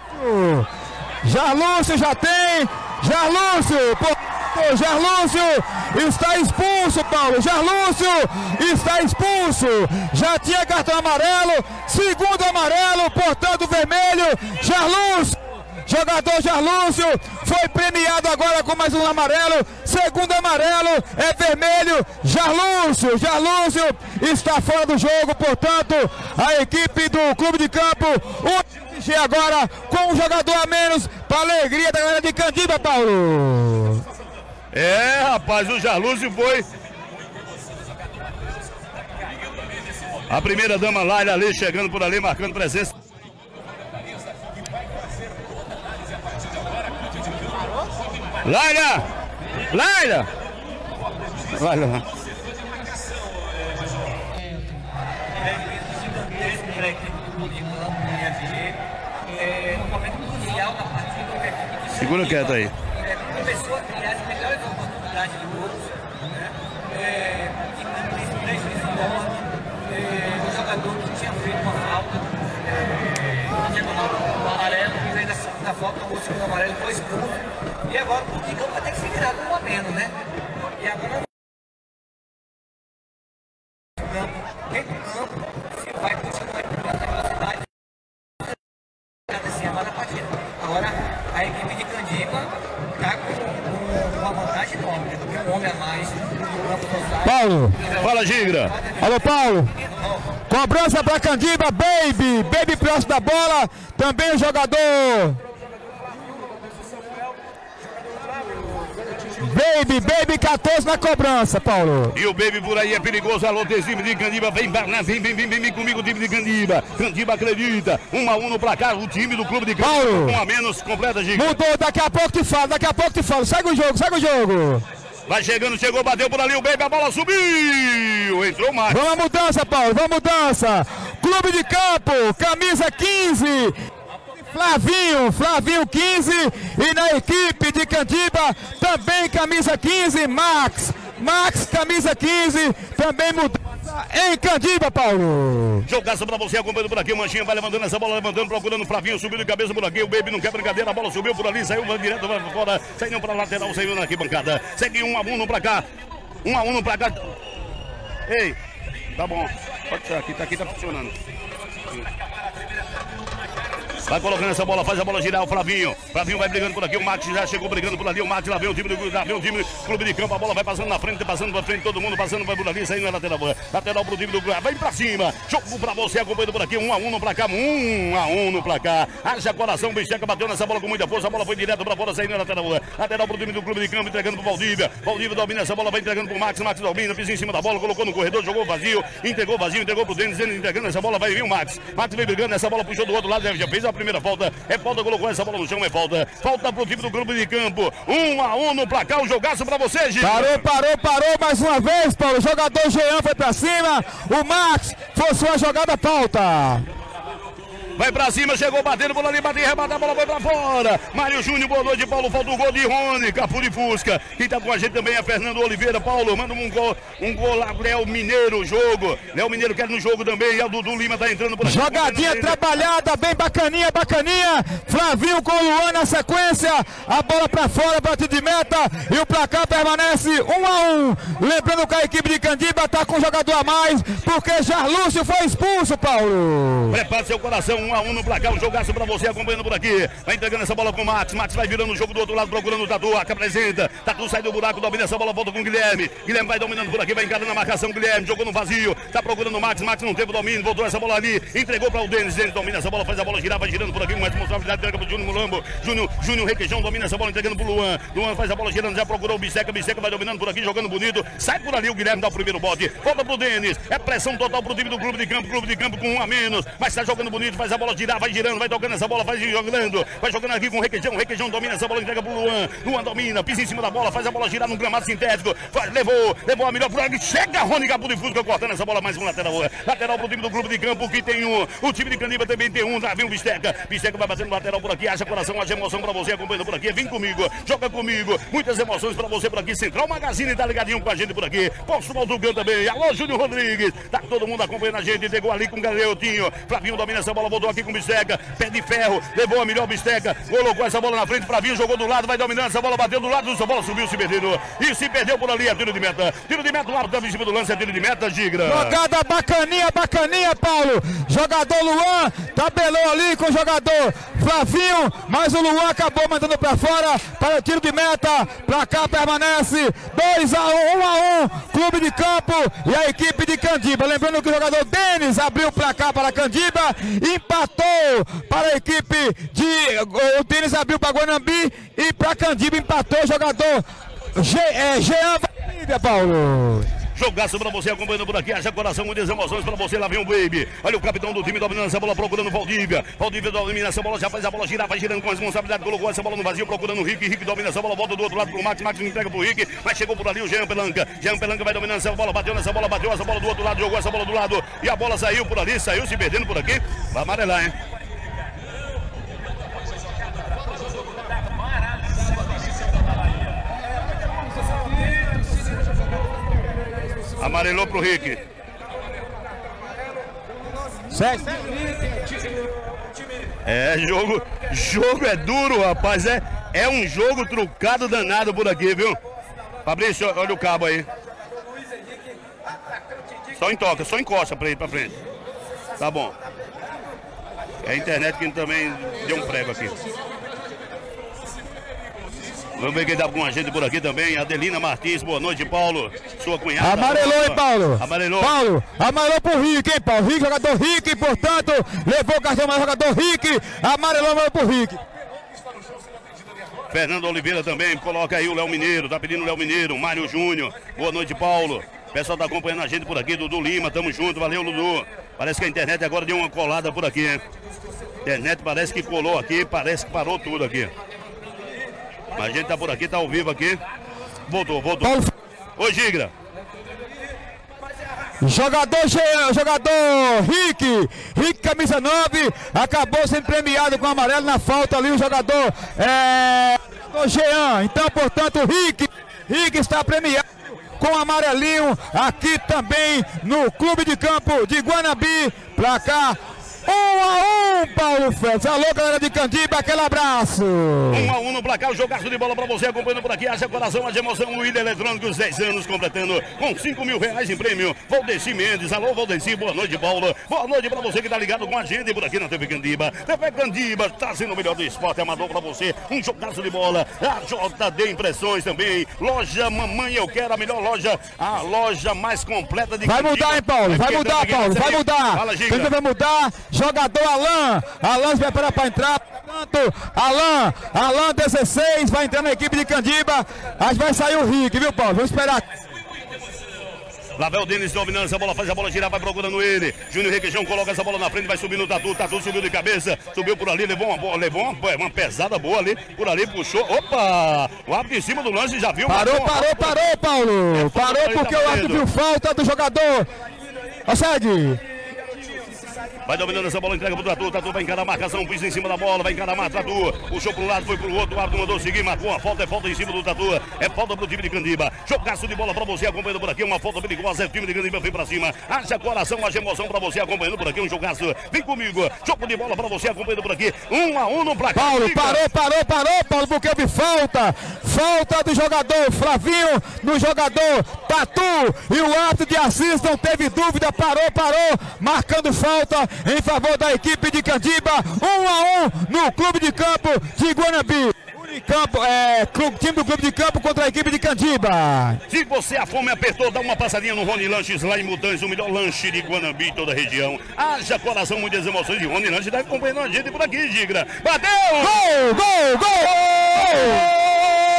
Jarlúcio já tem, Jarlúcio, pô, Jarlúcio está expulso, Paulo, Jarlúcio está expulso, já tinha cartão amarelo, segundo amarelo, portanto vermelho, Jarlúcio, Jogador Jarlúcio foi premiado agora com mais um amarelo. Segundo amarelo é vermelho. Jarlúcio, Jarlúcio está fora do jogo, portanto, a equipe do Clube de Campo, o agora com um jogador a menos, para a alegria da galera de Candiba, Paulo. É, rapaz, o Jarlúcio foi. A primeira dama Laila ali, chegando por ali, marcando presença. Laila! Laila! Laila! Segura quieto aí. Começou a criar as melhores oportunidades de gols, né? É, e três vezes em bola, é, o jogador que tinha feito uma falta, é, na diagonal do amarelo, em vez da, da falta, o segundo amarelo foi expulso. E agora o Ticão vai ter que se virar com um a menos, né? E agora dentro do campo, se vai continuar com essa velocidade, assim, agora a partida. Agora a equipe de Candiba está com uma vantagem enorme, porque um homem a mais no campo total. Paulo! Fala, Gigra! Alô, Paulo! Cobrança para Candiba, Baby! Baby próximo da bola, também o jogador. Baby, Baby quatorze na cobrança, Paulo. E o Baby por aí é perigoso. Alô, time de Candiba, vem, vem, vem, vem, vem, vem comigo, time de Candiba. Candiba acredita. Um a um no placar, o time do Clube de Candiba. Paulo, um a menos, completa, Giga. Mudou, daqui a pouco te falo, daqui a pouco te falo. Segue o jogo, segue o jogo. Vai chegando, chegou, bateu por ali o Baby, a bola subiu. Entrou mais. Vamos à mudança, Paulo, vamos à mudança. Clube de Campo, camisa quinze. Flavinho, Flavinho quinze, e na equipe de Candiba também camisa quinze, Max, Max camisa quinze, também mudança em Candiba, Paulo. Jogaço pra você, acompanhando por aqui, o Manchinha vai levantando essa bola, levantando, procurando o Flavinho, subiu de cabeça por aqui, o Baby não quer brincadeira, a bola subiu por ali, saiu direto para fora, saiu pra lateral, saiu na arquibancada, segue um a um no pra cá, um a um no pra cá. Ei, tá bom, pode ser aqui, tá aqui, tá funcionando. Vai colocando essa bola, faz a bola girar o Flavinho. Flavinho vai brigando por aqui, o Max já chegou brigando por ali. O Max lá vem o time do, lá vem o time do Clube de Campo. A bola vai passando na frente, passando pra frente, todo mundo passando, vai por ali, saindo na lateral. Lateral pro time do Clube, vai pra cima. Jogo pra você, acompanhando por aqui, um a um no placar, um a um no placar. Haja coração, o Bicheca bateu nessa bola com muita força. A bola foi direto pra fora, saindo na lateral. Lateral pro time do Clube de Campo, entregando pro Valdívia. Valdívia domina essa bola, vai entregando pro Max. Max domina, pisa em cima da bola, colocou no corredor, jogou vazio, entregou vazio, entregou pro Denis. Denis entregando essa bola, vai vir o Max. Max vem brigando, essa bola puxou do outro lado, já fez a primeira falta. É falta, colocou essa bola no chão, é falta. Falta pro time do Clube de Campo. Um a um no placar, o jogaço pra você, Gil. Parou, parou, parou mais uma vez, Paulo. O jogador Jean foi pra cima. O Max forçou a jogada, falta. Vai pra cima, chegou batendo por ali, bateu, rebate, a bola foi pra fora. Mário Júnior, boa noite, Paulo. Falta o gol de Rony, Capu de Fusca. Quem tá com a gente também é Fernando Oliveira. Paulo, manda um gol, um gol lá, Léo Mineiro, jogo. Léo Mineiro quer no jogo também. E o Dudu Lima tá entrando por aqui. Jogadinha trabalhada, bem bacaninha, bacaninha. Flavinho com o Luan na sequência. A bola pra fora, bate de meta. E o placar permanece um a um. Lembrando que a equipe de Candiba tá com um jogador a mais, porque Jarlúcio foi expulso, Paulo. Prepare seu coração. um a um no placar, um jogaço pra você, acompanhando por aqui. Vai entregando essa bola com o Max. Max vai virando o jogo do outro lado, procurando o Tatu. Aca apresenta. Tatu sai do buraco, domina essa bola, volta com o Guilherme. Guilherme vai dominando por aqui, vai encarando a marcação. Guilherme jogou no vazio, tá procurando o Max. Max não teve o domínio, voltou essa bola ali, entregou para o Denis. Denis domina essa bola, faz a bola girar, vai girando por aqui. Com responsabilidade, entrega pro Júnior Mulambo. Júnior, Júnior Requeijão domina essa bola, entregando pro Luan. Luan faz a bola girando, já procurou o Biseca. Biseca vai dominando por aqui, jogando bonito. Sai por ali, o Guilherme dá o primeiro bote. Volta pro Denis. É pressão total pro time do Clube de Campo. Clube de Campo com um a menos, mas tá jogando bonito, faz a bola girar, vai girando. Vai tocando essa bola, vai jogando, vai jogando aqui com o Requeijão, o Requeijão domina essa bola, entrega pro Luan, Luan domina, pisa em cima da bola, faz a bola girar num gramado sintético, faz, levou, levou a melhor pro ele, chega Rony Capu de Fusca cortando essa bola, mais um lateral, lateral pro time do Clube de Campo, que tem um, o time de Candiba também tem um, lá vem o Bisteca, Bisteca vai batendo lateral por aqui, haja coração, haja emoção pra você, acompanhando por aqui, vem comigo, joga comigo, muitas emoções pra você por aqui, Central Magazine tá ligadinho com a gente por aqui, Posto Maltugan também, alô Júnior Rodrigues, tá todo mundo acompanhando a gente, entregou ali com o Garotinho, Flavinho domina essa bola, voltou voltou aqui com o Bisteca, pé de ferro, levou a melhor Bisteca, colocou essa bola na frente, Flavinho jogou do lado, vai dominando, essa bola bateu do lado, essa bola subiu, se perdeu, e se perdeu por ali, é tiro de meta, tiro de meta, o árbitro em cima do lance, é tiro de meta, Gigra. Jogada bacaninha, bacaninha, Paulo, jogador Luan, tabelou ali com o jogador Flavinho, mas o Luan acabou mandando pra fora, para o tiro de meta, pra cá permanece, dois a um, um a um, clube de campo e a equipe de Candiba, lembrando que o jogador Denis abriu o placar para Candiba, empatou para a equipe de, o Denis abriu para Guanambi e para Candiba empatou o jogador Ge, é, Jean Valdívia, Paulo. Jogaço pra você, acompanhando por aqui, haja coração, muitas emoções pra você, lá vem o Baby. Olha o capitão do time dominando essa bola, procurando Valdívia. Valdívia domina essa bola, já faz a bola girar, vai girando com responsabilidade, colocou essa bola no vazio, procurando o Rick. Rick domina essa bola, volta do outro lado pro Max, Max entrega pro Rick, mas chegou por ali o Jean Pelanca. Jean Pelanca vai dominando essa bola, bateu nessa bola, bateu essa bola do outro lado, jogou essa bola do lado e a bola saiu por ali, saiu se perdendo por aqui. Vai amarelar, hein? Amarelou pro Rick. É, jogo, jogo é duro, rapaz. É, é um jogo trucado danado por aqui, viu? Fabrício, olha o cabo aí. Só entoca, só encosta pra ir pra frente. Tá bom. É a internet que também deu um prego aqui. Vamos ver quem tá com a gente por aqui também. Adelina Martins, boa noite, Paulo. Sua cunhada. Amarelou, hein, Paulo? Amarelou. Paulo, amarelou pro Rick, hein, Paulo? Rick, jogador Rick, portanto, levou o cartão mais jogador Rick. Amarelou, amarelou pro Rick. Fernando Oliveira também, coloca aí o Léo Mineiro, tá pedindo o Léo Mineiro. Mário Júnior, boa noite, Paulo. O pessoal tá acompanhando a gente por aqui, Dudu Lima, tamo junto, valeu, Dudu. Parece que a internet agora deu uma colada por aqui, hein? A internet parece que colou aqui, parece que parou tudo aqui. Mas a gente tá por aqui, tá ao vivo aqui. Voltou, voltou. Ô, Gigra. Jogador, jogador Rick, Rick camisa nove, acabou sendo premiado com amarelo na falta ali o jogador é, o Jean. Então, portanto, Rick, Rick está premiado com amarelinho aqui também no Clube de Campo de Guanambi. Pra cá, um a um, Paulo Félix. Alô, galera de Candiba, aquele abraço. Um a um no placar, o jogaço de bola pra você, acompanhando por aqui. Haja coração, haja emoção. O Ilha Eletrônicos, dez anos completando com cinco mil reais em prêmio. Valdeci Mendes, alô, Valdeci, boa noite, Paulo. Boa noite pra você que tá ligado com a gente por aqui na T V Candiba. T V Candiba, tá sendo o melhor do esporte amador pra você. Um jogaço de bola. A J D Impressões também. Loja Mamãe Eu Quero, a melhor loja, a loja mais completa de Vai Candiba. mudar, hein, Paulo? Vai mudar, Paulo, vai mudar. Fala, Giga. Vai mudar. Jogador Alan, Alan se prepara para entrar, portanto, Alan, Alan dezesseis, vai entrar na equipe de Candiba, mas vai sair o Rick, viu, Paulo? Vamos esperar. Lá vai o Denis dominando essa bola, faz a bola girar, vai procurando ele. Júnior Requeijão coloca essa bola na frente, vai subir no Tatu. Tatu subiu de cabeça, subiu por ali, levou uma bola, levou uma, uma pesada boa ali, por ali, puxou. Opa! O árbitro em cima do lance já viu. Parou, parou, parou, Paulo. Parou porque o árbitro viu falta do jogador. Consegue. Vai dominando essa bola, entrega pro Tatu. Tatu vai encarar a marcação, pisa em cima da bola, vai encarar a Tatu. Puxou pro lado, foi pro outro. O árbitro mandou seguir, marcou a falta. É falta em cima do Tatu. É falta pro time de Candiba. Jogaço de bola pra você, acompanhando por aqui. Uma falta perigosa. É o time de Candiba, vem pra cima. Haja coração, haja emoção pra você, acompanhando por aqui. Um jogaço. Vem comigo. Jogo de bola pra você, acompanhando por aqui. Um a um no placar. Paulo, Fica. parou, parou, parou, Paulo, porque houve falta. Falta do jogador Flavinho no jogador Tatu. E o árbitro de Assis não teve dúvida. Parou, parou. Marcando falta em favor da equipe de Candiba, um a um no Clube de Campo de Guanambi. Campo, é, clube, time do Clube de Campo contra a equipe de Candiba. Se você a fome apertou, dá uma passadinha no Rony Lanches lá em Mutantes, o melhor lanche de Guanambi e toda a região. Haja coração, muitas emoções de Rony Lanches, deve acompanhando a gente por aqui, Gigra. Bateu! Gol, gol, gol! gol!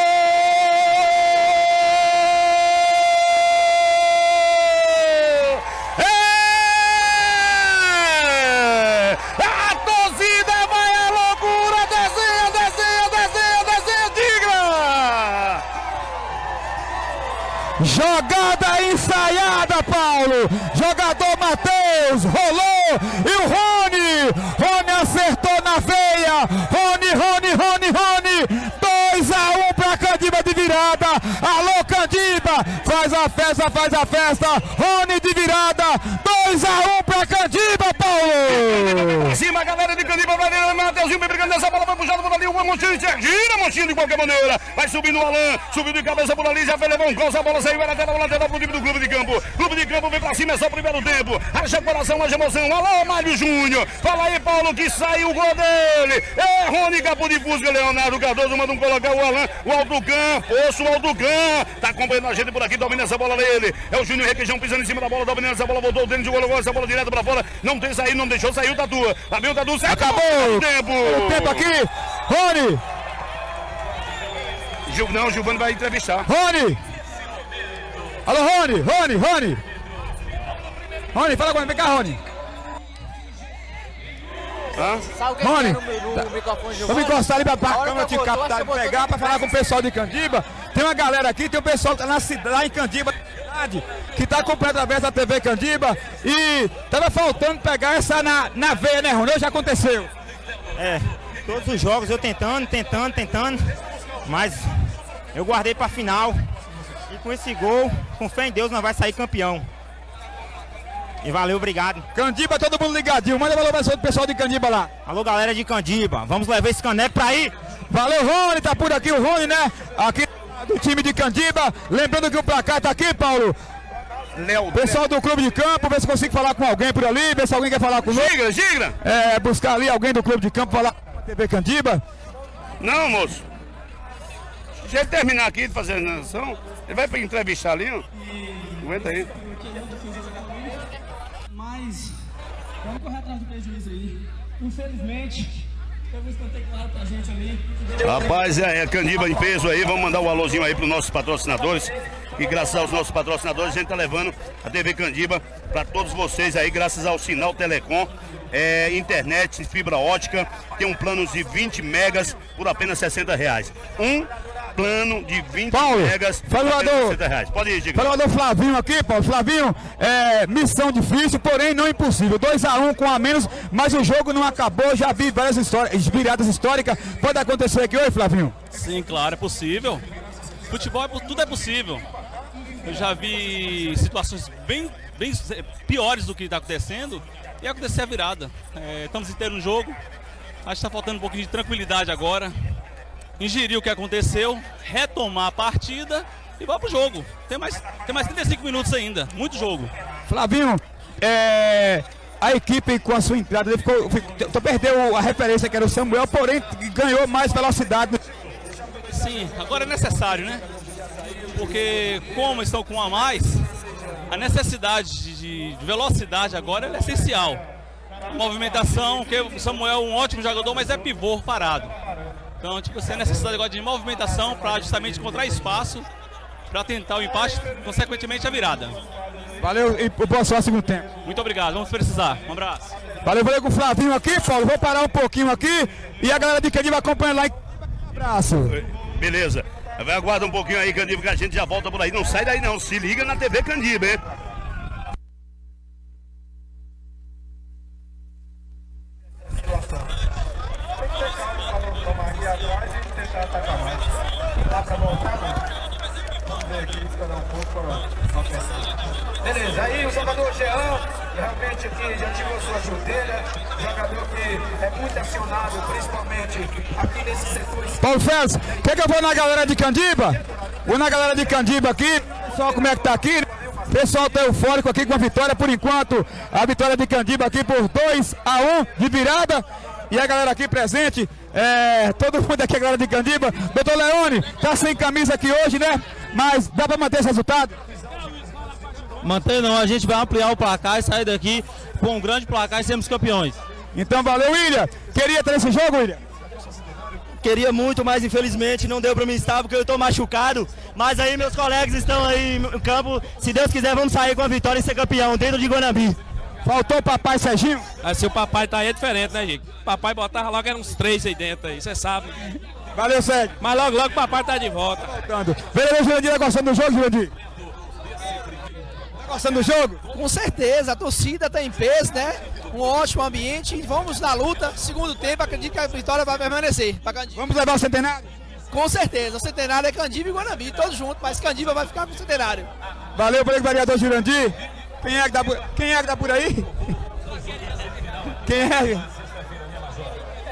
Jogada ensaiada, Paulo. Jogador Matheus rolou e o Rony. Rony acertou na veia. Rony, Rony, Rony, Rony. dois a um para Candiba de virada. Alô, Candiba. Faz a festa, faz a festa. Rony de virada. dois a um para Candiba, Paulo. Pra cima, galera. Alanzinho vem brigando nessa bola, vai puxando por ali, o Montinho gira, Montinho de qualquer maneira. Vai subindo o Alan, subindo de cabeça por ali, já foi levar um gol, a bola saiu, era até a lateral pro time do Clube de Campo. Clube de Campo vem pra cima, é só o primeiro tempo. Haja coração, haja emoção. Alô, Mário Júnior. Fala aí, Paulo, que saiu o gol dele. É Rony Capo de Fusca, Leonardo Cardoso manda um colocar o Alan, o Alducan, Poço, o Alducan. Tá acompanhando a gente por aqui, domina essa bola dele. É o Júnior Requeijão pisando em cima da bola, dominando essa bola, voltou dentro de gol, essa bola direto pra fora. Não tem saído, não deixou sair o Tatu. Abriu o Tatu, acabou o tempo. O tempo aqui, Rony. Gil, não, o Giovanni vai entrevistar. Rony. Alô, Rony, Rony, Rony. Rony, fala comigo, vem cá, Rony. Hã? Rony, vamos encostar ali pra, pra câmera de captar, pegar pra falar com o pessoal de Candiba. Tem uma galera aqui, tem um pessoal que tá na cidade, lá em Candiba, que tá acompanhando através da T V Candiba. E tava faltando pegar essa na, na veia, né, Rony? Hoje já aconteceu. É, todos os jogos eu tentando, tentando, tentando, mas eu guardei pra final. E com esse gol, com fé em Deus, nós vai sair campeão. E valeu, obrigado. Candiba, todo mundo ligadinho. Manda valor para o pessoal de Candiba lá. Alô, galera de Candiba. Vamos levar esse caneco pra aí. Valeu, Rony. Tá por aqui o Rony, né? Aqui do time de Candiba. Lembrando que o placar tá aqui, Paulo. Léo, pessoal do Clube de Campo, ver se consigo falar com alguém por ali. Ver se alguém quer falar conosco. Gigra, Gigra. É, buscar ali alguém do Clube de Campo, falar com a T V Candiba. Não, moço. Se ele terminar aqui de fazer a narração, ele vai pra entrevistar ali, ó. Aguenta aí. Mas vamos correr atrás do prejuízo aí. Infelizmente, teve um escanteio claro pra gente ali. Rapaz, é, é Candiba em peso aí. Vamos mandar um alôzinho aí pros nossos patrocinadores. E graças aos nossos patrocinadores, a gente tá levando a T V Candiba para todos vocês aí, graças ao Sinal Telecom. É, internet, fibra ótica, tem um plano de vinte megas por apenas sessenta reais. Um plano de vinte Paulo, megas por falador, apenas sessenta reais. Pode ir, Diego. Falador Flavinho aqui, Paulo. Flavinho, é, missão difícil, porém não impossível. dois a um com a menos, mas o jogo não acabou. Já vi várias histórias, viradas históricas. Pode acontecer aqui hoje, Flavinho? Sim, claro, é possível. Futebol, é, tudo é possível. Eu já vi situações bem, bem piores do que está acontecendo. E acontecer a virada. É, estamos inteiros no jogo. Acho que está faltando um pouquinho de tranquilidade agora. Ingerir o que aconteceu, retomar a partida e vamos pro jogo. Tem mais, tem mais trinta e cinco minutos ainda. Muito jogo. Flavinho, é, a equipe com a sua entrada ele ficou, ficou, perdeu a referência que era o Samuel, porém ganhou mais velocidade. Sim, agora é necessário, né? Porque como estão com um a mais, a necessidade de, de velocidade agora é essencial. Movimentação, que o Samuel é um ótimo jogador, mas é pivô parado. Então, tipo, você tem necessidade agora de movimentação para justamente encontrar espaço para tentar o empate, consequentemente a virada. Valeu e boa sorte no segundo tempo. Muito obrigado, vamos precisar. Um abraço. Valeu, valeu com o Flavinho aqui, Paulo. Vou parar um pouquinho aqui e a galera de Candiba acompanha lá. Um abraço. Beleza. Vai aguardar um pouquinho aí, Candiba, que a gente já volta por aí. Não sai daí não, se liga na T V Candiba, hein? Beleza, aí o jogador Jean, realmente aqui já tirou sua chuteira, jogador que é muito acionado, principalmente aqui nesse setor. Paulo Félix, quer que eu vou na galera de Candiba? Vou na galera de Candiba aqui, pessoal, como é que tá aqui? Pessoal tá eufórico aqui com a vitória, por enquanto, a vitória de Candiba aqui por dois a um de virada. E a galera aqui presente, é, todo mundo aqui, a galera de Candiba. Doutor Leone, tá sem camisa aqui hoje, né? Mas dá pra manter esse resultado? Manter não, a gente vai ampliar o placar e sair daqui com um grande placar e sermos campeões. Então valeu, William. Queria ter esse jogo, William? Queria muito, mas infelizmente não deu pra mim estar porque eu tô machucado. Mas aí meus colegas estão aí no campo. Se Deus quiser, vamos sair com a vitória e ser campeão dentro de Guanambi. Faltou o papai Serginho? Ah, se o papai tá aí é diferente, né, gente? O papai botava logo, eram uns três aí dentro aí, você sabe. Valeu, Sérgio. Mas logo, logo o papai tá de volta. Vereador Jurandir, tá gostando do jogo, Jurandir? Tá gostando do jogo? Com certeza, a torcida tá em peso, né? Um ótimo ambiente. Vamos na luta. Segundo tempo, acredito que a vitória vai permanecer. Vamos levar o centenário? Com certeza. O centenário é Candiba e Guanambi, todos juntos, mas Candiba vai ficar com o centenário. Valeu, vereador Jurandir. Quem é que tá por, quem é que tá por aí? Quem é?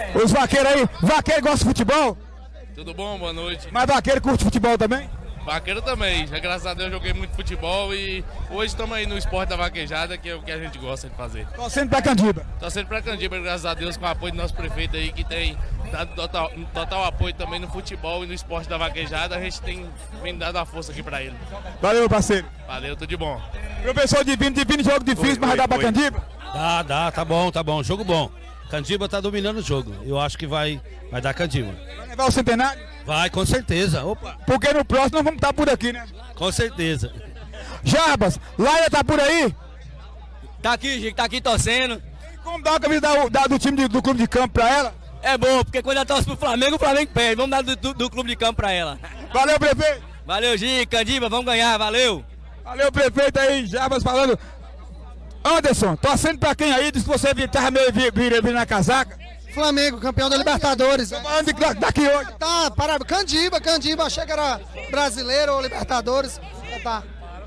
Os vaqueiros aí, vaqueiro gosta de futebol? Tudo bom? Boa noite. Mas vaqueiro curte futebol também? Vaqueiro também. Já, graças a Deus, joguei muito futebol e hoje estamos aí no esporte da vaquejada, que é o que a gente gosta de fazer. Torcendo pra Candiba. Torcendo pra Candiba, graças a Deus, com o apoio do nosso prefeito aí, que tem dado total, total apoio também no futebol e no esporte da vaquejada. A gente tem vem dado a força aqui pra ele. Valeu, parceiro. Valeu, tudo de bom. Professor Divino, Divino, jogo difícil, oi, mas vai dar pra oi. Candiba? Dá, dá, tá bom, tá bom. Jogo bom. Candiba tá dominando o jogo. Eu acho que vai, vai dar Candiba. Vai levar o centenário? Vai, com certeza. Opa. Porque no próximo nós vamos estar por aqui, né? Com certeza. Jarbas, Laia tá por aí? Tá aqui, gente, tá aqui torcendo. Como dá a camisa da, da, do time de, do clube de campo pra ela? É bom, porque quando ela torce pro Flamengo, o Flamengo perde. Vamos dar do, do, do clube de campo pra ela. Valeu, prefeito. Valeu, Gi, Candiba, vamos ganhar, valeu. Valeu, prefeito aí, Jarbas falando. Anderson, torcendo pra quem aí? Diz que você tava meio virando na casaca. Flamengo, campeão da Libertadores. Tô falando daqui hoje. Tá, para Candiba, Candiba, achei que era brasileiro ou Libertadores. Tá.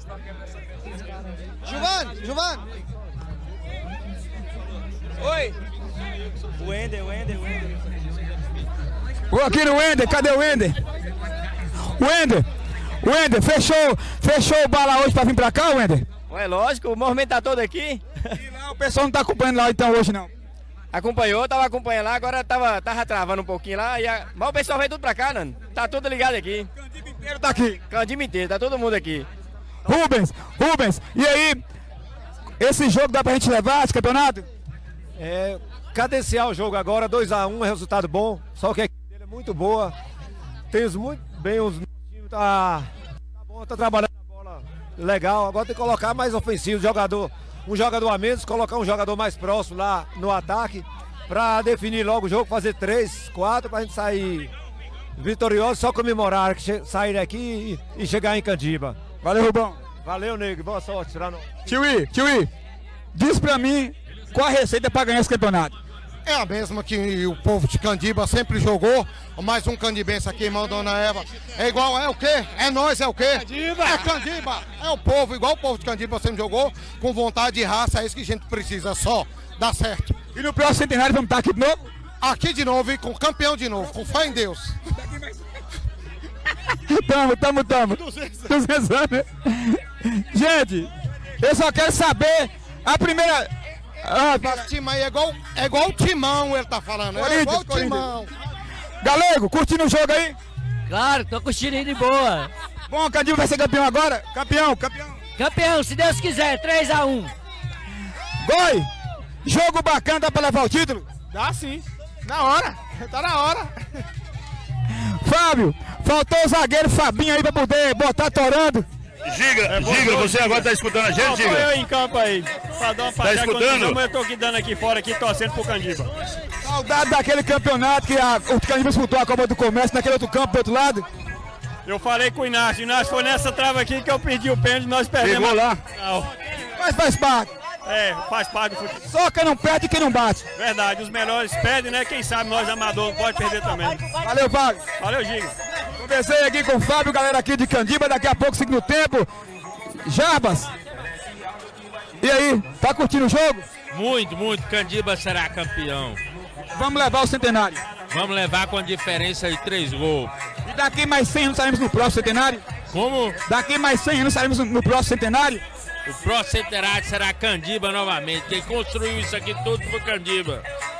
Giovanni, Giovanni. Oi. O Wender, o Wender, o Wender. Vou aqui no Wender, cadê o Wender? Wender, Wender, fechou, fechou o bala hoje pra vir pra cá, Wender? É lógico, o movimento tá todo aqui. E lá o pessoal não tá acompanhando lá então hoje não? Acompanhou, tava acompanhando lá, agora tava, tava travando um pouquinho lá. E a... Mas o pessoal veio tudo pra cá, Nando. Tá tudo ligado aqui. Candiba inteiro tá aqui. Candiba inteiro, tá todo mundo aqui. Rubens, Rubens, e aí, esse jogo dá pra gente levar esse campeonato? É, cadenciar o jogo agora, dois a um, é resultado bom, só que a equipe dele é muito boa. Temos muito bem, os times tá, tá bom, tá trabalhando a bola legal. Agora tem que colocar mais ofensivo, jogador, um jogador a menos, colocar um jogador mais próximo lá no ataque, pra definir logo o jogo, fazer três, quatro, pra gente sair vitorioso, só comemorar que sair daqui e, e chegar em Candiba. Valeu, Rubão. Valeu, nego. Boa sorte. Tiuí, Tiuí, diz pra mim qual a receita pra ganhar esse campeonato. É a mesma que o povo de Candiba sempre jogou. Mais um candibense aqui, irmão Dona Eva. É igual, é o quê? É nós, é o quê? Candiba. É Candiba. É o povo, igual o povo de Candiba sempre jogou. Com vontade de raça, é isso que a gente precisa só. Dá certo. E no próximo centenário vamos estar aqui de novo? Aqui de novo e com campeão de novo, com fé em Deus. Tamo, tamo, tamo. duzentos anos. Gente, eu só quero saber a primeira. Ah, esse time aí é igual, é igual o Timão, ele tá falando. É igual o Timão. Galego, curtindo o jogo aí? Claro, tô curtindo aí de boa. Bom, Candiba vai ser campeão agora? Campeão, campeão. Campeão, se Deus quiser, três a um. Goi, jogo bacana, dá pra levar o título? Dá sim, na hora, tá na hora. Fábio, faltou o zagueiro Fabinho aí pra poder botar torando. Giga, é, Giga, você agora tá escutando a gente, Giga? Eu em campo aí, pra dar uma tá escutando? Eu tô aqui dando aqui fora, aqui torcendo pro Candiba. Saudade daquele campeonato que a, o Candiba disputou a Copa do Comércio naquele outro campo do outro lado. Eu falei com o Inácio, o Inácio foi nessa trava aqui que eu perdi o pênalti, nós perdemos. Pegou lá? Não. Mas faz parte. É, faz parte do futebol. Só quem não perde e quem não bate. Verdade, os melhores perdem, né? Quem sabe nós amadores não pode perder também. Valeu, Fábio. Valeu, Giga. Conversei aqui com o Fábio, galera aqui de Candiba, daqui a pouco, segundo tempo. Jarbas. E aí, tá curtindo o jogo? Muito, muito. Candiba será campeão. Vamos levar o centenário. Vamos levar com a diferença de três gols. E daqui mais cem anos saímos no próximo centenário? Como? Daqui mais cem anos saímos no próximo centenário? O próximo centenário será Candiba novamente. Quem construiu isso aqui tudo foi Candiba.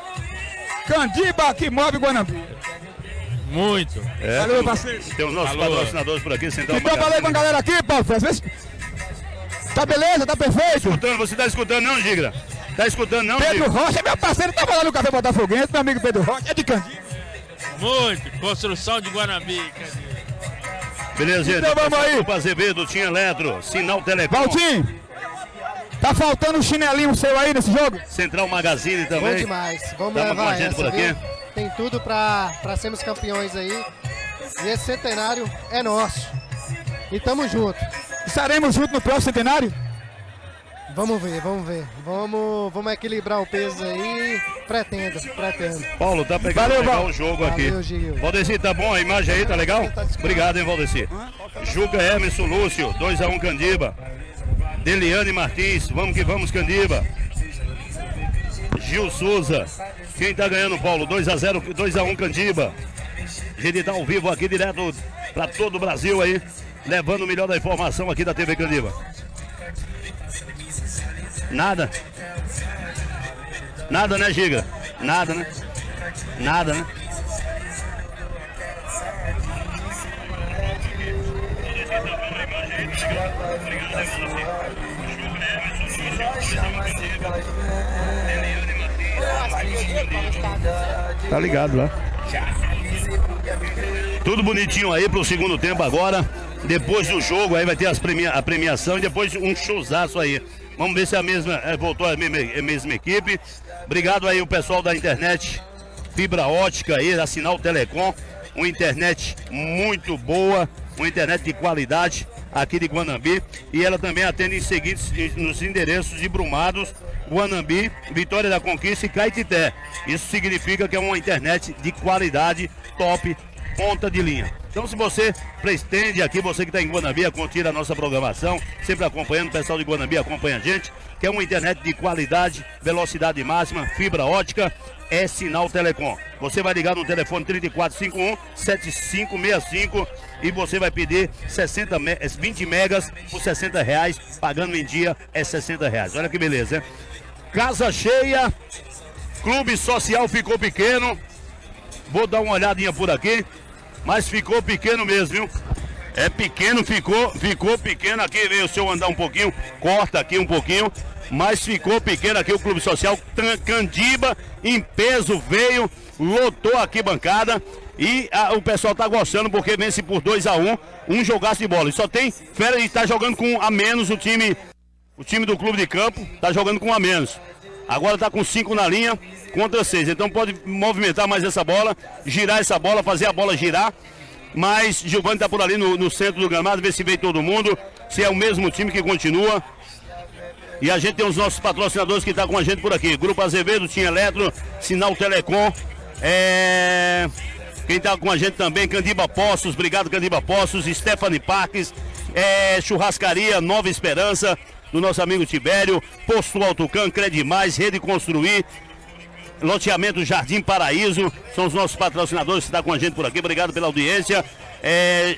Candiba que move Guanambi. Muito. É, valeu, parceiro. Tem os nossos patrocinadores por aqui. Então falei com a galera aqui, Paulo Fred. Tá beleza, tá perfeito? Escutando, você tá escutando não, Gigra? Tá escutando não, Pedro Gigra? Rocha, meu parceiro, tá falando no Café Botafoguense, meu amigo Pedro Rocha, é de Candiba. Muito. Construção de Guanambi, Candiba. Beleza, gente. Então vamos aí. O Azevedo, tinha Eletro, Sinal Telecom. Valtinho, tá faltando um chinelinho seu aí nesse jogo? Central Magazine também. Bom demais, vamos Tamo levar com a gente essa, por aqui. Viu? Tem tudo pra, pra sermos campeões aí. E esse centenário é nosso. E tamo junto. Estaremos juntos no próximo centenário? Vamos ver, vamos ver. Vamos, vamos equilibrar o peso aí. Pretendo, pretendo. Paulo, tá pegando Valeu, legal Val. o jogo Valeu, aqui. Gil. Valdeci, tá bom a imagem aí, tá legal? Obrigado, hein, Valdeci. Juca Hermeson Lúcio, dois a um Candiba. Deliane Martins, vamos que vamos, Candiba. Gil Souza. Quem tá ganhando, Paulo? dois a zero, dois a um Candiba. A gente tá ao vivo aqui, direto para todo o Brasil aí, levando o melhor da informação aqui da T V Candiba. Nada. Nada, né, Giga? Nada, né? Nada, né? Tá ligado lá. Tudo bonitinho aí pro segundo tempo agora. Depois do jogo aí vai ter as premia a premiação e depois um showzaço aí. Vamos ver se a mesma é, voltou a mesma, a mesma equipe. Obrigado aí o pessoal da internet fibra ótica aí, da Sinal Telecom. Uma internet muito boa, uma internet de qualidade aqui de Guanambi. E ela também atende em seguintes nos endereços de Brumados, Guanambi, Vitória da Conquista e Caetité. Isso significa que é uma internet de qualidade, top, ponta de linha. Então, se você pretende aqui, você que está em Guanambi, a curtir a nossa programação, sempre acompanhando, o pessoal de Guanambi acompanha a gente, que é uma internet de qualidade, velocidade máxima, fibra ótica, é Sinal Telecom. Você vai ligar no telefone trinta e quatro cinquenta e um, setenta e cinco sessenta e cinco e você vai pedir sessenta, vinte megas por sessenta reais, pagando em dia é sessenta reais. Olha que beleza, hein? Casa cheia, clube social ficou pequeno. Vou dar uma olhadinha por aqui, mas ficou pequeno mesmo, viu? É pequeno, ficou, ficou pequeno aqui, veio se eu andar um pouquinho, corta aqui um pouquinho, mas ficou pequeno aqui o Clube Social Candiba, em peso, veio, lotou aqui bancada e a, o pessoal tá gostando porque vence por dois a um, um jogaço de bola. E só tem fera e tá jogando com a menos o time, o time do Clube de Campo, tá jogando com a menos. Agora tá com cinco na linha contra seis, então pode movimentar mais essa bola, girar essa bola, fazer a bola girar. Mas Giovanni tá por ali no, no centro do gramado, ver se vem todo mundo, se é o mesmo time que continua. E a gente tem os nossos patrocinadores que estão com a gente por aqui. Grupo Azevedo, Tim Eletro, Sinal Telecom. É... Quem está com a gente também, Candiba Postos, obrigado Candiba Postos, Stephanie Parques, é... Churrascaria Nova Esperança, do nosso amigo Tibério, Posto Autocan, Credimais, Rede Construir, Loteamento Jardim Paraíso, são os nossos patrocinadores que estão com a gente por aqui, obrigado pela audiência. É...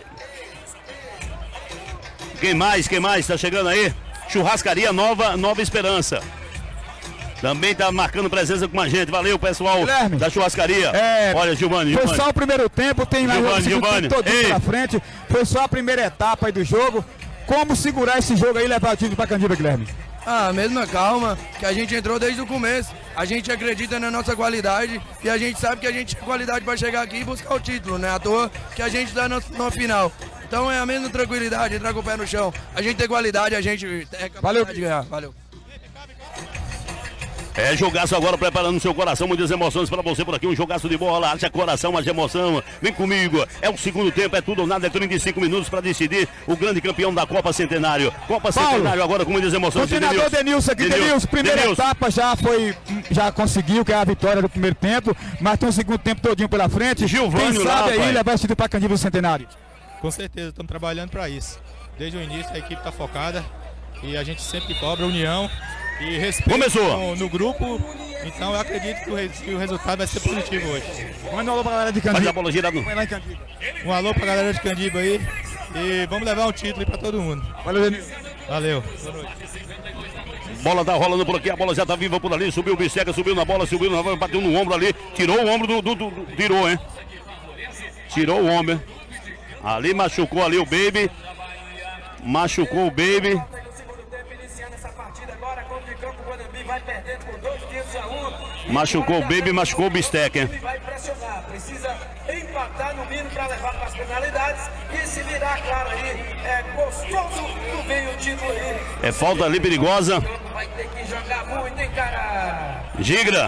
Quem mais, quem mais está chegando aí? Churrascaria Nova, Nova Esperança. Também está marcando presença com a gente. Valeu, pessoal Guilherme, da churrascaria. É, olha, Giovanni, Foi Giovanni. só o primeiro tempo, tem mais Giovanni, Giovanni. todo pela frente. Foi só a primeira etapa aí do jogo. Como segurar esse jogo aí e levar o time para Candiba, Guilherme? Ah, mesma calma, que a gente entrou desde o começo. A gente acredita na nossa qualidade e a gente sabe que a gente tem qualidade para chegar aqui e buscar o título, né? À toa que a gente dá no, no final. Então é a mesma tranquilidade, entrar com o pé no chão. A gente tem qualidade, a gente é capaz de ganhar. Valeu. É jogaço agora, preparando o seu coração, muitas emoções para você por aqui, um jogaço de bola, haja coração, haja emoção, vem comigo, é o segundo tempo, é tudo ou nada, é trinta e cinco minutos para decidir o grande campeão da Copa Centenário. Copa Paulo, Centenário agora com muitas emoções. O treinador Denilson aqui, Denilson, Denilson primeira Denilson. etapa já foi, já conseguiu, que é a vitória do primeiro tempo, mas tem um segundo tempo todinho pela frente. Giovanni, quem sabe lá, aí levar esse título para Candiba Centenário? Com certeza, estamos trabalhando para isso. Desde o início a equipe está focada e a gente sempre cobra união e respeito no, no grupo. Então eu acredito que o, que o resultado vai ser positivo hoje. Manda um alô pra galera de Candiba. Faz a bola girada. Um alô pra galera de Candiba aí. E vamos levar um título para todo mundo. Valeu, Denilson. Valeu. Bola tá rolando por aqui, a bola já tá viva por ali. Subiu o Bisteca, subiu na bola, subiu na bola, bateu no ombro ali. Tirou o ombro do. do, do, do tirou, hein? Tirou o ombro. Ali machucou ali o Baby. Machucou o Baby. Machucou o Baby, machucou o Bistec, hein? Vai pressionar, precisa empatar no mínimo para levar para as penalidades e se virar claro aí, é gostoso do bem o título aí. É falta ali perigosa. Vai ter que jogar muito, hein, cara? Gigra.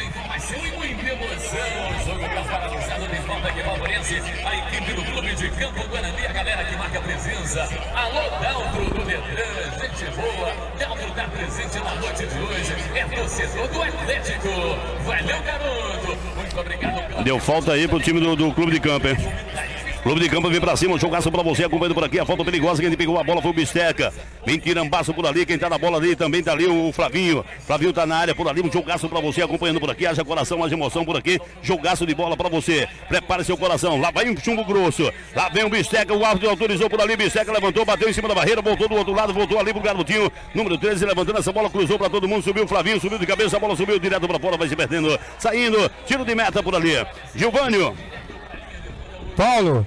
A equipe do Clube de Campo Guanambi, a galera que marca presença. Alô, Daltro do Detran, gente boa. Daltro tá presente na noite de hoje. É torcedor do Atlético. Valeu, garoto. Muito obrigado pela... Deu falta aí pro time do, do Clube de Campo, hein? Clube de Campo vem pra cima, um jogaço pra você, acompanhando por aqui, a falta perigosa, quem pegou a bola foi o Bisteca. Vem tirambaço por ali, quem tá na bola ali também tá ali o Flavinho. Flavinho tá na área por ali, um jogaço pra você, acompanhando por aqui, haja coração, haja emoção por aqui, jogaço de bola pra você. Prepare seu coração, lá vai um chumbo grosso, lá vem o Bisteca, o árbitro autorizou por ali, Bisteca levantou, bateu em cima da barreira, voltou do outro lado, voltou ali pro garotinho, número treze, levantando essa bola, cruzou pra todo mundo, subiu o Flavinho, subiu de cabeça, a bola subiu direto pra fora, vai se perdendo, saindo, tiro de meta por ali. Gilvânio. Paulo.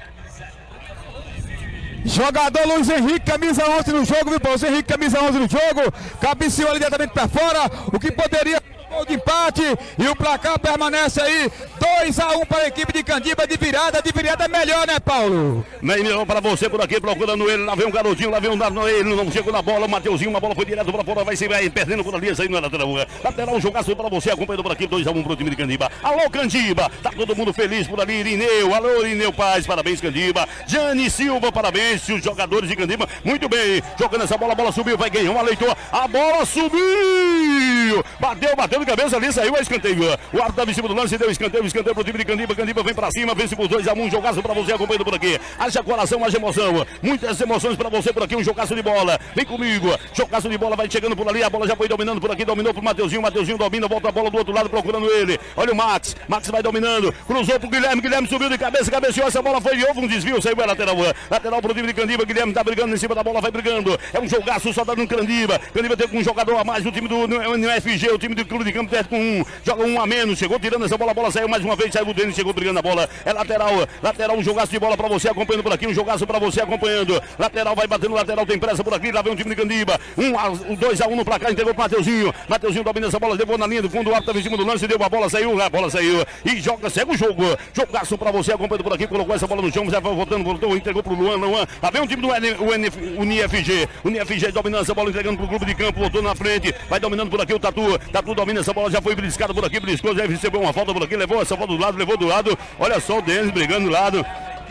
Jogador Luiz Henrique, camisa onze no jogo, viu, Paulo? Luiz Henrique, camisa onze no jogo, cabeceou ali diretamente para fora, o que poderia gol de empate, e o placar permanece aí dois a um para a equipe de Candiba, de virada, de virada melhor, né, Paulo? Melhor para você por aqui, procurando ele, lá vem um garotinho, lá vem um dado, ele não chegou na bola, o Mateuzinho, uma bola foi direto para fora, vai se vai perdendo por ali, saindo na lateral, lateral, um jogaço para você, acompanhando por aqui, dois a um para o time de Candiba. Alô, Candiba, tá todo mundo feliz por ali, Irineu, alô, Irineu Paz, parabéns, Candiba, Jane Silva, parabéns, os jogadores de Candiba, muito bem, jogando essa bola, a bola subiu, vai ganhar uma leitura, a bola subiu, bateu, bateu de cabeça ali, saiu a escanteio, o árbitro estava em cima do lance, deu escanteio, escanteio pro time de Candiba, Candiba vem pra cima, vence por dois a um, um jogaço pra você, acompanhando por aqui, haja coração, haja emoção, muitas emoções pra você por aqui, um jogaço de bola, vem comigo, jogaço de bola, vai chegando por ali, a bola já foi dominando por aqui, dominou pro Mateuzinho, Mateuzinho domina, volta a bola do outro lado, procurando ele, olha o Max, Max vai dominando, cruzou pro Guilherme, Guilherme subiu de cabeça, cabeceou, essa bola foi, houve um desvio, saiu a lateral, lateral pro time de Candiba, Guilherme tá brigando em cima da bola, vai brigando, é um jogaço só dando no Candiba, Candiba tem um jogador a mais, o time do N F G, o time do Clube de Campo com um, joga um a menos, chegou tirando essa bola, a bola saiu mais uma vez, saiu o Denis, chegou brigando a bola, é lateral, lateral, um jogaço de bola pra você, acompanhando por aqui, um jogaço pra você, acompanhando, lateral, vai batendo, lateral, tem pressa por aqui, lá vem o time de Candiba, um, dois a um no placar, entregou pro Mateuzinho, Mateuzinho domina essa bola, levou na linha do fundo, o árbitro em cima do lance, deu a bola, saiu, a bola saiu, e joga, segue o jogo, jogaço pra você, acompanhando por aqui, colocou essa bola no chão, já vai voltando, voltou, entregou pro Luan, Luan, lá vem o time do N F G, o N F G dominando essa bola, entregando pro Clube de Campo, voltou na frente, vai dominando por aqui o Tatu, Tatu domina essa bola, já foi briscado por aqui, briscou, já recebeu uma falta por aqui, levou essa bola do lado, levou do lado, olha só o Denis brigando do lado.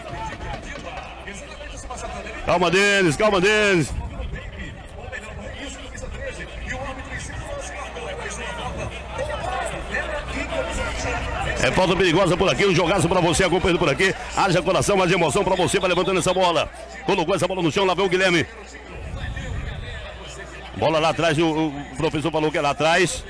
Calma, Denis, calma, Denis. É falta perigosa por aqui, um jogaço pra você, acompanhando por aqui, haja coração, haja emoção pra você, vai levantando essa bola, colocou essa bola no chão, lá vem o Guilherme. Bola lá atrás, o, o professor falou que é lá atrás.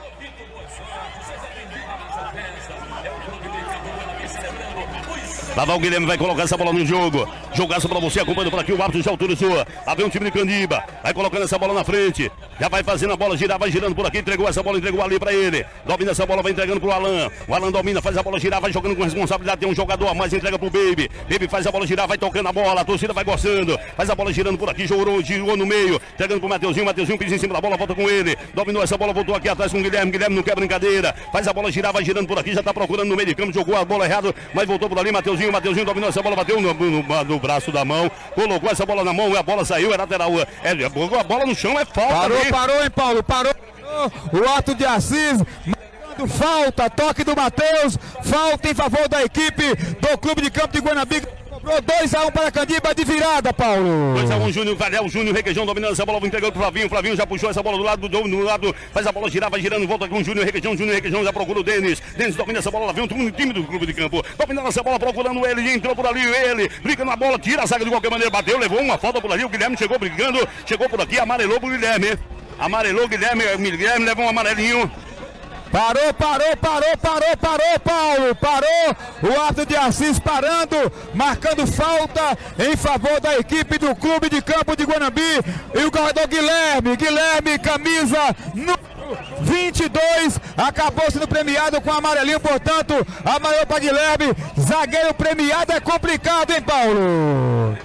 Lá vai o Guilherme, vai colocar essa bola no jogo. Jogaço pra você, acompanhando por aqui, o árbitro já autorizou. Lá vem o time de Candiba, vai colocando essa bola na frente. Já vai fazendo a bola girar, vai girando por aqui, entregou essa bola, entregou ali pra ele. Domina essa bola, vai entregando pro Alan. O Alan domina, faz a bola girar, vai jogando com responsabilidade. Tem um jogador a mais, entrega pro Baby. Baby faz a bola girar, vai tocando a bola, a torcida vai gostando. Faz a bola girando por aqui, jogou, girou no meio, entregando pro Mateuzinho. Mateuzinho pisa em cima da bola, volta com ele. Dominou essa bola, voltou aqui atrás com o Guilherme. Guilherme não quer brincadeira. Faz a bola girar, vai girando por aqui, já tá procurando no meio de campo, jogou a bola errado, mas voltou por ali. Mateuzinho, Mateuzinho dominou essa bola, bateu no, no, no braço da mão, colocou essa bola na mão, a bola saiu, é lateral. É, a bola no chão é falta. Parou, ali. parou, hein, Paulo? Parou. O ato de Assis, marcando falta, toque do Matheus, falta em favor da equipe do Clube de Campo de Guanabiga. dois a um para Candiba de virada, Paulo. dois a um, Júnior, Varel, Júnior, Requeijão dominando essa bola, entregando pro Flavinho. Flavinho já puxou essa bola do lado, do, do lado, faz a bola girar, vai girando, volta com o Júnior, Requeijão, Júnior, Requeijão, já procura o Denis. Denis domina essa bola, lá vem um time do Clube de Campo, dominando essa bola, procurando ele, entrou por ali, ele, briga na bola, tira a zaga de qualquer maneira, bateu, levou uma falta por ali, o Guilherme chegou brigando, chegou por aqui, amarelou pro Guilherme. Amarelou, Guilherme, Guilherme leva um amarelinho. Parou, parou, parou, parou, parou, Paulo, parou, o árbitro de Assis parando, marcando falta em favor da equipe do Clube de Campo de Guanabi, e o corredor Guilherme, Guilherme, camisa vinte e dois, acabou sendo premiado com amarelinho, portanto, amarelo para Guilherme, zagueiro premiado é complicado, hein, Paulo?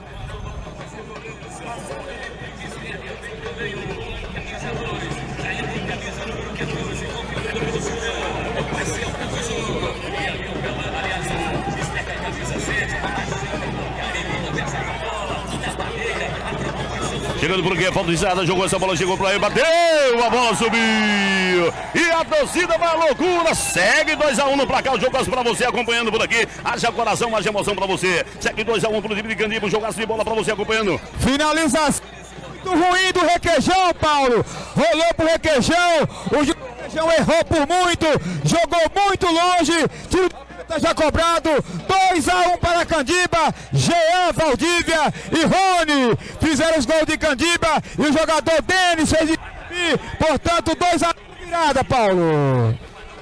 Chegando por aqui, a falta de Zada, jogou essa bola, chegou pra ele, bateu, a bola subiu. E a torcida vai à loucura, segue dois a um no placar, o jogaço pra você, acompanhando por aqui. Haja coração, haja emoção pra você. Segue dois a um pro time de Candiba, um jogaço de bola pra você, acompanhando. Finalização muito ruim do Requeijão, Paulo. Rolou pro Requeijão, o Requeijão errou por muito, jogou muito longe, tiro Tá já cobrado, dois a um para Candiba. Jean, Valdívia e Rony fizeram os gols de Candiba e o jogador Denis fez de... Portanto, dois a um virada, Paulo.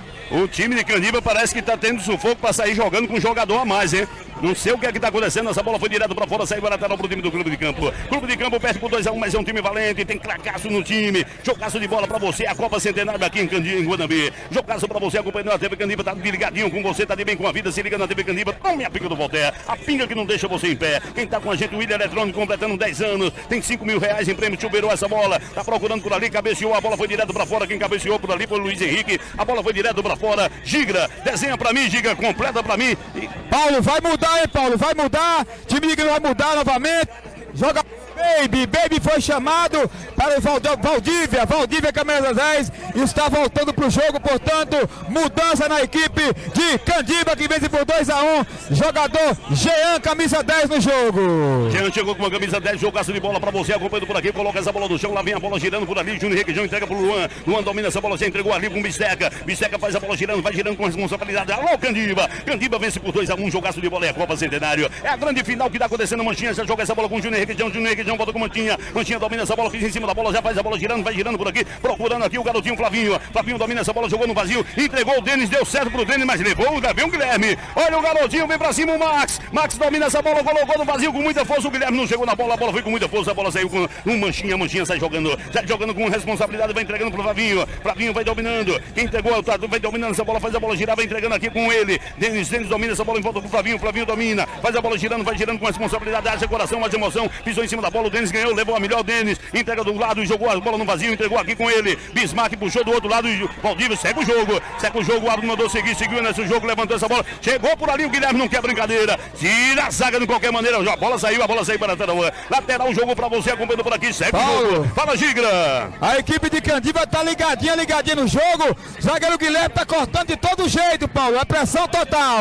O time de Candiba parece que está tendo sufoco para sair jogando com um jogador a mais, hein? Não sei o que é que está acontecendo, essa bola foi direto para fora, saiu para lateral para o time do Clube de Campo. Clube de Campo perde por dois a um, mas é um time valente, tem cracaço no time. Jogaço de bola para você, a Copa Centenária aqui em Candiba, em Guanambi. Jogaço para você, acompanhando a T V Candiba, tá ligadinho com você, tá de bem com a vida, se liga na T V Candiba, tome a pinga do Voltaire, a pinga que não deixa você em pé. Quem tá com a gente, o William Eletrônico, completando dez anos, tem cinco mil reais em prêmio, chuveirou essa bola, tá procurando por ali, cabeceou, a bola foi direto para fora, quem cabeceou por ali foi o Luiz Henrique, a bola foi direto para fora. Gigra, desenha para mim, Giga, completa para mim. E... Paulo, vai mudar, hein, Paulo, vai mudar. Time que vai mudar novamente. Joga Baby, Baby foi chamado para o Valdívia, Valdívia camisa dez, está voltando para o jogo, portanto, mudança na equipe de Candiba que vence por dois a um, jogador Jean, camisa dez no jogo. Jean chegou com uma camisa dez, jogaço de bola para você, acompanhando por aqui, coloca essa bola no chão, lá vem a bola girando por ali, Júnior Requeijão entrega para o Luan, Luan domina essa bola, já entregou ali com o Bisteca, Bisteca faz a bola girando, vai girando com responsabilidade, alô Candiba, Candiba vence por dois a um, jogaço de bola é a Copa Centenário, é a grande final que está acontecendo, Manchinha já joga essa bola com o Júnior Requeijão, Júnior Requeijão volta com Manchinha, Manchinha domina essa bola, fica em cima da bola, já faz a bola girando, vai girando por aqui, procurando aqui o garotinho Flavinho, Flavinho domina essa bola, jogou no vazio, entregou o Denis, deu certo pro Denis, mas levou o Gavião Guilherme, olha o garotinho, vem pra cima o Max, Max domina essa bola, colocou no vazio com muita força, o Guilherme não chegou na bola, a bola foi com muita força, a bola saiu com um Manchinha, Manchinha sai jogando, sai jogando com responsabilidade, vai entregando pro Flavinho, Flavinho vai dominando, quem entregou o Tatu vai dominando essa bola, faz a bola girar, vai entregando aqui com ele, Denis, Denis domina essa bola em volta com o Flavinho, Flavinho domina, faz a bola girando, vai girando com responsabilidade, haja coração, haja emoção, pisou em cima da bola, o Denis ganhou, levou a melhor, Denis, entrega do lado, jogou a bola no vazio, entregou aqui com ele, Bismarck puxou do outro lado, e Valdívia segue o jogo, segue o jogo, o árbitro mandou seguir, seguiu nesse jogo, levantou essa bola, chegou por ali, o Guilherme não quer brincadeira, tira a zaga de qualquer maneira, a bola saiu, a bola saiu para a lateral, lateral jogo para você, acompanhando por aqui, segue Paulo. O jogo, fala Gigra. A equipe de Candiba tá ligadinha, ligadinha no jogo, zagueiro Guilherme tá cortando de todo jeito, Paulo, é pressão total.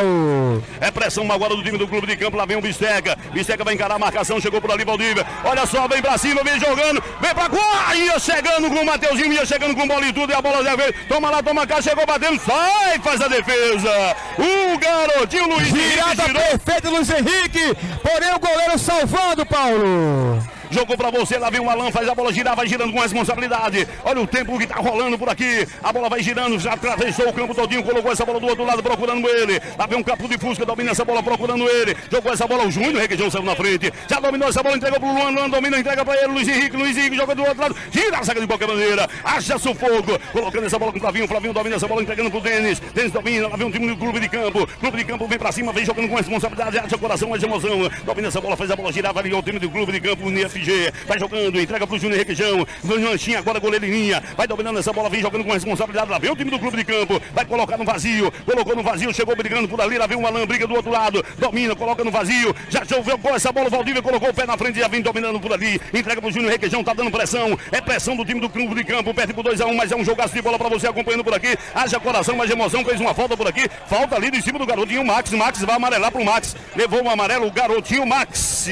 É pressão agora do time do Clube de Campo, lá vem o Bisteca, Bisteca vai encarar a marcação, chegou por ali, Valdívia, olha só, vem pra cima, vem jogando, vem pra cá, ia chegando com o Mateuzinho, ia chegando com bola e tudo, e a bola já veio, toma lá, toma cá, chegou batendo, sai, faz a defesa, o garotinho Luiz Henrique. Virada perfeita, Luiz Henrique, porém o goleiro salvando, Paulo. Jogou pra você, lá vem o Alan, faz a bola girar, vai girando com responsabilidade. Olha o tempo que tá rolando por aqui. A bola vai girando, já atravessou o campo todinho, colocou essa bola do outro lado, procurando ele. Lá vem um Capo de Fusca, domina essa bola, procurando ele. Jogou essa bola, o Júnior Requeijão saiu na frente. Já dominou essa bola, entregou pro Luan, Luan domina, entrega pra ele, Luiz Henrique, Luiz Henrique joga do outro lado. Gira a zaga de qualquer maneira, acha sufoco. Colocando essa bola com o Flavinho, Flavinho domina essa bola, entregando pro Denis. Denis domina, lá vem um time do Clube de Campo. Clube de Campo vem pra cima, vem jogando com responsabilidade, acha coração, acha emoção. Domina essa bola, faz a bola girar, vai ligar o time do Clube de Campo, N F G. Vai jogando. Entrega pro Júnior Requeijão, Manchinha agora goleirinha, vai dominando essa bola, vem jogando com responsabilidade, lá vem o time do Clube de Campo, vai colocar no vazio, colocou no vazio, chegou brigando por ali, lá vem o Alan, briga do outro lado, domina, coloca no vazio, já jogou essa bola, o Valdívia colocou o pé na frente, já vem dominando por ali, entrega pro Júnior Requeijão, tá dando pressão, é pressão do time do Clube de Campo, perde por dois a um, mas é um jogaço de bola pra você acompanhando por aqui, haja coração, mais emoção, fez uma falta por aqui, falta ali em cima do garotinho Max, Max vai amarelar pro Max, levou um amarelo o garotinho Max.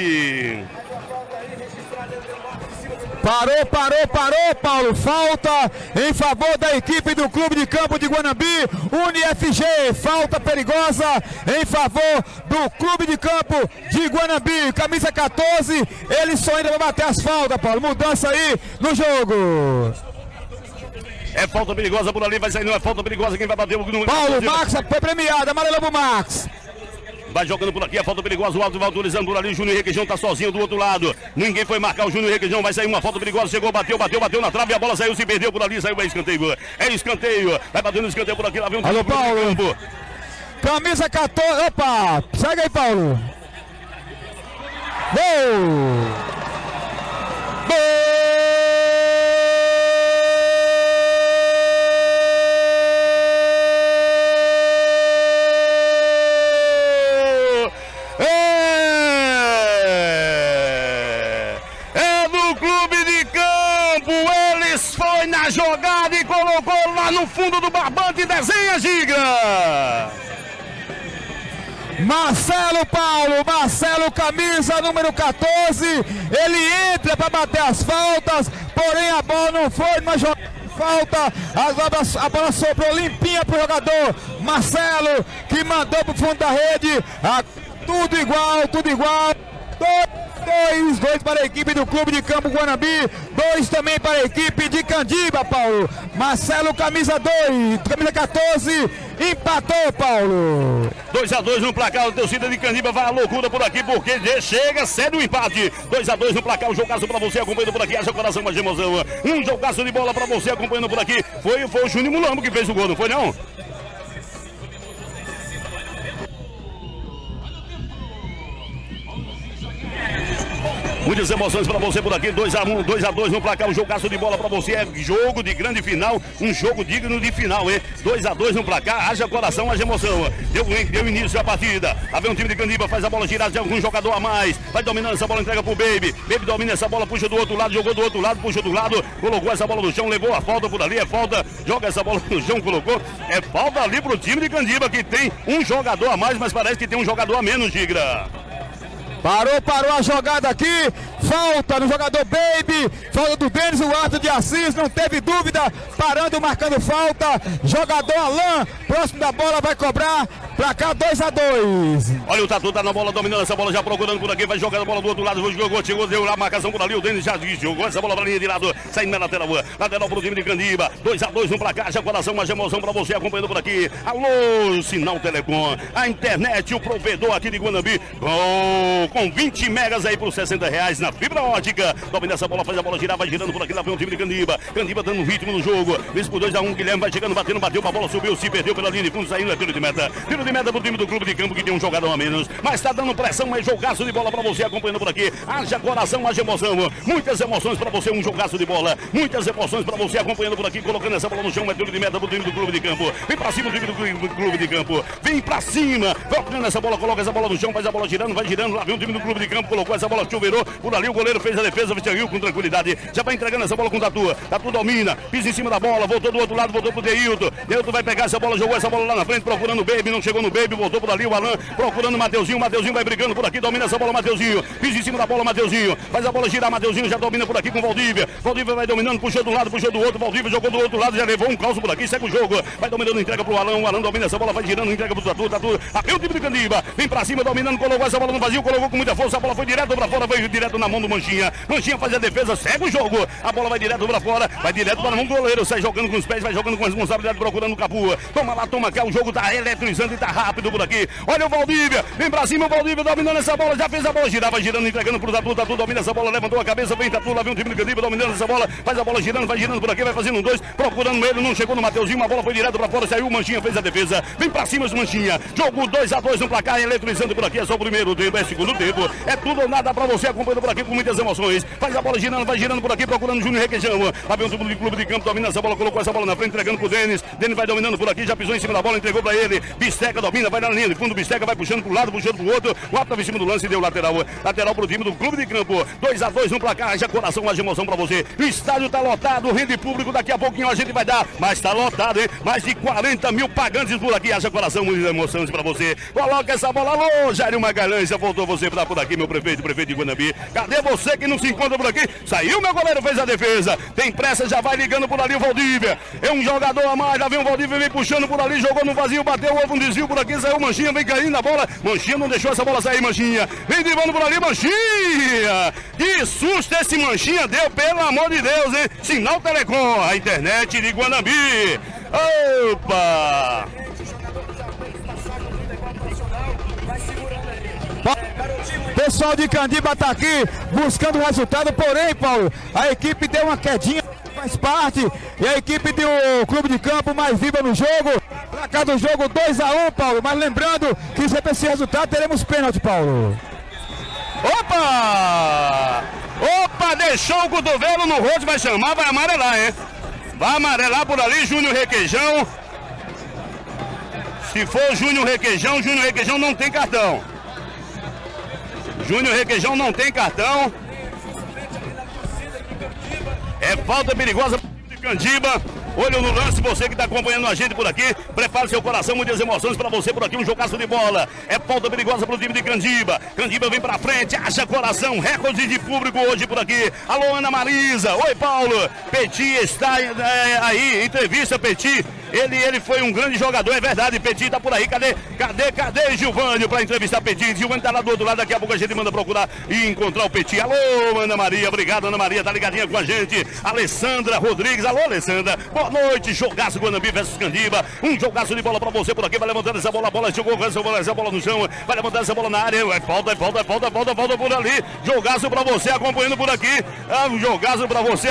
Parou, parou, parou, Paulo. Falta em favor da equipe do Clube de Campo de Guanambi, Uni F G. Falta perigosa em favor do Clube de Campo de Guanambi. Camisa quatorze, ele só ainda vai bater as faltas, Paulo. Mudança aí no jogo. É falta perigosa por ali, vai sair, não é falta perigosa, quem vai bater o número. Paulo, Max foi premiado, amarelo pro Max. Vai jogando por aqui, a falta perigosa, o alto vai autorizando por ali, o Júnior Requeijão tá sozinho do outro lado. Ninguém foi marcar o Júnior Requeijão, vai sair uma falta perigosa, chegou, bateu, bateu, bateu na trave, a bola saiu, se perdeu por ali, saiu, é escanteio. É escanteio, vai batendo escanteio por aqui, lá vem um... Alô, Paulo. Camisa quatorze, opa, segue aí, Paulo. Gol! Gol! Na jogada e colocou lá no fundo do barbante e desenha, Giga. Marcelo Paulo, Marcelo camisa número quatorze, ele entra para bater as faltas, porém a bola não foi numa jogada falta, a bola sobrou limpinha pro jogador Marcelo, que mandou pro fundo da rede. A, tudo igual, tudo igual. Dois, dois para a equipe do Clube de Campo Guanambi, dois também para a equipe de Candiba, Paulo. Marcelo, camisa dois, camisa quatorze, empatou, Paulo. dois a dois no placar, a torcida de Candiba vai à loucura por aqui, porque chega, cede o empate. dois a dois no placar, um jogaço para você acompanhando por aqui, haja coração, mais emoção. Um jogaço de bola para você acompanhando por aqui. Foi, foi o Júnior Mulambo que fez o gol, não foi não? Muitas emoções para você por aqui, dois a um, dois a dois no placar, um jogaço de bola para você, é jogo de grande final, um jogo digno de final, hein? dois a dois no placar, haja coração, haja emoção. Deu, deu início à partida, lá vem o time de Candiba, faz a bola girar de algum jogador a mais, vai dominando essa bola, entrega pro Baby, Baby domina essa bola, puxa do outro lado, jogou do outro lado, puxa do lado, colocou essa bola no chão, levou a falta por ali, é falta, joga essa bola no chão, colocou, é falta ali pro time de Candiba, que tem um jogador a mais, mas parece que tem um jogador a menos, Gigra. Parou, parou a jogada aqui, falta no jogador Baby, falta do Denis, o Arthur de Assis, não teve dúvida, parando, marcando falta, jogador Alain, próximo da bola, vai cobrar, pra cá dois a dois. Olha o Tatu, tá na bola, dominando essa bola, já procurando por aqui, vai jogar a bola do outro lado, jogou, chegou, deu lá a marcação por ali, o Denis já jogou essa bola pra linha de lado, saindo na lateral, lateral pro time de Candiba, dois a dois no placar, já coração, mais emoção pra você acompanhando por aqui. Alô, Sinal Telecom, a internet, o provedor aqui de Guanambi, gol! Com vinte megas aí por sessenta reais na fibra ótica. Domina essa bola, faz a bola girar, vai girando por aqui, lá vem o time de Candiba. Candiba dando ritmo no jogo. Mesmo por dois a um, Guilherme vai chegando, batendo, bateu, a bola subiu, se perdeu pela linha de fundo, saindo, é tiro de meta. Tiro de meta pro time do Clube de Campo, que tem um jogador a menos. Mas tá dando pressão, mas jogaço de bola pra você acompanhando por aqui. Haja coração, haja emoção. Muitas emoções pra você, um jogaço de bola. Muitas emoções pra você acompanhando por aqui, colocando essa bola no chão, é tiro de meta pro time do Clube de Campo. Vem pra cima o time do Clube de Campo. Vem pra cima, voltando essa bola, coloca essa bola no chão, faz a bola girando, vai girando, lá vem o time do Clube de Campo, colocou essa bola, chuveirou, por ali o goleiro fez a defesa, Vitor com tranquilidade, já vai entregando essa bola com o Tatu, Tatu domina, pisa em cima da bola, voltou do outro lado, voltou pro Deilton, Deilton vai pegar essa bola, jogou essa bola lá na frente, procurando o Baby, não chegou no Baby, voltou por ali o Alan, procurando o Mateuzinho, Mateuzinho vai brigando por aqui, domina essa bola, Mateuzinho, pisa em cima da bola, Mateuzinho, faz a bola girar, Mateuzinho já domina por aqui com o Valdívia, Valdívia vai dominando, puxou de um lado, puxou do outro, Valdívia jogou do outro lado, já levou um calço por aqui, segue o jogo, vai dominando, entrega pro Alan, o Alan domina essa bola, vai girando, entrega pro Tatu, Tatu, abriu o time de Candiba, vem pra cima, dominando, colocou essa bola no vazio, colocou com muita força, a bola foi direto pra fora, foi direto na mão do Manchinha, Manchinha faz a defesa, segue o jogo, a bola vai direto pra fora, vai direto para a mão do goleiro, sai jogando com os pés, vai jogando com responsabilidade, procurando o Capua, toma lá, toma cá, o jogo tá eletrizante e tá rápido por aqui, olha o Valdívia, vem pra cima o Valdívia, dominando essa bola, já fez a bola girar, vai girando, entregando pro Tatu, Tatu domina essa bola, levantou a cabeça, vem Tatu, lá vem o time do Candiba, dominando essa bola, faz a bola girando, vai girando por aqui, vai fazendo um dois, procurando ele, não chegou no Mateuzinho, a bola foi direto pra fora, saiu o Manchinha, fez a defesa, vem pra cima os Manchinha, jogo dois a dois no placar, eletrizante por aqui, é só o primeiro tempo, é segundo tempo, é tudo ou nada pra você acompanhando por aqui com muitas emoções, faz a bola girando, vai girando por aqui, procurando o Júnior Requeijão, lá vem o time do Clube de Campo, domina essa bola, colocou essa bola na frente, entregando pro Denis, Denis vai dominando por aqui, já pisou em cima da bola, entregou pra ele, Bisteca domina, vai na linha de fundo, Bisteca vai puxando pro lado, puxando pro outro, o Arthur em cima do lance e deu lateral, lateral pro time do Clube de Campo, dois a dois no placar, haja coração, haja emoção pra você, o estádio tá lotado, rende público, daqui a pouquinho a gente vai dar, mas tá lotado, hein, mais de quarenta mil pagantes por aqui, haja coração, muitas emoções pra você, coloca essa bola, alô, Jair Magalhães, já voltou você pra por aqui, meu prefeito, prefeito de Guanambi, cadê você que não se encontra por aqui? Saiu, meu goleiro, fez a defesa, tem pressa, já vai ligando por ali o Valdívia, é um jogador a mais, já vem o Valdívia, vem puxando por ali, jogou no vazio, bateu, houve um desvio por aqui, saiu o Manchinha, vem caindo na bola, Manchinha não deixou essa bola sair, Manchinha, vem dribando por ali, Manchinha, que susto esse Manchinha deu, pelo amor de Deus, hein, Sinal Telecom, a internet de Guanambi, opa! Pessoal de Candiba tá aqui buscando o resultado, porém, Paulo, a equipe deu uma quedinha, faz parte, e a equipe do Clube de Campo mais viva no jogo, placar do jogo dois a um, Paulo, mas lembrando que se esse resultado teremos pênalti, Paulo. Opa! Opa, deixou o cotovelo no rosto, vai chamar, vai amarelar, hein? Vai amarelar por ali, Júnior Requeijão. Se for Júnior Requeijão, Júnior Requeijão não tem cartão. Júnior Requeijão não tem cartão. É falta perigosa de Candiba. Olho no lance, você que está acompanhando a gente por aqui, prepare seu coração, muitas emoções para você por aqui, um jogaço de bola, é falta perigosa para o time de Candiba, Candiba vem para frente, haja coração, recorde de público hoje por aqui. Alô, Ana Marisa, oi Paulo, Petit está é, aí, entrevista Petit. Ele, ele foi um grande jogador, é verdade, Petit tá por aí, cadê, cadê, cadê Gilvânio para entrevistar Petit? Gilvânio tá lá do outro lado, daqui a pouco a gente manda procurar e encontrar o Petit. Alô, Ana Maria, obrigado Ana Maria, tá ligadinha com a gente. Alessandra Rodrigues, alô Alessandra, boa noite, jogaço Guanambi versus Candiba, um jogaço de bola para você por aqui, vai levantando essa bola, a bola jogou essa bola, essa bola no chão, vai levantando essa bola na área, é falta, é falta, é falta, é falta, é falta por ali, jogaço para você acompanhando por aqui, é um jogaço para você.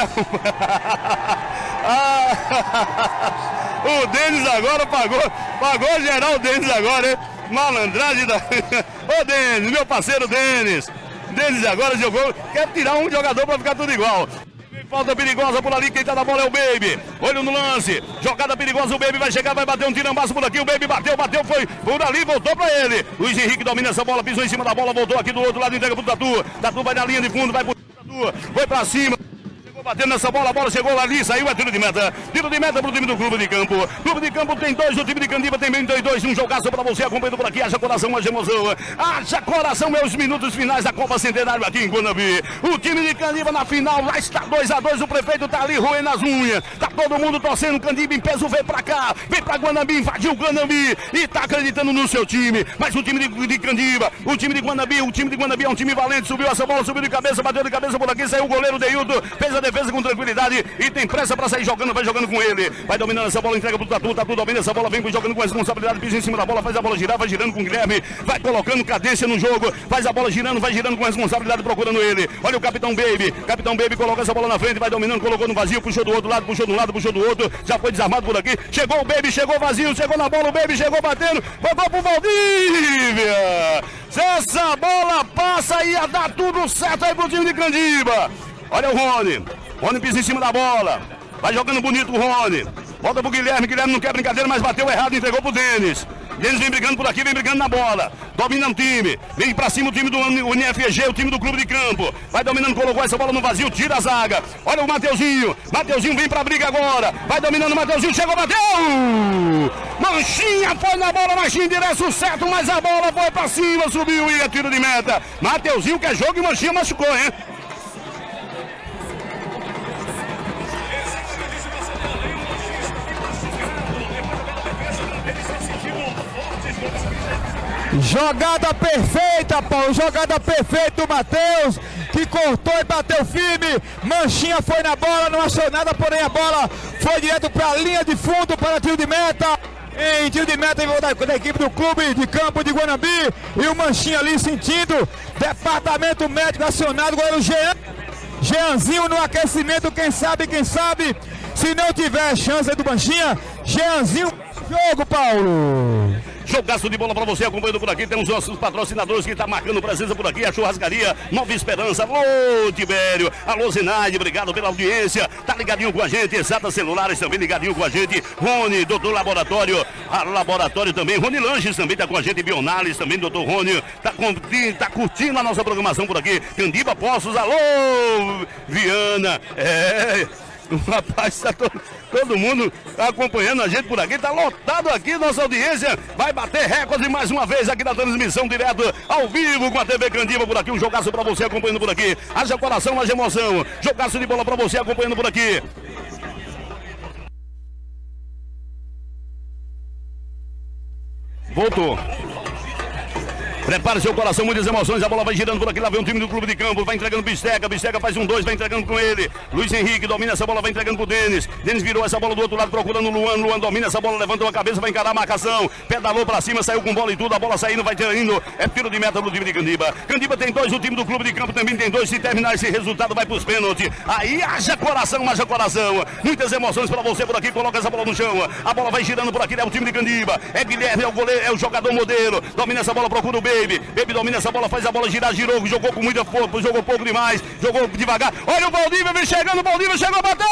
ah, o Denis agora pagou, pagou geral o Denis agora, hein? Malandragem da... Ô Denis, meu parceiro Denis. Denis agora jogou, quer tirar um jogador pra ficar tudo igual. Falta perigosa por ali, quem tá na bola é o Baby. Olho no lance, jogada perigosa, o Baby vai chegar, vai bater um tirambaço por aqui, o Baby bateu, bateu, foi por ali, voltou pra ele. Luiz Henrique domina essa bola, pisou em cima da bola, voltou aqui do outro lado, entrega pro Tatu. Tatu vai na linha de fundo, vai pro Tatu, foi pra cima. Batendo nessa bola, a bola chegou ali, saiu, é tiro de meta. Tiro de meta pro time do Clube de Campo. Clube de Campo tem dois, o time de Candiba tem bem dois, dois. Um jogaço pra você, acompanhando por aqui. Haja coração, haja emoção. Haja coração, é os minutos finais da Copa Centenário aqui em Guanambi. O time de Candiba na final, lá está dois a dois. O prefeito tá ali roendo as unhas. Tá todo mundo torcendo. Candiba em peso, vem pra cá. Vem pra Guanambi, invadiu o Guanambi. E tá acreditando no seu time. Mas o time de, de Candiba, o time de Guanambi, o time de Guanambi é um time valente. Subiu essa bola, subiu de cabeça, bateu de cabeça por aqui. Saiu o goleiro Deildo, fez a defesa com tranquilidade. E tem pressa pra sair jogando, vai jogando com ele. Vai dominando essa bola, entrega pro Tatu. Tatu domina essa bola, vem jogando com responsabilidade. Pisa em cima da bola, faz a bola girar, vai girando com o Guilherme. Vai colocando cadência no jogo. Faz a bola girando, vai girando com responsabilidade, procurando ele. Olha o Capitão Baby. Capitão Baby coloca essa bola na frente, vai dominando, colocou no vazio, puxou do outro lado, puxou de um lado, puxou do outro. Já foi desarmado por aqui. Chegou o Baby, chegou vazio, chegou na bola. O Baby chegou batendo. Botou pro Valdívia. Se essa bola passa, ia dar tudo certo aí pro time de Candiba. Olha o Rony. Rony pisa em cima da bola. Vai jogando bonito o Rony. Volta pro Guilherme. Guilherme não quer brincadeira, mas bateu errado, entregou pro Denis. Denis vem brigando por aqui, vem brigando na bola. Domina o time. Vem pra cima o time do N F G, o time do Clube de Campo. Vai dominando, colocou essa bola no vazio, tira a zaga. Olha o Mateuzinho. Mateuzinho vem pra briga agora. Vai dominando o Mateuzinho, chegou, bateu! Manchinha foi na bola, Manchinha endereço certo, mas a bola foi pra cima, subiu e é tiro de meta. Mateuzinho quer jogo e Manchinha machucou, hein? Jogada perfeita, Paulo, jogada perfeita do Matheus, que cortou e bateu firme. Manchinha foi na bola, não achou nada, porém a bola foi direto para a linha de fundo para tiro de meta. Em tiro de meta da, da equipe do Clube de Campo de Guanambi. E o Manchinha ali sentindo, departamento médico acionado, goleiro Jean. Jeanzinho no aquecimento, quem sabe, quem sabe, se não tiver chance do Manchinha, Jeanzinho jogo, Paulo. Jogaço de bola pra você, acompanhando por aqui. Temos nossos patrocinadores que tá marcando presença por aqui. A Churrascaria Nova Esperança. Alô, Tibério. Alô, Zenaide. Obrigado pela audiência. Tá ligadinho com a gente. Exata Celulares também ligadinho com a gente. Rony, doutor Laboratório. A Laboratório também. Rony Lanches também tá com a gente. Bionales também, doutor Rony. Tá, com, tá curtindo a nossa programação por aqui. Candiba Poços. Alô, Viana. É... O rapaz, tá todo, todo mundo acompanhando a gente por aqui, tá lotado aqui, nossa audiência vai bater recorde mais uma vez aqui na transmissão direto ao vivo com a T V Candiba por aqui, um jogaço pra você acompanhando por aqui, haja coração, haja emoção, jogaço de bola pra você acompanhando por aqui. Voltou. Prepare seu coração, muitas emoções, a bola vai girando por aqui, lá vem o time do Clube de Campo, vai entregando Bisteca, Bisteca faz um dois, vai entregando com ele, Luiz Henrique domina essa bola, vai entregando pro Denis, Denis virou essa bola do outro lado, procurando o Luan, Luan domina essa bola, levantou a cabeça, vai encarar a marcação, pedalou pra cima, saiu com bola e tudo, a bola saindo, vai indo, é tiro de meta do time de Candiba, Candiba tem dois, o time do Clube de Campo também tem dois, se terminar esse resultado vai pros pênaltis, aí haja coração, haja coração, muitas emoções pra você por aqui, coloca essa bola no chão, a bola vai girando por aqui, é o time de Candiba, é Guilherme, é o goleiro, é o jogador modelo, domina essa bola, procura o Baby, Baby domina essa bola, faz a bola girar, girou, jogou com muita força, jogou pouco demais, jogou devagar. Olha o Valdívia, vem chegando, o Valdívia chegou, bateu!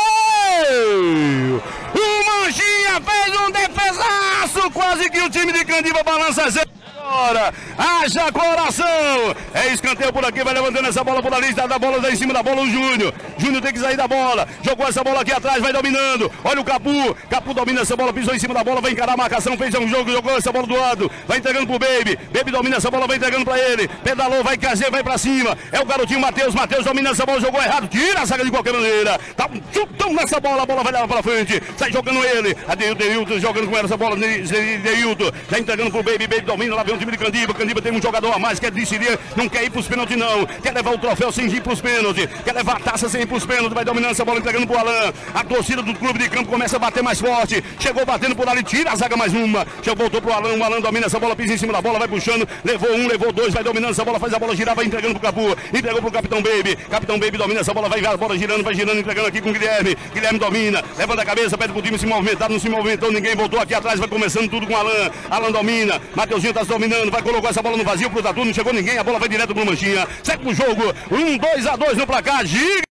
O Manchinha fez um defesaço, quase que o time de Candiba balança zero. Agora, haja coração! É escanteio por aqui, vai levantando essa bola por ali, da bola, tá em cima da bola o Júnior. Júnior tem que sair da bola, jogou essa bola aqui atrás, vai dominando. Olha o Capu, Capu domina essa bola, pisou em cima da bola, vai encarar a marcação, fez um jogo, jogou essa bola do lado, vai entregando pro Baby. Baby domina essa bola, vai entregando pra ele. Pedalou, vai caser, vai pra cima. É o garotinho Matheus, Matheus domina essa bola, jogou errado, tira a saga de qualquer maneira. Tá um chutão nessa bola, a bola vai levar pra frente. Sai jogando ele, a Deilton jogando com essa bola, Deilton, já entregando pro Baby, Baby domina, lá vem o time de Candiba. Candiba tem um jogador a mais, quer decidir, não quer ir pros pênaltis não. Quer levar o troféu sem ir pros pênaltis. Quer levar a taça sem ir pros pênaltis. Vai dominando essa bola, entregando pro Alain. A torcida do clube de campo começa a bater mais forte. Chegou batendo por ali, tira a zaga mais uma. Já voltou pro Alain, o Alain domina essa bola, pisa em cima da bola, vai puxando. Levou um, levou dois, vai dominando essa bola, faz a bola girar, vai entregando pro Capu. Entregou pro Capitão Baby. Capitão Baby domina essa bola, vai a bola girando, vai girando, entregando aqui com o Guilherme. Guilherme domina, levanta a cabeça, pede pro time se movimentar, não se movimentou, ninguém voltou aqui atrás, vai começando tudo com o Alain. Alain domina, Mateuzinho tá se dominando, vai colocar essa bola no vazio pro Tatu, não chegou ninguém, a bola vai direto pro Manchinha. Segue o jogo, um, dois a dois no placar, giga!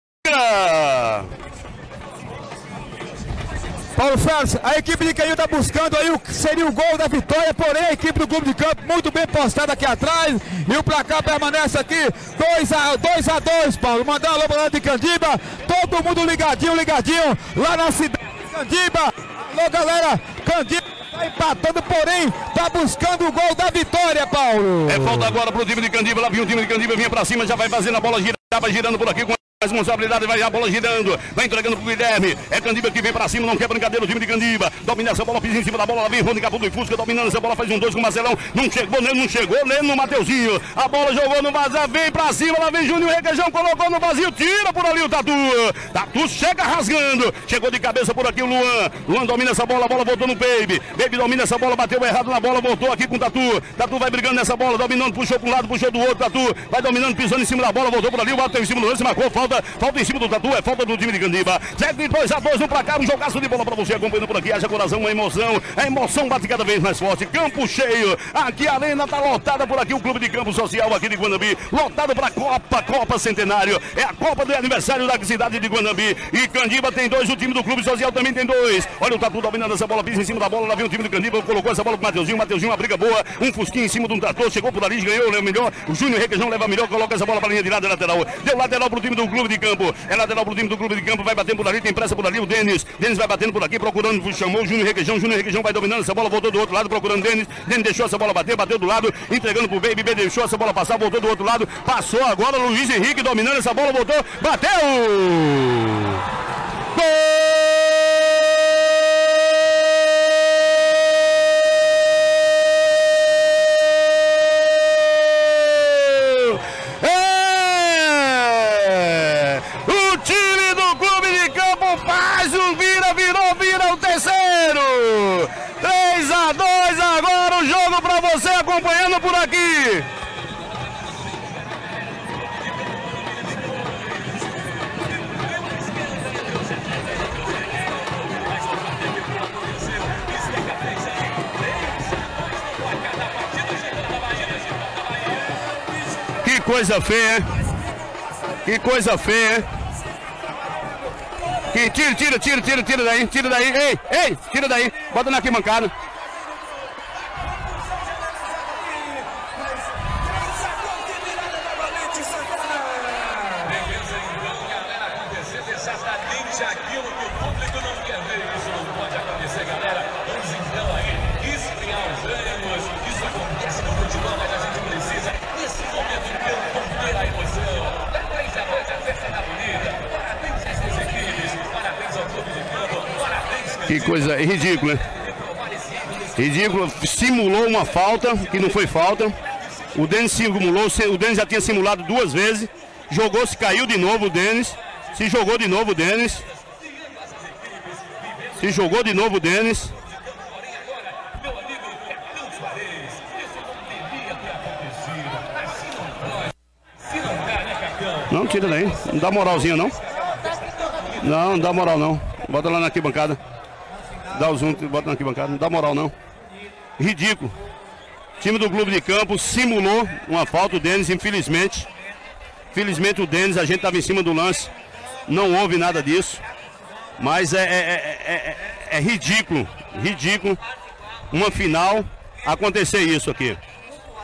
Paulo Félix, a equipe de Canil está buscando aí o que seria o gol da vitória, porém a equipe do clube de campo muito bem postada aqui atrás e o placar permanece aqui dois a dois, Paulo. Mandar alô para de Candiba, todo mundo ligadinho, ligadinho lá na cidade de Candiba. Alô galera, Candiba está empatando, porém está buscando o gol da vitória, Paulo. É falta agora pro time de Candiba, lá vinha o time de Candiba, vinha para cima, já vai fazendo a bola girar, vai girando por aqui com responsabilidade, vai a bola girando, vai entregando pro Guilherme, é Candiba que vem pra cima, não quer brincadeira o time de Candiba, domina essa bola, pisa em cima da bola, lá vem Rony Caputo e Fusca, dominando essa bola, faz um dois com o Marcelão, não chegou nele, não chegou nele no Mateuzinho, a bola jogou no vazio, vem pra cima, lá vem Júnior Requeijão, colocou no vazio, tira por ali o Tatu, Tatu chega rasgando, chegou de cabeça por aqui o Luan, Luan domina essa bola, a bola voltou no Baby, Baby domina essa bola, bateu errado na bola, voltou aqui com o Tatu, Tatu vai brigando nessa bola, dominando, puxou pra um lado, puxou do outro, Tatu vai dominando, pisando em cima da bola, voltou por ali, o bateu em cima do lance, marcou, falta, falta em cima do Tatu, é falta do time de Candiba. Segue dois a dois no placar, um jogaço de bola pra você acompanhando por aqui. Haja coração, uma emoção. A emoção bate cada vez mais forte. Campo cheio. Aqui a arena tá lotada por aqui. O clube de campo social aqui de Guanambi. Lotado pra Copa, Copa Centenário. É a Copa do aniversário da cidade de Guanambi. E Candiba tem dois, o time do clube social também tem dois. Olha o Tatu dominando essa bola, pisa em cima da bola. Lá vem o time do Candiba, colocou essa bola com o Mateuzinho. Mateuzinho, uma briga boa. Um fusquinho em cima de um trator. Chegou por ali, ganhou, leva melhor. O Júnior Requeijão leva melhor, coloca essa bola pra linha de lado, lateral. Deu lateral pro time do clube de campo. É lateral pro time do clube de campo, vai batendo por ali, tem pressa por ali, o Denis, Denis vai batendo por aqui, procurando, chamou o Júnior Requeijão, Júnior Requeijão vai dominando essa bola, voltou do outro lado, procurando Denis, Denis deixou essa bola bater, bateu do lado, entregando pro Baby, Baby deixou essa bola passar, voltou do outro lado, passou agora, Luiz Henrique dominando essa bola, voltou, bateu! Gol! três a dois agora o jogo para você acompanhando por aqui. Que coisa feia. Que coisa feia. Que tira, tira, tira, tira, tira daí, tira daí, ei, ei, tira daí, bota na arquibancada. Exatamente aquilo que o público não quer ver, isso não pode acontecer, galera. Vamos então aí esfriar os ânimos, isso acontece no futebol, mas a gente precisa, nesse momento inteiro, conter a emoção. Da três a dois, a festa tá bonita. Parabéns às duas equipes, parabéns ao clube de campo, parabéns. Que coisa ridícula, né? Ridículo, simulou uma falta, que não foi falta. O Denis simulou, o Denis já tinha simulado duas vezes. Jogou, se caiu de novo o Denis. Se jogou de novo o Denis. Se jogou de novo o Denis. Não, tira daí. Não dá moralzinha não. Não, não dá moral não. Bota lá na arquibancada. Dá o zoom, bota na arquibancada. Não dá moral não. Ridículo. O time do clube de campo simulou uma falta, o Denis, infelizmente. Infelizmente o Denis, a gente estava em cima do lance. Não houve nada disso. Mas é, é, é, é, é ridículo. Ridículo. Uma final acontecer isso aqui.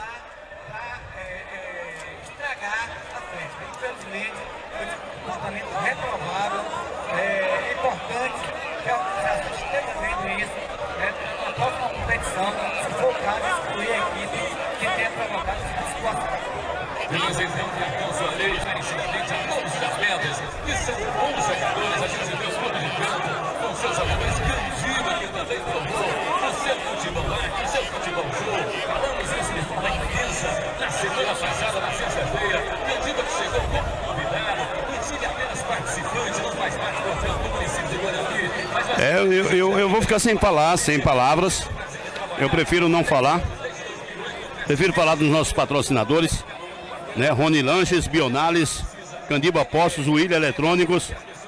Beleza, então, cartão sorteio está ensinamento a todos os atletas que são bons jogadores. A gente vê os clubes de campo com seus jogadores Candiba, que também formou o seu futebol lá, o seu futebol show. Falamos isso de forma intensa na semana passada, na sexta-feira. Candiba que chegou como convidado, um time apenas participante, não faz parte do campo do município de Guarani. Mas vai... É, eu, eu, eu vou ficar sem falar, sem palavras. Eu prefiro não falar. Prefiro falar dos nossos patrocinadores, né? Rony Lanches, Bionales, Candiba Postos, William Eletrônicos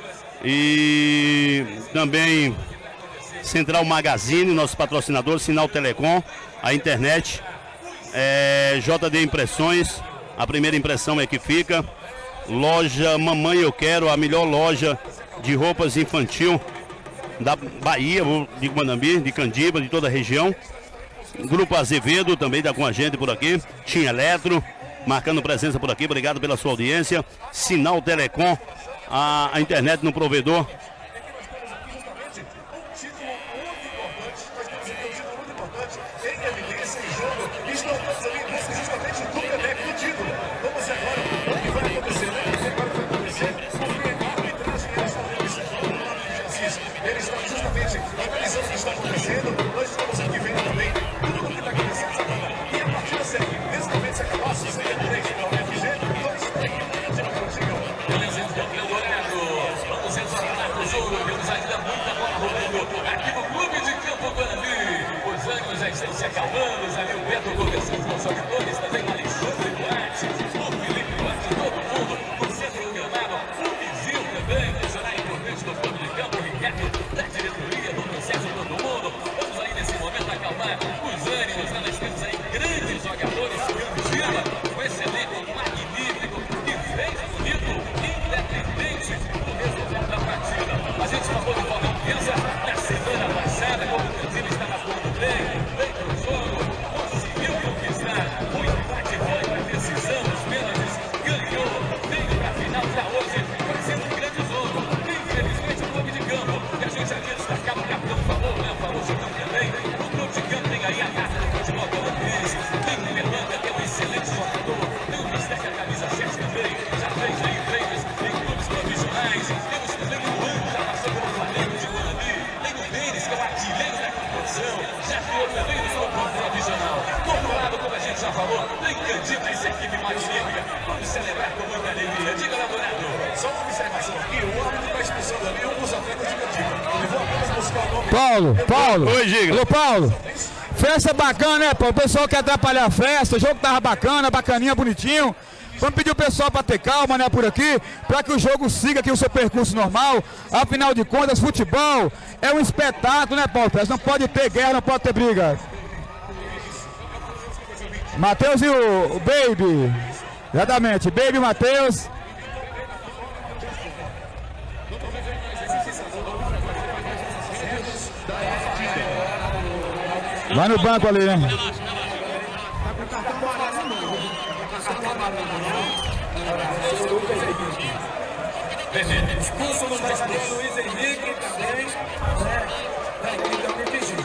e também Central Magazine, nossos patrocinadores, Sinal Telecom, a internet, é, J D Impressões, a primeira impressão é que fica, loja Mamãe Eu Quero, a melhor loja de roupas infantil da Bahia, de Guanambi, de Candiba, de toda a região. Grupo Azevedo também está com a gente por aqui. Tim Eletro, marcando presença por aqui. Obrigado pela sua audiência. Sinal Telecom, a, a internet no provedor. Se acalmando, já viu o Beto conversando com os jogadores, também o Alexandre Duarte, o Felipe Duarte, todo mundo, o centro do gramado, o Vizinho também, funcionário importante do clube de campo, o Ricardo, da diretoria, do processo, todo mundo. Vamos aí nesse momento acalmar os ânimos, né? Nós temos aí grandes jogadores, Candiba, um excelente, magnífico, que fez bonito, independente do resultado da partida. A gente falou de forma intensa na semana passada, como o Candiba estava atuando bem. Paulo, Paulo. Oi, Giga. Alô, Paulo. Festa bacana, né, Paulo? O pessoal quer atrapalhar a festa, o jogo tava bacana, bacaninha, bonitinho. Vamos pedir o pessoal para ter calma, né, por aqui, para que o jogo siga aqui o seu percurso normal. Afinal de contas, futebol é um espetáculo, né, Paulo? Não pode ter guerra, não pode ter briga. Matheus e o, o Baby. Exatamente, Baby e Matheus. Vai no banco ali, né? Expulso no jogador Luiz Henrique também, né? Da equipe da P P G.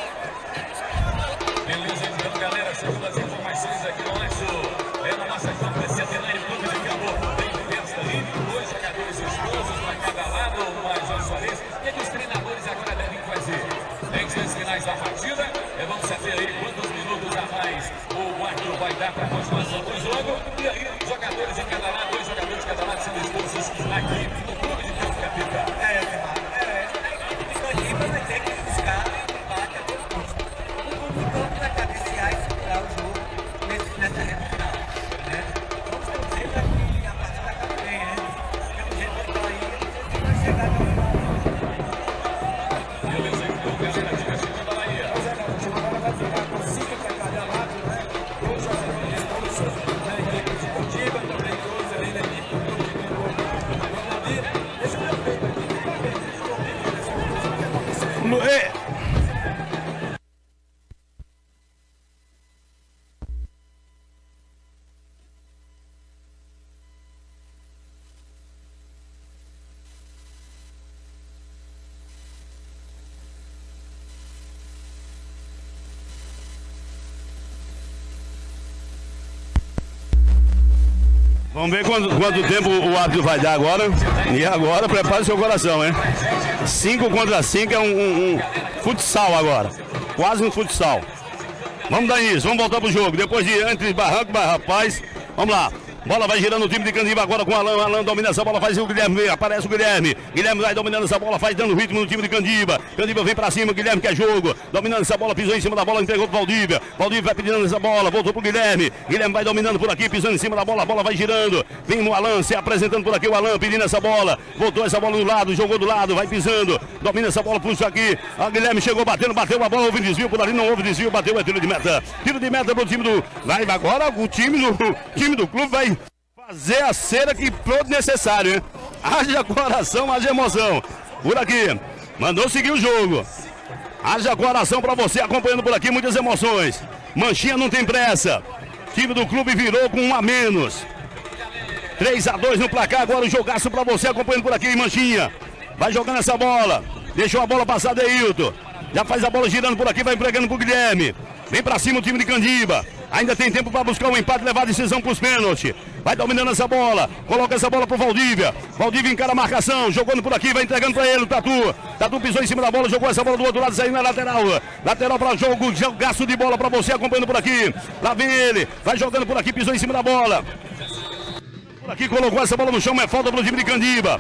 Beleza, então, galera, segundo as informações aqui no nosso, é na nossa campanha Centenário Clube de Campo, tem festa aí, dois jogadores expulsos para cada lado, mais uma só vez. O que os treinadores agora devem fazer? Dez vezes finais da partida, é, vamos saber aí quantos minutos a mais o árbitro vai dar para a continuação do jogo. E aí, jogadores em cada lado, dois jogadores de cada lado sendo expulsos aqui no Clube de Campo Capita. É, é, isso aqui vai ter que buscar empate a todo custo. O Clube de Campo vai cadenciar e segurar o jogo nesse, nessa reta final, né? Vamos torcer para que a partida acabe bem, né? Pelo jeito que está aí, vai chegar até o final. Beleza, então, galera, diga chegando a Bahia. Pois é, garoto, agora vai ficar com cinco para cada lado, né? Dois jogadores estão no seu, da equipe de Candiba, também Vamos ver quanto, quanto tempo o árbitro vai dar agora. E agora, prepare seu coração, hein? cinco contra cinco é um, um, um futsal agora. Quase um futsal. Vamos dar isso, vamos voltar pro jogo. Depois de entre barranco e rapaz. Vamos lá. Bola vai girando o time de Candiba agora com o Alan. Alan domina essa bola, faz o Guilherme. Aparece o Guilherme. Guilherme vai dominando essa bola, faz dando ritmo no time de Candiba. Candiba vem pra cima, Guilherme quer jogo. Dominando essa bola, pisou em cima da bola, entregou pro Valdívia. Valdívia vai pedindo essa bola, voltou pro Guilherme. Guilherme vai dominando por aqui, pisando em cima da bola. A bola vai girando. Vem o Alan se apresentando por aqui. O Alan pedindo essa bola. Voltou essa bola do lado, jogou do lado, vai pisando. Domina essa bola, puxa aqui. A Guilherme chegou batendo, bateu a bola, houve desvio por ali, não houve desvio, bateu, é tiro de meta. Tiro de meta pro time do. Vai agora, o time do, o time do clube vai fazer a cera que for necessário, hein? Haja coração, haja emoção. Por aqui, mandou seguir o jogo. Haja coração pra você acompanhando por aqui, muitas emoções. Manchinha não tem pressa. Time do clube virou com um a menos. três a dois no placar, agora o jogaço pra você acompanhando por aqui, Manchinha. Vai jogando essa bola. Deixou a bola passar, Deilton. Já faz a bola girando por aqui, vai entregando pro Guilherme. Vem pra cima o time de Candiba. Ainda tem tempo para buscar um empate e levar a decisão para os pênaltis. Vai dominando essa bola. Coloca essa bola pro Valdívia. Valdívia encara a marcação. Jogando por aqui, vai entregando para ele o Tatu. Tatu pisou em cima da bola, jogou essa bola do outro lado, saindo na lateral. Lateral para jogo, gasto de bola para você acompanhando por aqui. Lá vem ele. Vai jogando por aqui, pisou em cima da bola. Por aqui colocou essa bola no chão, é falta pro time de Candiba.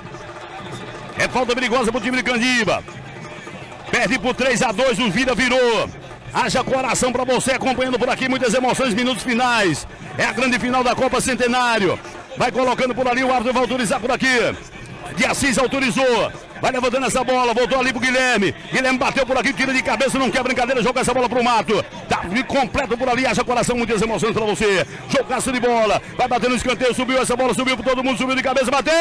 É falta perigosa pro time de Candiba. Perde por três a dois, o Vida virou. Haja coração para você acompanhando por aqui, muitas emoções, minutos finais. É a grande final da Copa Centenário. Vai colocando por ali, o árbitro vai autorizar por aqui. De Assis autorizou. Vai levantando essa bola, voltou ali pro Guilherme. Guilherme bateu por aqui, tira de cabeça, não quer brincadeira, joga essa bola pro mato. Tá completo por ali, haja coração, muitas emoções pra você. Jogaço de bola, vai batendo no escanteio, subiu essa bola, subiu por todo mundo, subiu de cabeça, bateu!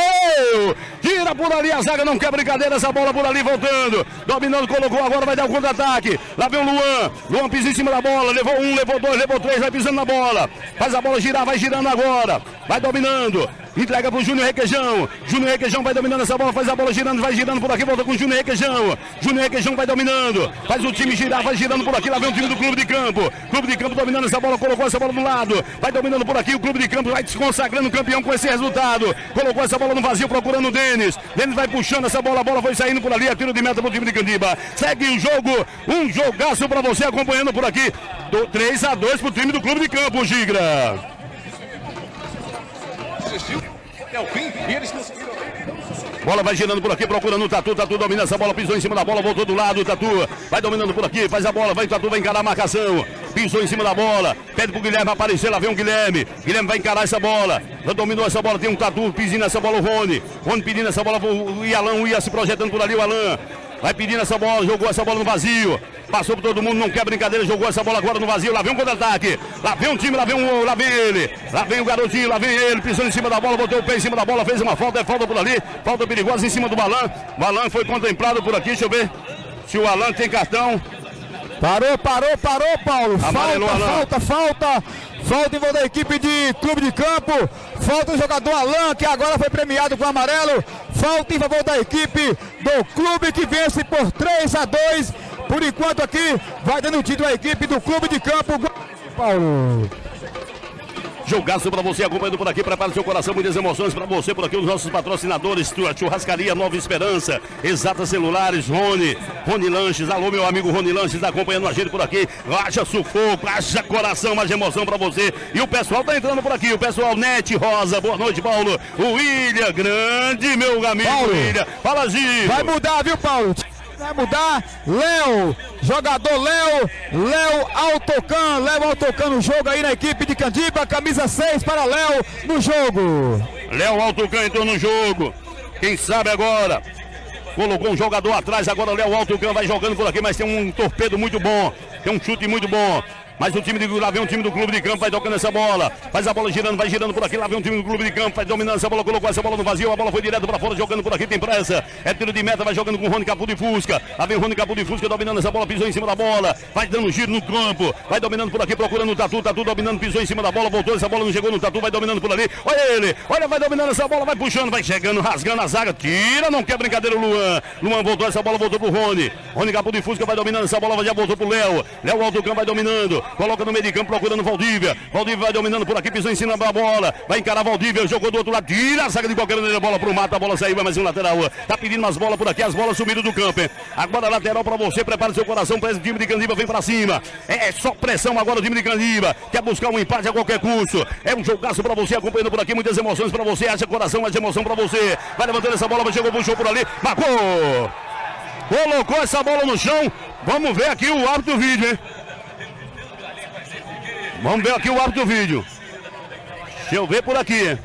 Tira por ali, a zaga não quer brincadeira, essa bola por ali voltando. Dominando, colocou agora, vai dar o contra-ataque. Lá vem o Luan, Luan pisa em cima da bola, levou um, levou dois, levou três, vai pisando na bola. Faz a bola girar, vai girando agora. Vai dominando, entrega pro Júnior Requejão. Júnior Requejão vai dominando essa bola, faz a bola girando, vai girando por aqui, volta com o Júnior Requejão. Júnior Requejão vai dominando, faz o time girar, vai girando por aqui, lá vem o time do Clube de Campo. Clube de Campo dominando essa bola, colocou essa bola do lado, vai dominando por aqui, o Clube de Campo vai se consagrando campeão com esse resultado. Colocou essa bola no vazio, procurando o Denis. Denis vai puxando essa bola, a bola foi saindo por ali, é tiro de meta pro time de Candiba. Segue o jogo, um jogaço pra você acompanhando por aqui. três a dois pro time do Clube de Campo, Gigra. Até o fim, e eles conseguiram. Bola vai girando por aqui, procurando o Tatu. Tatu domina essa bola, pisou em cima da bola, voltou do lado. O Tatu vai dominando por aqui, faz a bola, vai o Tatu, vai encarar a marcação. Pisou em cima da bola, pede pro Guilherme aparecer, lá vem o Guilherme. Guilherme vai encarar essa bola, já dominou essa bola, tem um Tatu pedindo essa bola, o Rony. Rony pedindo essa bola, o Ialan, o Ia se projetando por ali, o Alan. Vai pedindo essa bola, jogou essa bola no vazio. Passou por todo mundo, não quer brincadeira, jogou essa bola agora no vazio. Lá vem um contra-ataque, lá vem um time, lá vem um, lá vem ele. Lá vem o garotinho, lá vem ele, pisando em cima da bola, botou o pé em cima da bola, fez uma falta, é falta por ali. Falta perigosa em cima do Balan. Balan foi contemplado por aqui, deixa eu ver se o Alan tem cartão. Parou, parou, parou, Paulo. Amarelou, falta, Alan. falta, falta. Falta em volta da equipe de Clube de Campo. Falta o jogador Alan, que agora foi premiado com amarelo. Falta em favor da equipe do clube que vence por três a dois. Por enquanto aqui vai dando título à equipe do Clube de Campo. Paulo. Jogaço pra você acompanhando por aqui, prepara o seu coração, muitas emoções pra você por aqui, os nossos patrocinadores, Churrascaria Nova Esperança, Exata Celulares, Rony, Rony Lanches, alô meu amigo Rony Lanches, acompanhando a gente por aqui, haja sufoco, haja coração, haja emoção pra você, e o pessoal tá entrando por aqui, o pessoal Nete Rosa, boa noite Paulo, o William, grande meu amigo Paulo. William, fala Gil. Vai mudar, viu Paulo? Vai mudar, Léo, jogador Léo, Léo Autocan, Léo Autocan no jogo aí na equipe de Candiba, camisa seis para Léo no jogo. Léo Autocan entrou no jogo, quem sabe agora, colocou um jogador atrás, agora o Léo Autocan vai jogando por aqui, mas tem um torpedo muito bom, tem um chute muito bom. Mas o time de lá vem um time do Clube de Campo, vai tocando essa bola, faz a bola girando, vai girando por aqui, lá vem um time do Clube de Campo, vai dominando essa bola, colocou essa bola no vazio, a bola foi direto para fora, jogando por aqui, tem pressa, é tiro de meta, vai jogando com o Rony Capu de Fusca, lá vem o Rony Capu de Fusca, dominando essa bola, pisou em cima da bola, vai dando giro no campo, vai dominando por aqui, procurando o Tatu, Tatu dominando, pisou em cima da bola, voltou essa bola, não chegou no Tatu, vai dominando por ali, olha ele, olha, vai dominando essa bola, vai puxando, vai chegando, rasgando a zaga, tira, não quer brincadeira o Luan, Luan voltou essa bola, voltou pro Rony, Rony Capu de Fusca vai dominando essa bola, já voltou pro Léo, Léo Autocan vai dominando, coloca no meio de campo, procurando Valdívia. Valdívia vai dominando por aqui, pisou em cima da bola. Vai encarar Valdívia, jogou do outro lado, tira a zaga de qualquer maneira, bola pro mato, a bola saiu, vai mais um lateral. Tá pedindo umas bolas por aqui, as bolas sumiram do campo. Hein? Agora lateral pra você, prepara seu coração, para esse time de Candiba, vem pra cima. É só pressão agora o time de Candiba. Quer buscar um empate a qualquer custo. É um jogaço pra você, acompanhando por aqui, muitas emoções pra você, haja coração, haja emoção pra você. Vai levantando essa bola, chegou, puxou por ali, marcou. Colocou essa bola no chão. Vamos ver aqui o árbitro do vídeo, hein? Vamos ver aqui o árbitro do vídeo. Deixa eu ver por aqui.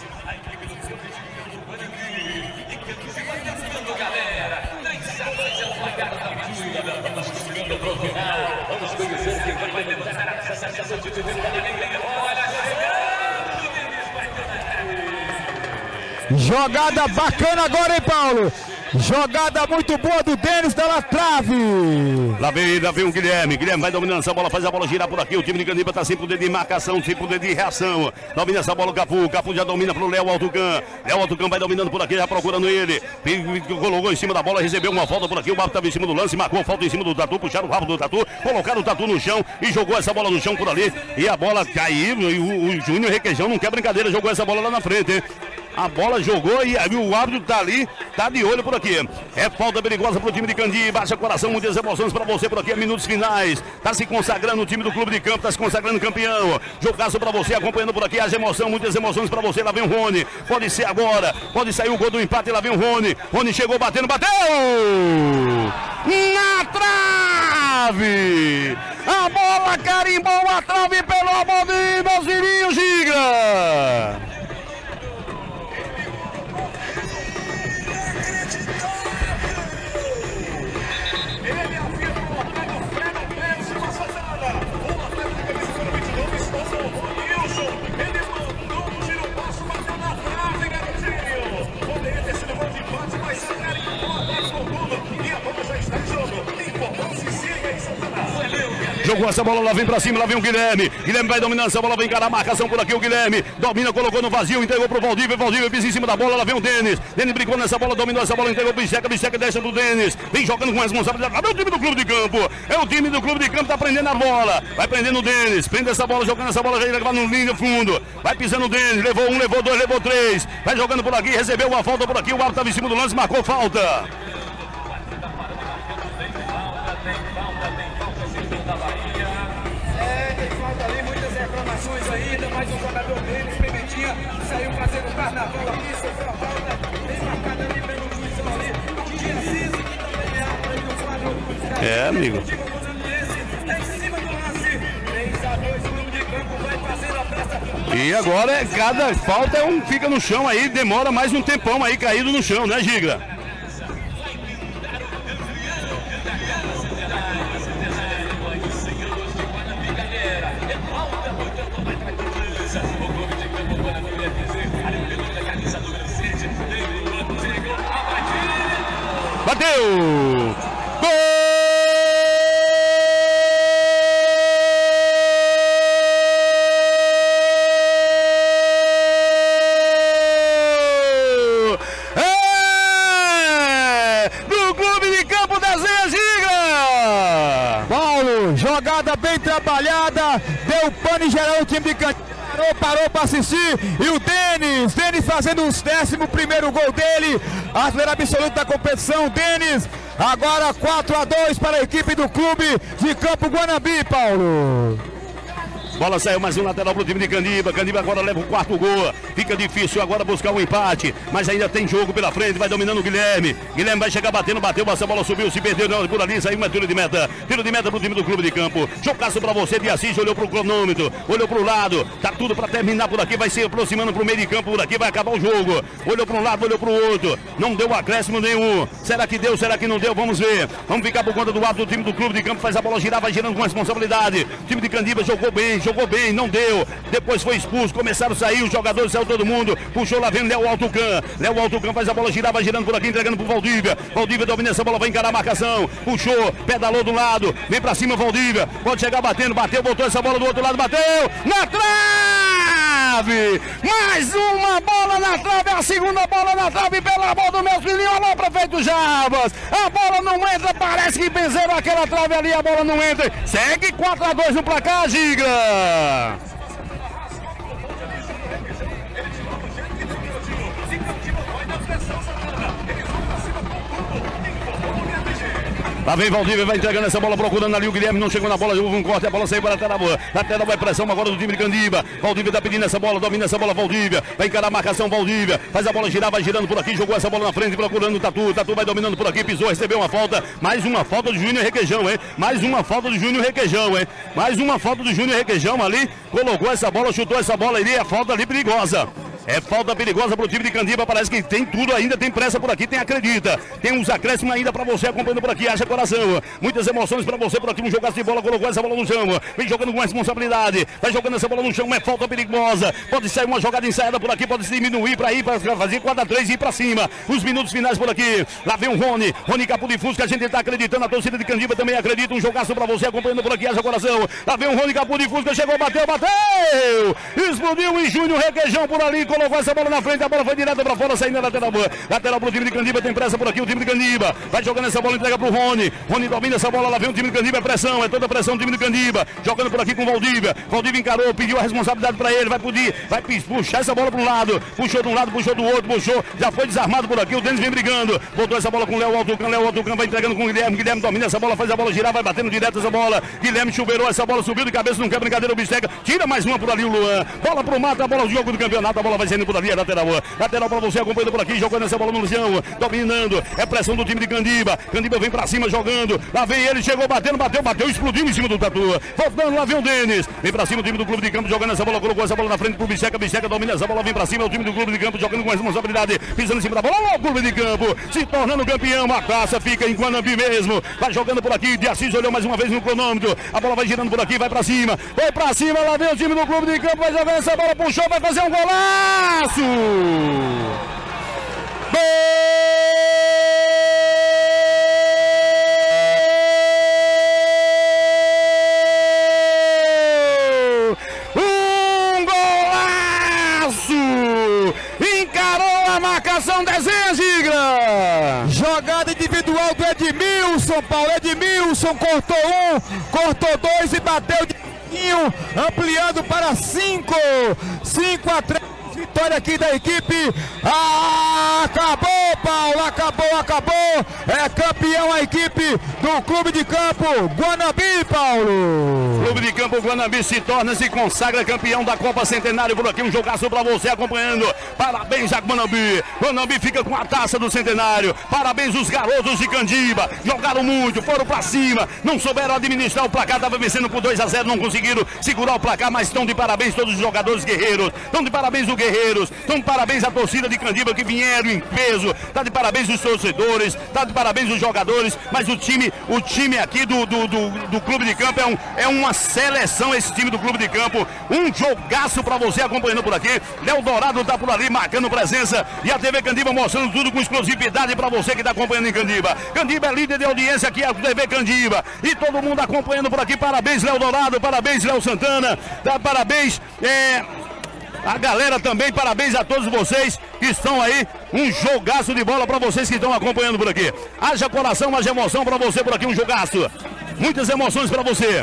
Jogada bacana agora, hein, Paulo? Jogada muito boa do Denis, da na trave. Lá vem, lá vem o Guilherme. Guilherme vai dominando essa bola, faz a bola girar por aqui. O time de Candiba tá sem poder de marcação, sem poder de reação. Domina essa bola o Capu. Capu já domina pro Léo Altucan. Léo Altucan vai dominando por aqui, já procurando ele. Colocou em cima da bola, recebeu uma falta por aqui. O Barco estava em cima do lance, marcou a falta em cima do Tatu. Puxaram o rabo do Tatu, colocaram o Tatu no chão e jogou essa bola no chão por ali. E a bola caiu. E o, o Júnior Requeijão não quer brincadeira, jogou essa bola lá na frente, hein? A bola jogou e aí o árbitro tá ali, tá de olho por aqui. É falta perigosa pro time de Candiba. Baixa coração, muitas emoções pra você por aqui. É minutos finais. Tá se consagrando o time do Clube de Campo, tá se consagrando campeão. Jogaço pra você, acompanhando por aqui. As emoções, muitas emoções pra você. Lá vem o Rony. Pode ser agora. Pode sair o gol do empate. Lá vem o Rony. Rony chegou batendo, bateu! Na trave! A bola carimbou a trave, pelo amor de Deus, Zirinho Giga! Jogou essa bola, lá vem pra cima, lá vem o Guilherme. Guilherme vai dominando essa bola, vem encarar a marcação por aqui. O Guilherme domina, colocou no vazio, entregou pro Valdívia. Valdívia pisa em cima da bola, lá vem o Denis. Denis brincou nessa bola, dominou essa bola, entregou pro Bicheca. Bicheca deixa do Denis. Vem jogando com responsabilidade. É o time do Clube de Campo. É o time do Clube de Campo, tá prendendo a bola. Vai prendendo o Denis. Prende essa bola, jogando essa bola, já vai no linha fundo. Vai pisando o Denis. Levou um, levou dois, levou três. Vai jogando por aqui, recebeu uma falta por aqui. O árbitro tava em cima do lance, marcou falta. Ainda mais um jogador deles, Pimentinha, saiu fazendo carnaval aqui, sofreu a falta, fez marcada ali pelo juizão ali, Dia Assis, que também é árbitro aí do quadro. É, amigo. Em cima do lance, três a dois, o Clube de Campo vai fazendo a festa. E agora, é, cada falta é um, fica no chão aí, demora mais um tempão aí caído no chão, né, Giga? Bateu! Gol! É! Do Clube de Campo da Zenha Giga! Paulo, jogada bem trabalhada, deu pane geral o time de Candiba. Parou, parou para assistir, e o Denis, Denis fazendo o décimo primeiro gol dele, artilheiro absoluto da competição, Denis, agora quatro a dois para a equipe do Clube de Campo Guanambi, Paulo. Bola saiu, mais um lateral pro time de Candiba. Candiba agora leva o quarto gol. Fica difícil agora buscar um empate, mas ainda tem jogo pela frente. Vai dominando o Guilherme. Guilherme vai chegar batendo, bateu, essa bola subiu, se perdeu não, por ali, saiu uma tiro de meta. Tiro de meta pro time do Clube de Campo. Jogaço pra você, de Assis, olhou pro cronômetro, olhou pro lado. Tá tudo pra terminar por aqui, vai se aproximando pro meio de campo por aqui, vai acabar o jogo. Olhou pra um lado, olhou pro outro. Não deu acréscimo nenhum. Será que deu, será que não deu? Vamos ver. Vamos ficar por conta do lado do time do Clube de Campo. Faz a bola girar, vai girando com responsabilidade. O time de Candiba jogou bem, jogou bem, não deu. Depois foi expulso, começaram a sair, os jogadores saiu todo mundo, puxou lá, vem Léo Altucan. Léo Altucan faz a bola girar, vai girando por aqui, entregando pro Valdívia. Valdívia domina essa bola, vai encarar a marcação, puxou, pedalou do lado, vem pra cima Valdívia, pode chegar batendo, bateu, botou essa bola do outro lado, bateu, na trave! trave. Mais uma bola na trave, a segunda bola na trave, pelo amor do meu filhinho. Alô, prefeito Jarbas. A bola não entra, parece que benzeram aquela trave ali, a bola não entra. Segue quatro a dois no placar, Gigra. Lá vem Valdívia, vai entregando essa bola, procurando ali o Guilherme, não chegou na bola, houve um corte, a bola saiu para a lateral, lateral vai pressão agora do time de Candiba. Valdívia tá pedindo essa bola, domina essa bola, Valdívia, vai encarar a marcação, Valdívia, faz a bola girar, vai girando por aqui, jogou essa bola na frente, procurando o Tatu, Tatu vai dominando por aqui, pisou, recebeu uma falta, mais uma falta do Júnior Requeijão, hein, mais uma falta do Júnior Requeijão, hein, mais uma falta do Júnior Requeijão ali, colocou essa bola, chutou essa bola ali, é falta ali perigosa. É falta perigosa para o time de Candiba, parece que tem tudo ainda, tem pressa por aqui, tem acredita. Tem uns acréscimos ainda para você acompanhando por aqui, haja coração. Muitas emoções para você por aqui, um jogaço de bola, colocou essa bola no chão. Vem jogando com responsabilidade, vai jogando essa bola no chão, é falta perigosa. Pode sair uma jogada ensaiada por aqui, pode se diminuir para ir, para fazer quatro a três e ir para cima. Os minutos finais por aqui, lá vem o Rony, Rony Capo de Fusca, a gente está acreditando, a torcida de Candiba também acredita, um jogaço para você acompanhando por aqui, haja coração. Lá vem o Rony Capo de Fusca, chegou, bateu, bateu! Explodiu e Júnior Requeijão por ali, colocou essa bola na frente. A bola foi direta para fora, saindo na lateral. Lateral pro time de Candiba, tem pressa por aqui, o time de Candiba. Vai jogando essa bola, entrega pro Rony. Rony domina essa bola, lá vem o time de Candiba, é pressão, é toda a pressão do time de Candiba. Jogando por aqui com o Valdívia. Valdívia encarou, pediu a responsabilidade para ele, vai poder, vai puxar essa bola pro lado. Puxou de um lado, puxou do outro, puxou, já foi desarmado por aqui, o Denis vem brigando. Voltou essa bola com o Léo Altucan, Léo Altucan vai entregando com o Guilherme. Guilherme domina essa bola, faz a bola girar, vai batendo direto essa bola. Guilherme chuveirou essa bola, subiu de cabeça, não quer brincadeira, o Bisteca. Tira mais uma por ali o Luan. Bola pro mato, a bola do jogo do campeonato, a bola vai saindo por ali, é lateral. Lateral para você acompanhando por aqui, jogando essa bola no chão, dominando, é pressão do time de Candiba. Candiba vem pra cima jogando, lá vem ele, chegou batendo, bateu, bateu, explodiu em cima do Tatu. Voltando, lá vem o Denis, vem pra cima o time do clube de campo, jogando essa bola, colocou essa bola na frente pro Bicheca, Bicheca domina essa bola, vem pra cima, é o time do clube de campo, jogando com responsabilidade, pisando em cima da bola, ó, o clube de campo, se tornando campeão, a taça fica em Guanambi mesmo, vai jogando por aqui, de Assis olhou mais uma vez no cronômetro, a bola vai girando por aqui, vai pra cima, vai pra cima, lá vem o time do clube de campo, vai jogar essa bola, puxou, vai fazer um golaço! Gol! Um golaço! Encarou a marcação, desenha, Gigra! Jogada individual do Edmilson, Paulo. Edmilson cortou um, cortou dois e bateu de ampliando para cinco. cinco a três. Vitória aqui da equipe. Ah, acabou, Paulo. Acabou, acabou. É campeão a equipe do Clube de Campo Guanambi, Paulo. Clube de Campo Guanambi se torna, se consagra campeão da Copa Centenário. Por aqui um jogaço para você acompanhando. Parabéns a Guanambi. Guanambi fica com a taça do Centenário. Parabéns os garotos de Candiba. Jogaram muito, foram para cima. Não souberam administrar o placar. Estava vencendo por dois a zero. Não conseguiram segurar o placar. Mas estão de parabéns todos os jogadores guerreiros. Estão de parabéns o Guerreiros. Estão de parabéns a torcida de Candiba que vieram em peso. Está de parabéns os torcedores. Está de parabéns os jogadores. Mas o time, o time aqui do, do, do, do Clube de Campo é, um, é uma seleção, esse time do Clube de Campo. Um jogaço para você acompanhando por aqui. Léo Dourado está por ali marcando presença. E a T V Candiba mostrando tudo com exclusividade para você que está acompanhando em Candiba. Candiba é líder de audiência aqui, a T V Candiba. E todo mundo acompanhando por aqui. Parabéns, Léo Dourado. Parabéns, Léo Santana. Tá, parabéns. É... A galera também, parabéns a todos vocês que estão aí, um jogaço de bola para vocês que estão acompanhando por aqui. Haja coração, haja emoção para você por aqui, um jogaço. Muitas emoções para você.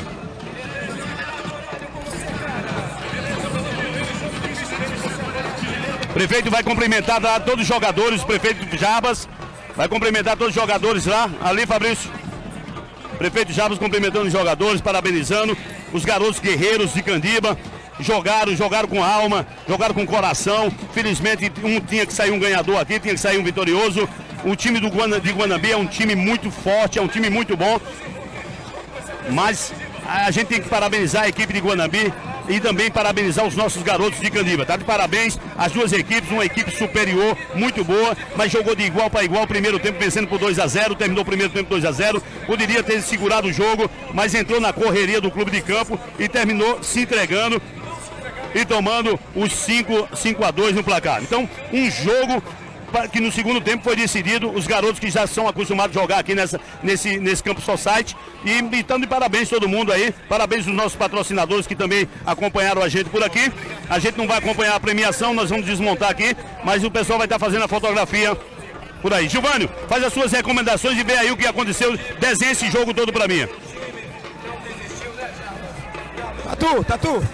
Prefeito vai cumprimentar lá todos os jogadores, prefeito Jarbas, vai cumprimentar todos os jogadores lá, ali Fabrício. Prefeito Jarbas cumprimentando os jogadores, parabenizando os garotos guerreiros de Candiba. Jogaram, jogaram com alma, jogaram com coração. Felizmente um tinha que sair um ganhador aqui, tinha que sair um vitorioso. O time do Guana, de Guanambi é um time muito forte, é um time muito bom. Mas a gente tem que parabenizar a equipe de Guanambi e também parabenizar os nossos garotos de Candiba. Tá de parabéns as duas equipes, uma equipe superior, muito boa, mas jogou de igual para igual, primeiro tempo vencendo por dois a zero, terminou o primeiro tempo dois a zero, poderia ter segurado o jogo, mas entrou na correria do Clube de Campo e terminou se entregando e tomando os cinco a dois no placar. Então, um jogo que no segundo tempo foi decidido, os garotos que já são acostumados a jogar aqui nessa, nesse, nesse Campo Society. E então de parabéns todo mundo aí, parabéns aos nossos patrocinadores que também acompanharam a gente por aqui. A gente não vai acompanhar a premiação, nós vamos desmontar aqui, mas o pessoal vai estar fazendo a fotografia por aí. Gilvânio, faz as suas recomendações e vê aí o que aconteceu, desenha esse jogo todo pra mim. Tatu, Tatu.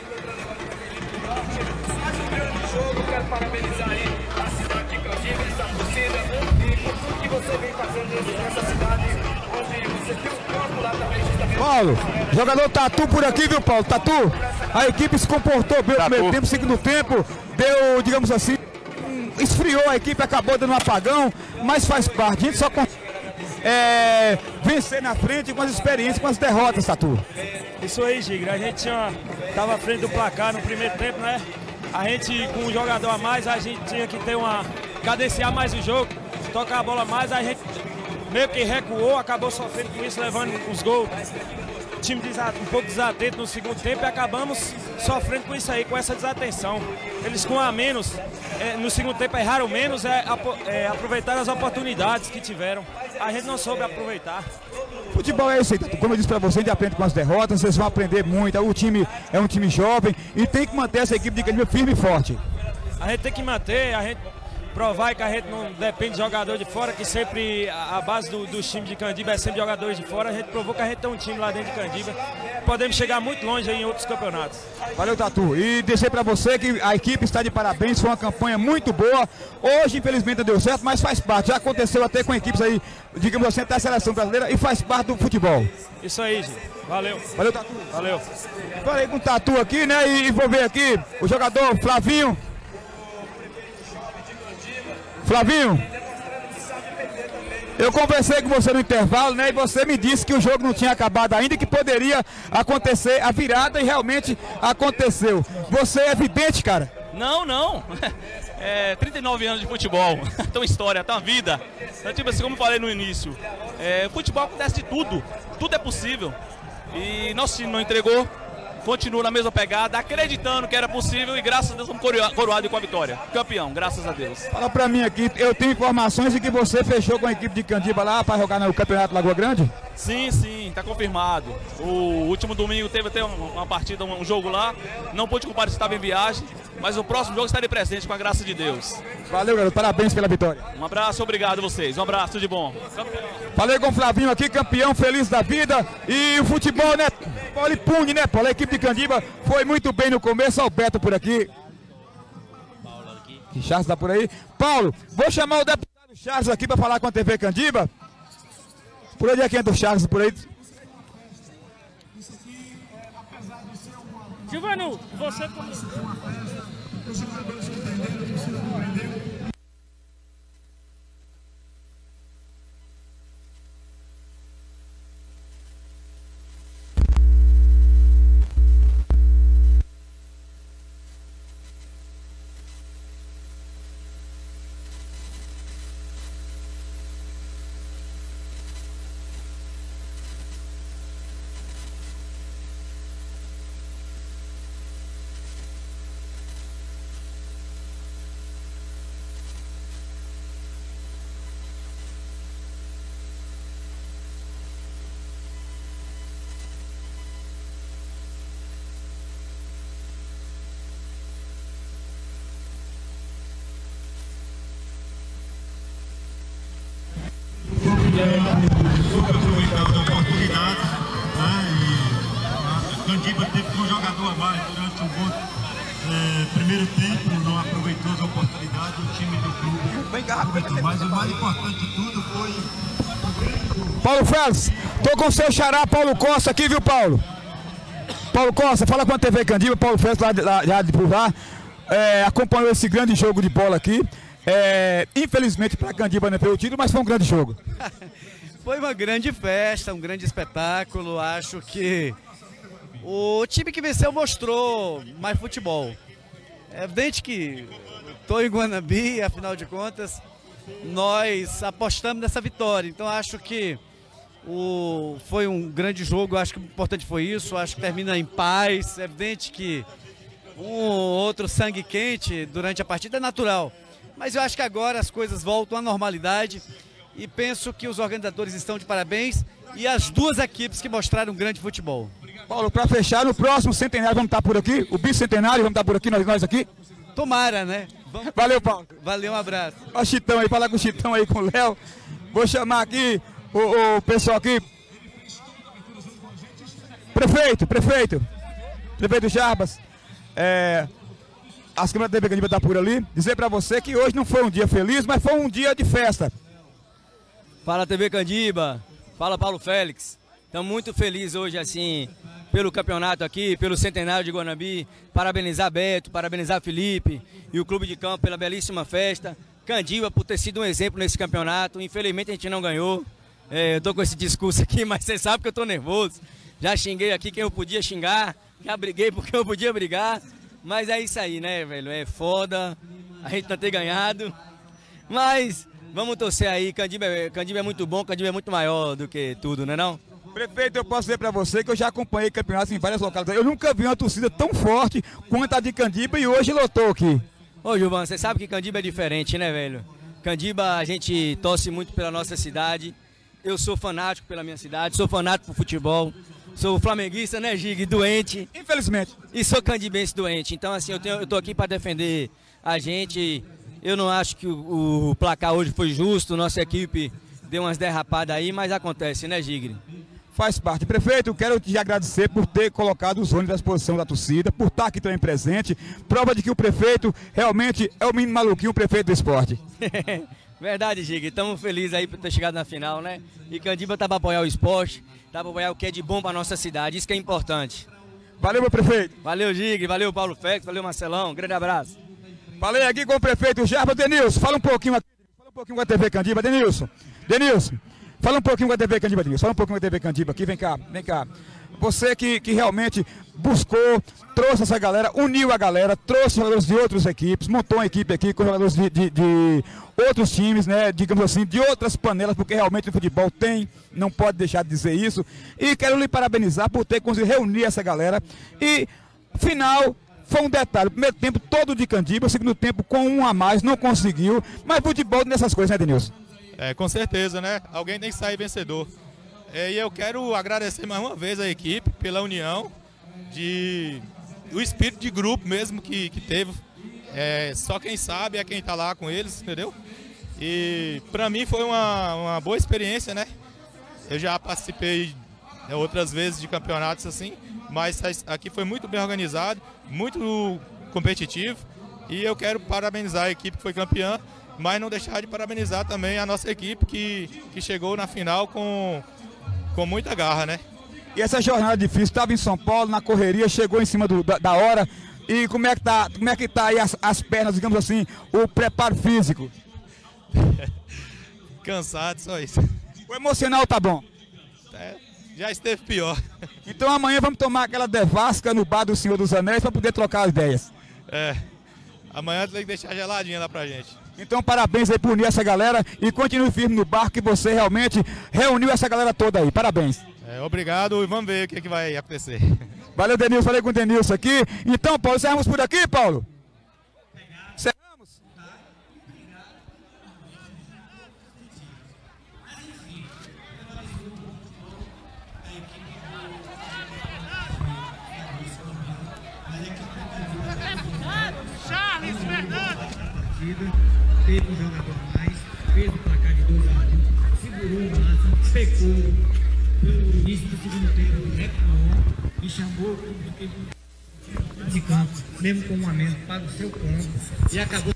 Quero parabenizar aí a cidade de Candiba, essa torcida, e por tudo que você vem fazendo nessa cidade, onde você tem um campo lá também, justamente. Paulo, jogador Tatu por aqui, viu, Paulo? Tatu, a equipe se comportou bem no primeiro tempo, segundo tempo, deu, digamos assim, esfriou a equipe, acabou dando um apagão, mas faz parte. A gente só consegue é, vencer na frente com as experiências, com as derrotas, Tatu. Isso aí, Gigra. A gente tinha, tava à frente do placar no primeiro tempo, né? A gente, com um jogador a mais, a gente tinha que ter uma... cadenciar mais o jogo, tocar a bola mais, a gente meio que recuou, acabou sofrendo com isso, levando os gols. O time um pouco desatento no segundo tempo e acabamos sofrendo com isso aí, com essa desatenção. Eles com a menos, é, no segundo tempo erraram menos, é, é, aproveitaram as oportunidades que tiveram. A gente não soube aproveitar. Futebol é isso aí, como eu disse pra você, a gente aprende com as derrotas, vocês vão aprender muito. O time é um time jovem e tem que manter essa equipe de Candiba firme e forte. A gente tem que manter, a gente provar que a gente não depende de jogador de fora, que sempre a base do, dos times de Candiba é sempre jogadores de fora. A gente provou que a gente tem um time lá dentro de Candiba. Podemos chegar muito longe aí em outros campeonatos. Valeu, Tatu. E dizer pra você que a equipe está de parabéns, foi uma campanha muito boa. Hoje, infelizmente, não deu certo, mas faz parte. Já aconteceu até com equipes aí, digamos assim, até a seleção brasileira e faz parte do futebol. Isso aí, gente. Valeu. Valeu, Tatu. Valeu. Falei com o Tatu aqui, né? E vou ver aqui o jogador Flavinho. Flavinho, eu conversei com você no intervalo, né? E você me disse que o jogo não tinha acabado ainda e que poderia acontecer a virada e realmente aconteceu. Você é vidente, cara? Não, não. É, trinta e nove anos de futebol, tem uma história, tem uma vida. Então, tipo assim, como eu falei no início, é, futebol acontece de tudo, tudo é possível. E nosso time não entregou, continua na mesma pegada, acreditando que era possível e graças a Deus estamos coroados com a vitória. Campeão, graças a Deus. Fala pra mim aqui, eu tenho informações de que você fechou com a equipe de Candiba lá para jogar no Campeonato Lagoa Grande? Sim, sim, tá confirmado. O último domingo teve até uma partida, um jogo lá, não pude comparecer, estava em viagem, mas o próximo jogo estarei presente com a graça de Deus. Valeu, garoto, parabéns pela vitória. Um abraço, obrigado a vocês, um abraço, tudo de bom. Campeão. Falei com o Flavinho aqui, campeão, feliz da vida. E o futebol, né, Paulo e Pune, né, Paulo? A equipe de Candiba foi muito bem no começo. Olha o Beto por aqui. Paulo aqui. Que Charles tá por aí. Paulo, vou chamar o deputado Charles aqui para falar com a T V Candiba. Por onde é que entra o Charles por aí? Silvano, você... Super aproveitando a oportunidade, né? E a Candiba teve um jogador a mais durante o bom é, primeiro tempo, não aproveitou as oportunidades, o time do clube aproveitou. Mas o mais importante de tudo foi... Paulo Félix, tô com o seu xará Paulo Costa aqui, viu, Paulo? Paulo Costa, fala com a T V Candiba, Paulo Félix lá, lá, lá de por lá, é, acompanhou esse grande jogo de bola aqui. É, infelizmente para a Candiba não foi o título, mas foi um grande jogo. Foi uma grande festa, um grande espetáculo. Acho que o time que venceu mostrou mais futebol. É evidente que estou em Guanabi, afinal de contas, nós apostamos nessa vitória. Então acho que o, foi um grande jogo, acho que o importante foi isso. Acho que termina em paz. É evidente que um ou outro sangue quente durante a partida é natural. Mas eu acho que agora as coisas voltam à normalidade e penso que os organizadores estão de parabéns e as duas equipes que mostraram um grande futebol. Paulo, para fechar, no próximo centenário vamos estar por aqui, o bicentenário, vamos estar por aqui, nós, nós aqui? Tomara, né? Vamos... Valeu, Paulo. Valeu, um abraço. Olha o Chitão aí, falar com o Chitão aí, com o Léo. Vou chamar aqui o, o pessoal aqui. Prefeito, prefeito. Prefeito Jarbas. É, as câmeras da T V Candiba estão por ali. Dizer para você que hoje não foi um dia feliz, mas foi um dia de festa. Fala T V Candiba, fala Paulo Félix. Estamos muito felizes hoje assim pelo campeonato aqui, pelo centenário de Guanambi. Parabenizar Beto, parabenizar Felipe e o Clube de Campo pela belíssima festa. Candiba por ter sido um exemplo nesse campeonato. Infelizmente a gente não ganhou. É, eu tô com esse discurso aqui, mas você sabe que eu tô nervoso. Já xinguei aqui quem eu podia xingar, já briguei porque eu podia brigar. Mas é isso aí, né, velho? É foda a gente não ter ganhado. Mas vamos torcer aí. Candiba, Candiba é muito bom, Candiba é muito maior do que tudo, não é não? Prefeito, eu posso dizer para você que eu já acompanhei campeonatos em várias localidades. Eu nunca vi uma torcida tão forte quanto a de Candiba e hoje lotou aqui. Ô, Gilvan, você sabe que Candiba é diferente, né, velho? Candiba, a gente torce muito pela nossa cidade. Eu sou fanático pela minha cidade, sou fanático por futebol. Sou flamenguista, né, Gig? Doente. Infelizmente. E sou candibense doente. Então, assim, eu, tenho, eu tô aqui para defender a gente. Eu não acho que o, o placar hoje foi justo. Nossa equipe deu umas derrapadas aí, mas acontece, né, Gigre? Faz parte. Prefeito, eu quero te agradecer por ter colocado os ônibus à disposição da torcida, por estar aqui também presente. Prova de que o prefeito realmente é o menino maluquinho, o prefeito do esporte. Verdade, Gig. Estamos felizes aí por ter chegado na final, né? E Candiba tá para apoiar o esporte, tá para apoiar o que é de bom para nossa cidade. Isso que é importante. Valeu, meu prefeito. Valeu, Gig. Valeu, Paulo Félix. Valeu, Marcelão. Um grande abraço. Falei aqui com o prefeito Jarbas. Denilson, fala um pouquinho aqui. Fala um pouquinho com a T V Candiba. Denilson. Denilson. Fala um pouquinho com a T V Candiba, Denilson. Fala um pouquinho com a T V Candiba aqui. Vem cá, vem cá. Você que, que realmente buscou, trouxe essa galera, uniu a galera, trouxe jogadores de outras equipes, montou uma equipe aqui com jogadores de, de, de outros times, né, digamos assim, de outras panelas, porque realmente o futebol tem, não pode deixar de dizer isso. E quero lhe parabenizar por ter conseguido reunir essa galera. E, final, foi um detalhe, o primeiro tempo todo de Candiba, o segundo tempo com um a mais, não conseguiu, mas futebol nessas coisas, né, Denilson? É, com certeza, né? Alguém tem que sair vencedor. É, e eu quero agradecer mais uma vez a equipe pela união, de, o espírito de grupo mesmo que, que teve. É, só quem sabe é quem tá lá com eles, entendeu? E pra mim foi uma, uma boa experiência, né? Eu já participei é, outras vezes de campeonatos assim, mas aqui foi muito bem organizado, muito competitivo. E eu quero parabenizar a equipe que foi campeã, mas não deixar de parabenizar também a nossa equipe que, que chegou na final com, com muita garra, né? E essa jornada difícil, estava em São Paulo, na correria, chegou em cima do, da, da hora. E como é que tá, como é que tá aí as, as pernas, digamos assim, o preparo físico? Cansado, só isso. O emocional tá bom? É, já esteve pior. Então amanhã vamos tomar aquela devasca no bar do Senhor dos Anéis para poder trocar as ideias. É, amanhã tem que deixar geladinha lá pra gente. Então parabéns aí por unir essa galera e continue firme no barco que você realmente reuniu essa galera toda aí. Parabéns. É, obrigado e vamos ver o que, que vai acontecer. Valeu, Denilson. Falei com o Denilson aqui. Então, Paulo, encerramos por aqui, Paulo? Encerramos? Charles Fernandes. Teve um jogador a mais, fez o placar de dois a um, segurou o máximo, pecou. No início do segundo tempo, recuou e chamou o clube de campo, mesmo com um a menos, para o seu ponto e acabou.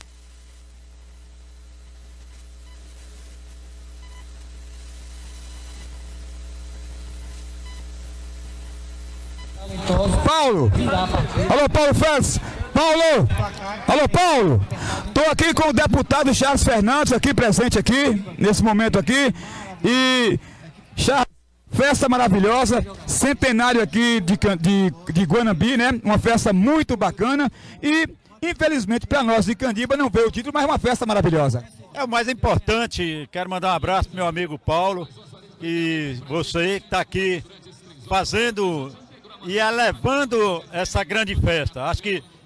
Paulo! Alô, Paulo Félix! Paulo! Alô, Paulo! Estou aqui com o deputado Charles Fernandes, aqui presente aqui, nesse momento aqui. E Charles, festa maravilhosa, centenário aqui de, de, de Guanambi, né? Uma festa muito bacana e, infelizmente, para nós de Candiba não veio o título, mas é uma festa maravilhosa. É o mais importante. Quero mandar um abraço pro meu amigo Paulo e você que está aqui fazendo e elevando essa grande festa. Acho que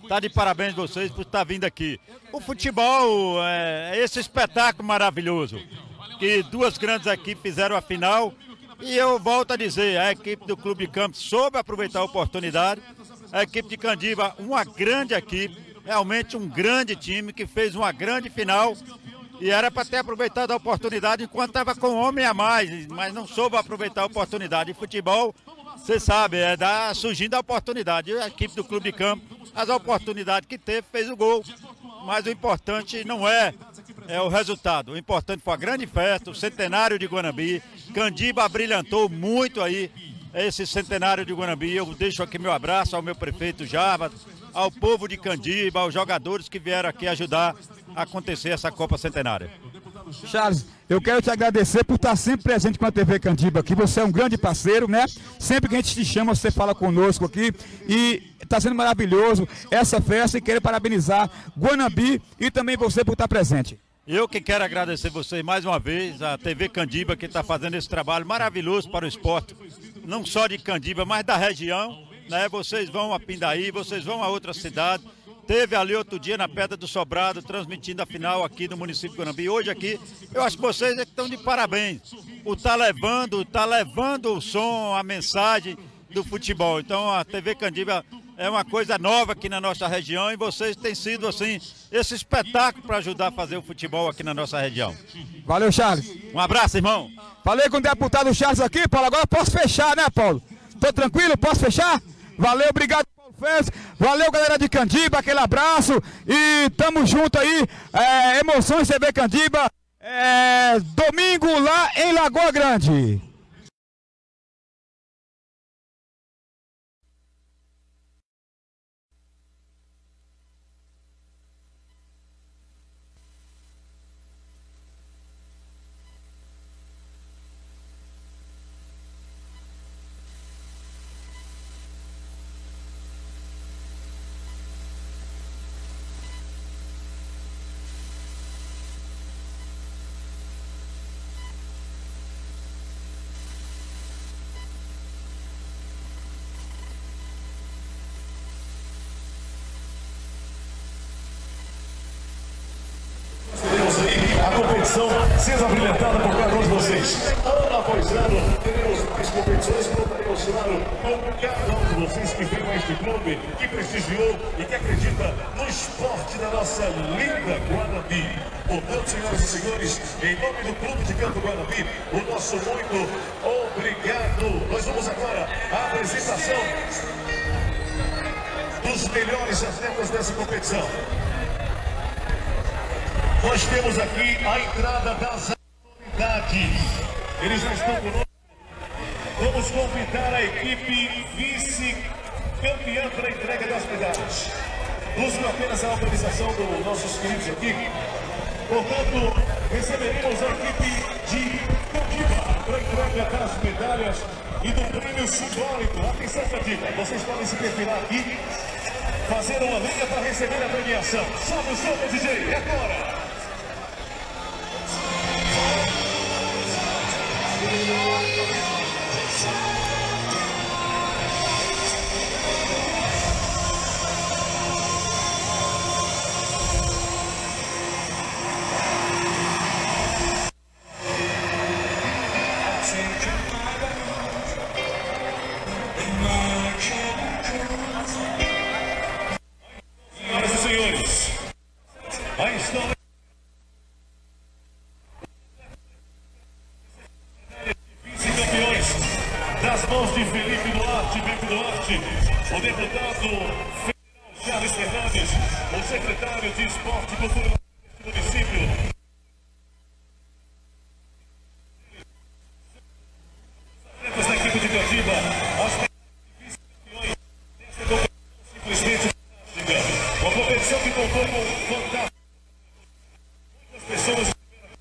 Tá de parabéns vocês por estar vindo aqui. O futebol é esse espetáculo maravilhoso, que duas grandes equipes fizeram a final. E eu volto a dizer, a equipe do Clube de Campos soube aproveitar a oportunidade. A equipe de Candiba, uma grande equipe, realmente um grande time que fez uma grande final. E era para ter aproveitado a oportunidade enquanto estava com homem a mais, mas não soube aproveitar a oportunidade. E futebol, você sabe, é dar, surgindo a oportunidade. A equipe do Clube de Campo, as oportunidades que teve, fez o gol. Mas o importante não é, é o resultado. O importante foi a grande festa, o centenário de Guanambi. Candiba brilhantou muito aí esse centenário de Guanambi. Eu deixo aqui meu abraço ao meu prefeito Java, ao povo de Candiba, aos jogadores que vieram aqui ajudar a acontecer essa Copa Centenária. Charles, eu quero te agradecer por estar sempre presente com a T V Candiba aqui. Você é um grande parceiro, né? Sempre que a gente te chama, você fala conosco aqui. E está sendo maravilhoso essa festa e quero parabenizar Guanambi e também você por estar presente. Eu que quero agradecer vocês mais uma vez, a T V Candiba, que está fazendo esse trabalho maravilhoso para o esporte, não só de Candiba, mas da região, né? Vocês vão a Pindaí, vocês vão a outra cidade. Teve ali outro dia na Pedra do Sobrado, transmitindo a final aqui no município de Guanambi. Hoje aqui, eu acho que vocês é que estão de parabéns. Por estar levando, tá levando o som, a mensagem do futebol. Então a T V Candiba é uma coisa nova aqui na nossa região e vocês têm sido, assim, esse espetáculo para ajudar a fazer o futebol aqui na nossa região. Valeu, Charles. Um abraço, irmão. Falei com o deputado Charles aqui, Paulo. Agora posso fechar, né, Paulo? Tô tranquilo? Posso fechar? Valeu, obrigado, Paulo Félix. Valeu, galera de Candiba, aquele abraço. E tamo junto aí. É, Emoções T V Candiba. É, domingo lá em Lagoa Grande. A competição seja brilhantada por cada um de vocês. Ano após ano, teremos mais competições para emocionar com cada um de vocês que veio a este clube, que prestigiou e que acredita no esporte da nossa linda Guanambi. Portanto, senhoras e senhores, em nome do Clube de Campo Guanambi, o nosso muito obrigado. Nós vamos agora à apresentação dos melhores atletas dessa competição. Nós temos aqui a entrada das autoridades. Eles já estão conosco. Vamos convidar a equipe vice-campeã para a entrega das medalhas. Uso apenas a autorização dos nossos queridos aqui. Portanto, receberemos a equipe de Candiba para a entrega das medalhas e do prêmio simbólico. Atenção, Candiba, vocês podem se perfilar aqui, fazer uma linha para receber a premiação. Sobe o som, D J, é agora! Senhoras e senhores, aí estão vice-campeões das mãos de Felipe Duarte, Beco Duarte, o deputado federal Charles Fernandes, o secretário de Esporte e Cultura do município. Atletas da equipe de Candiba, as vice-campeões desta competição simplesmente fantástica. Uma competição que contou com fantásticas. Muitas pessoas.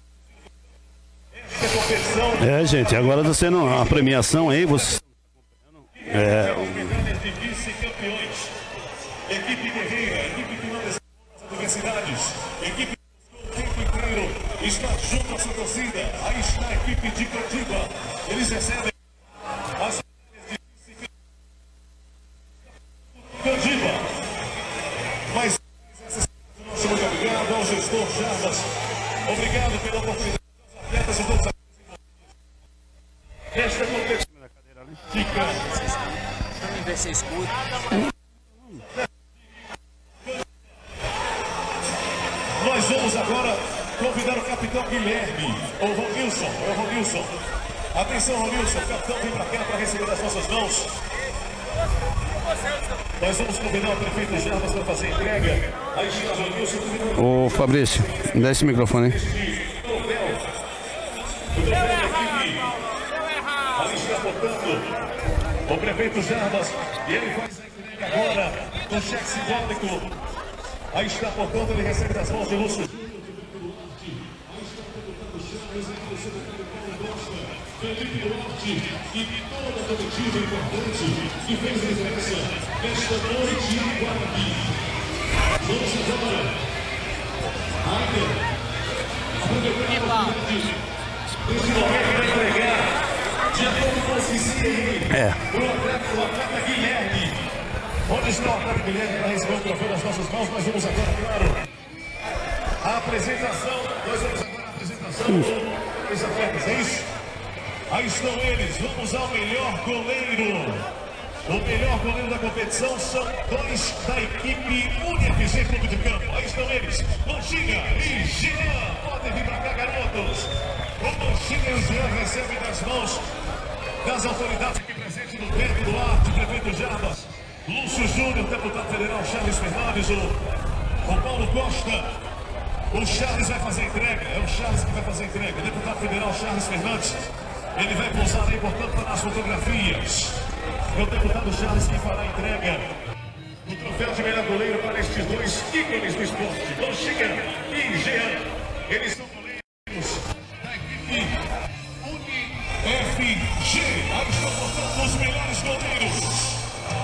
Esta competição. É, gente, agora está sendo a premiação aí, você. É. Medalhas de vice-campeões. Equipe guerreira, equipe que manda as adversidades, equipe que buscou o tempo inteiro, está junto à sua torcida. Aí está a equipe de Candiba. Eles recebem as medalhas de vice-campeões. Candiba. gestor Jarbas. Obrigado pela oportunidade. Os atletas e todos. Esta competição. Vamos ver se escuta. Nós vamos agora convidar o capitão Guilherme, ou Ronilson, é o Ronilson. Atenção, Ronilson, o capitão vem para cá para receber as nossas mãos. Nós vamos convidar o prefeito Jarbas para fazer a entrega. Aí chega o Ronilson. Ô Fabrício, dá esse microfone aí. Ali está, portanto, o prefeito Jarbas, e ele faz a entrega agora do cheque simbólico. Aí está, portanto, ele recebe das mãos de Lúcio Júnior. Felipe Duarte e de toda a coletiva importante que fez a diferença nesta noite em Guarani. Vamos agora. Ainda. Aproveitando a oportunidade deste momento para entregar, de acordo com o C C I, É. o atleta, o atleta Guilherme. Onde está o atleta Guilherme para receber o troféu das nossas mãos? Nós vamos agora, claro, a apresentação. Nós vamos agora a apresentação dos atletas, é isso? Aí estão eles, vamos ao melhor goleiro. O melhor goleiro da competição são dois da equipe UniFG Clube de Campo. Aí estão eles, Manchinha e Jean. Podem vir para cá, garotos. O Manchinha e o Jean recebem das mãos das autoridades aqui presentes do Pedro Duarte, prefeito Jarbas, Lúcio Júnior, deputado federal Charles Fernandes, o, o Paulo Costa. O Charles vai fazer a entrega, é o Charles que vai fazer a entrega. O deputado federal Charles Fernandes. Ele vai pousar aí, portanto, para as fotografias. É o deputado Charles que fará a entrega do troféu de melhor goleiro para estes dois ícones do esporte, Manchinha e Jean. Eles são goleiros da equipe UniFG. Aí estão, portanto, os melhores goleiros.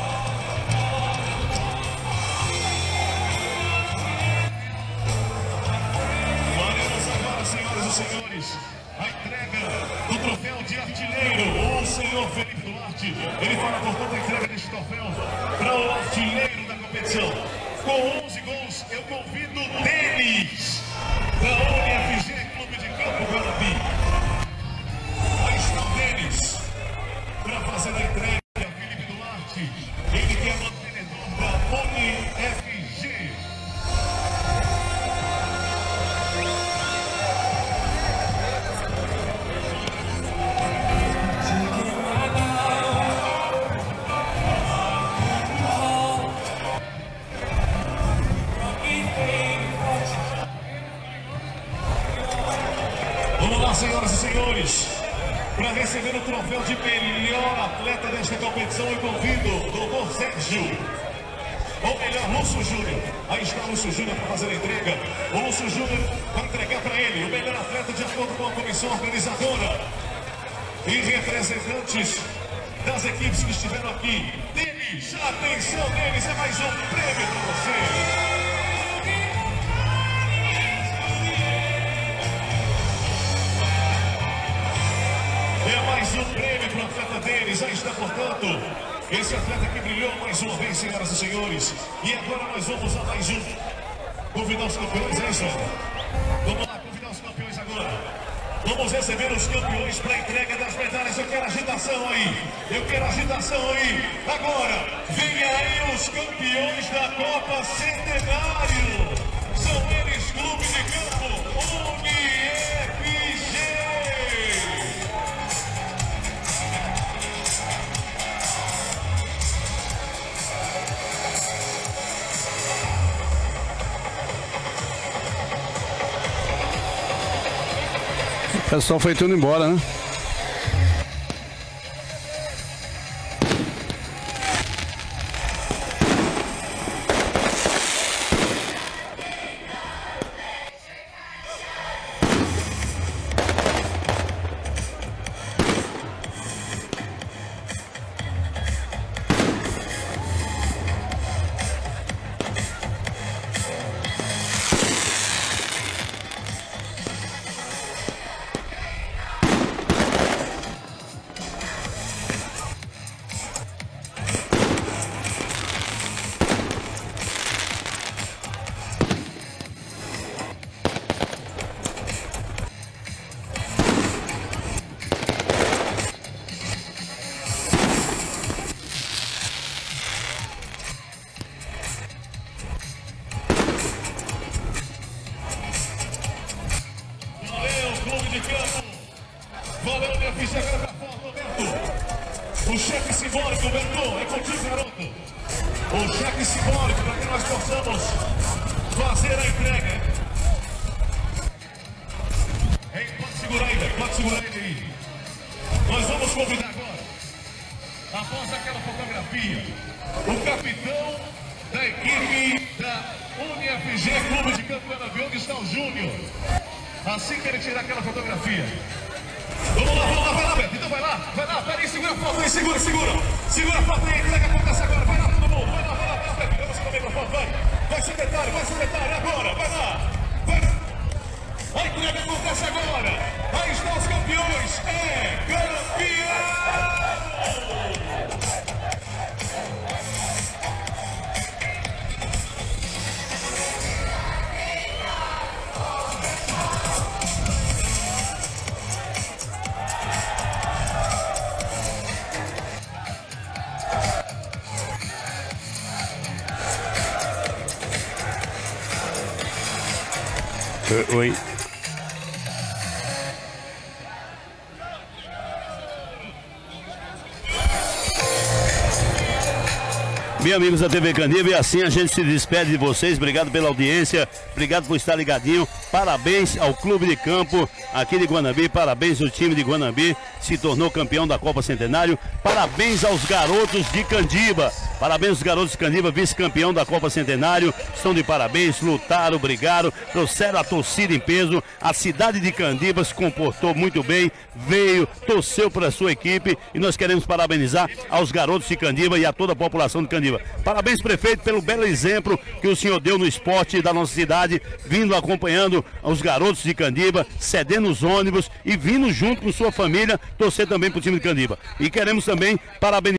Faremos agora, senhoras e senhores, a entrega do troféu de artilheiro, o senhor Felipe Duarte. Ele fala, portanto, a entrega deste troféu para o artilheiro da competição. Com onze gols, eu convido o Denis, da UniFG Clube de Campo Guarani. Aí está o Denis, para fazer a entrega, Felipe Duarte. Ele que é mantenedor da UniFG. Vamos lá, senhoras e senhores, para receber o troféu de melhor atleta desta competição, eu convido o doutor Sérgio, ou melhor, Lúcio Júnior. Aí está o Lúcio Júnior para fazer a entrega. O Lúcio Júnior vai entregar para ele o melhor atleta de acordo com a comissão organizadora e representantes das equipes que estiveram aqui. Denis, atenção, Denis, é mais um prêmio para você. É mais um prêmio para o atleta deles. Aí está, portanto, esse atleta que brilhou mais uma vez, senhoras e senhores. E agora nós vamos a mais um. Convidar os campeões, é isso? Vamos lá, convidar os campeões agora. Vamos receber os campeões para a entrega das medalhas. Eu quero agitação aí. Eu quero agitação aí. Agora, vem aí os campeões da Copa Centenário. São eles, Clube de Campo UniFG. O pessoal foi tudo embora, né? União F G agora pra fora, Roberto. O cheque simbólico, Roberto, é contigo, garoto. O cheque simbólico para que nós possamos fazer a entrega. Ei, pode segurar ele, pode segurar ele aí. Nós vamos convidar agora, após aquela fotografia, o capitão da equipe da União F G Clube de Campo Guanambi, onde está o Júnior. Assim que ele tirar aquela fotografia. Vamos lá, vamos lá, vai lá, Beto. Então vai lá, vai lá, peraí, segura a foto aí, segura, segura. Segura a foto aí, que acontece agora. Vai lá, todo mundo, vai lá, vai lá, vai lá, Beto. Vamos com o microfone, vai. Vai, secretário, vai, secretário, agora, vai lá. Vai. Olha o que acontece agora. Aí estão os campeões. É campeão! Oi. Bem, amigos da T V Candiba, e assim a gente se despede de vocês. Obrigado pela audiência, obrigado por estar ligadinho. Parabéns ao Clube de Campo aqui de Guanambi, parabéns ao time de Guanambi, se tornou campeão da Copa Centenário. Parabéns aos garotos de Candiba, parabéns aos garotos de Candiba, vice-campeão da Copa Centenário. Estão de parabéns, lutaram, brigaram, trouxeram a torcida em peso. A cidade de Candiba se comportou muito bem, veio, torceu para a sua equipe, e nós queremos parabenizar aos garotos de Candiba e a toda a população de Candiba. Parabéns, prefeito, pelo belo exemplo que o senhor deu no esporte da nossa cidade, vindo acompanhando os garotos de Candiba, cedendo os ônibus e vindo junto com sua família torcer também para o time de Candiba. E queremos também parabenizar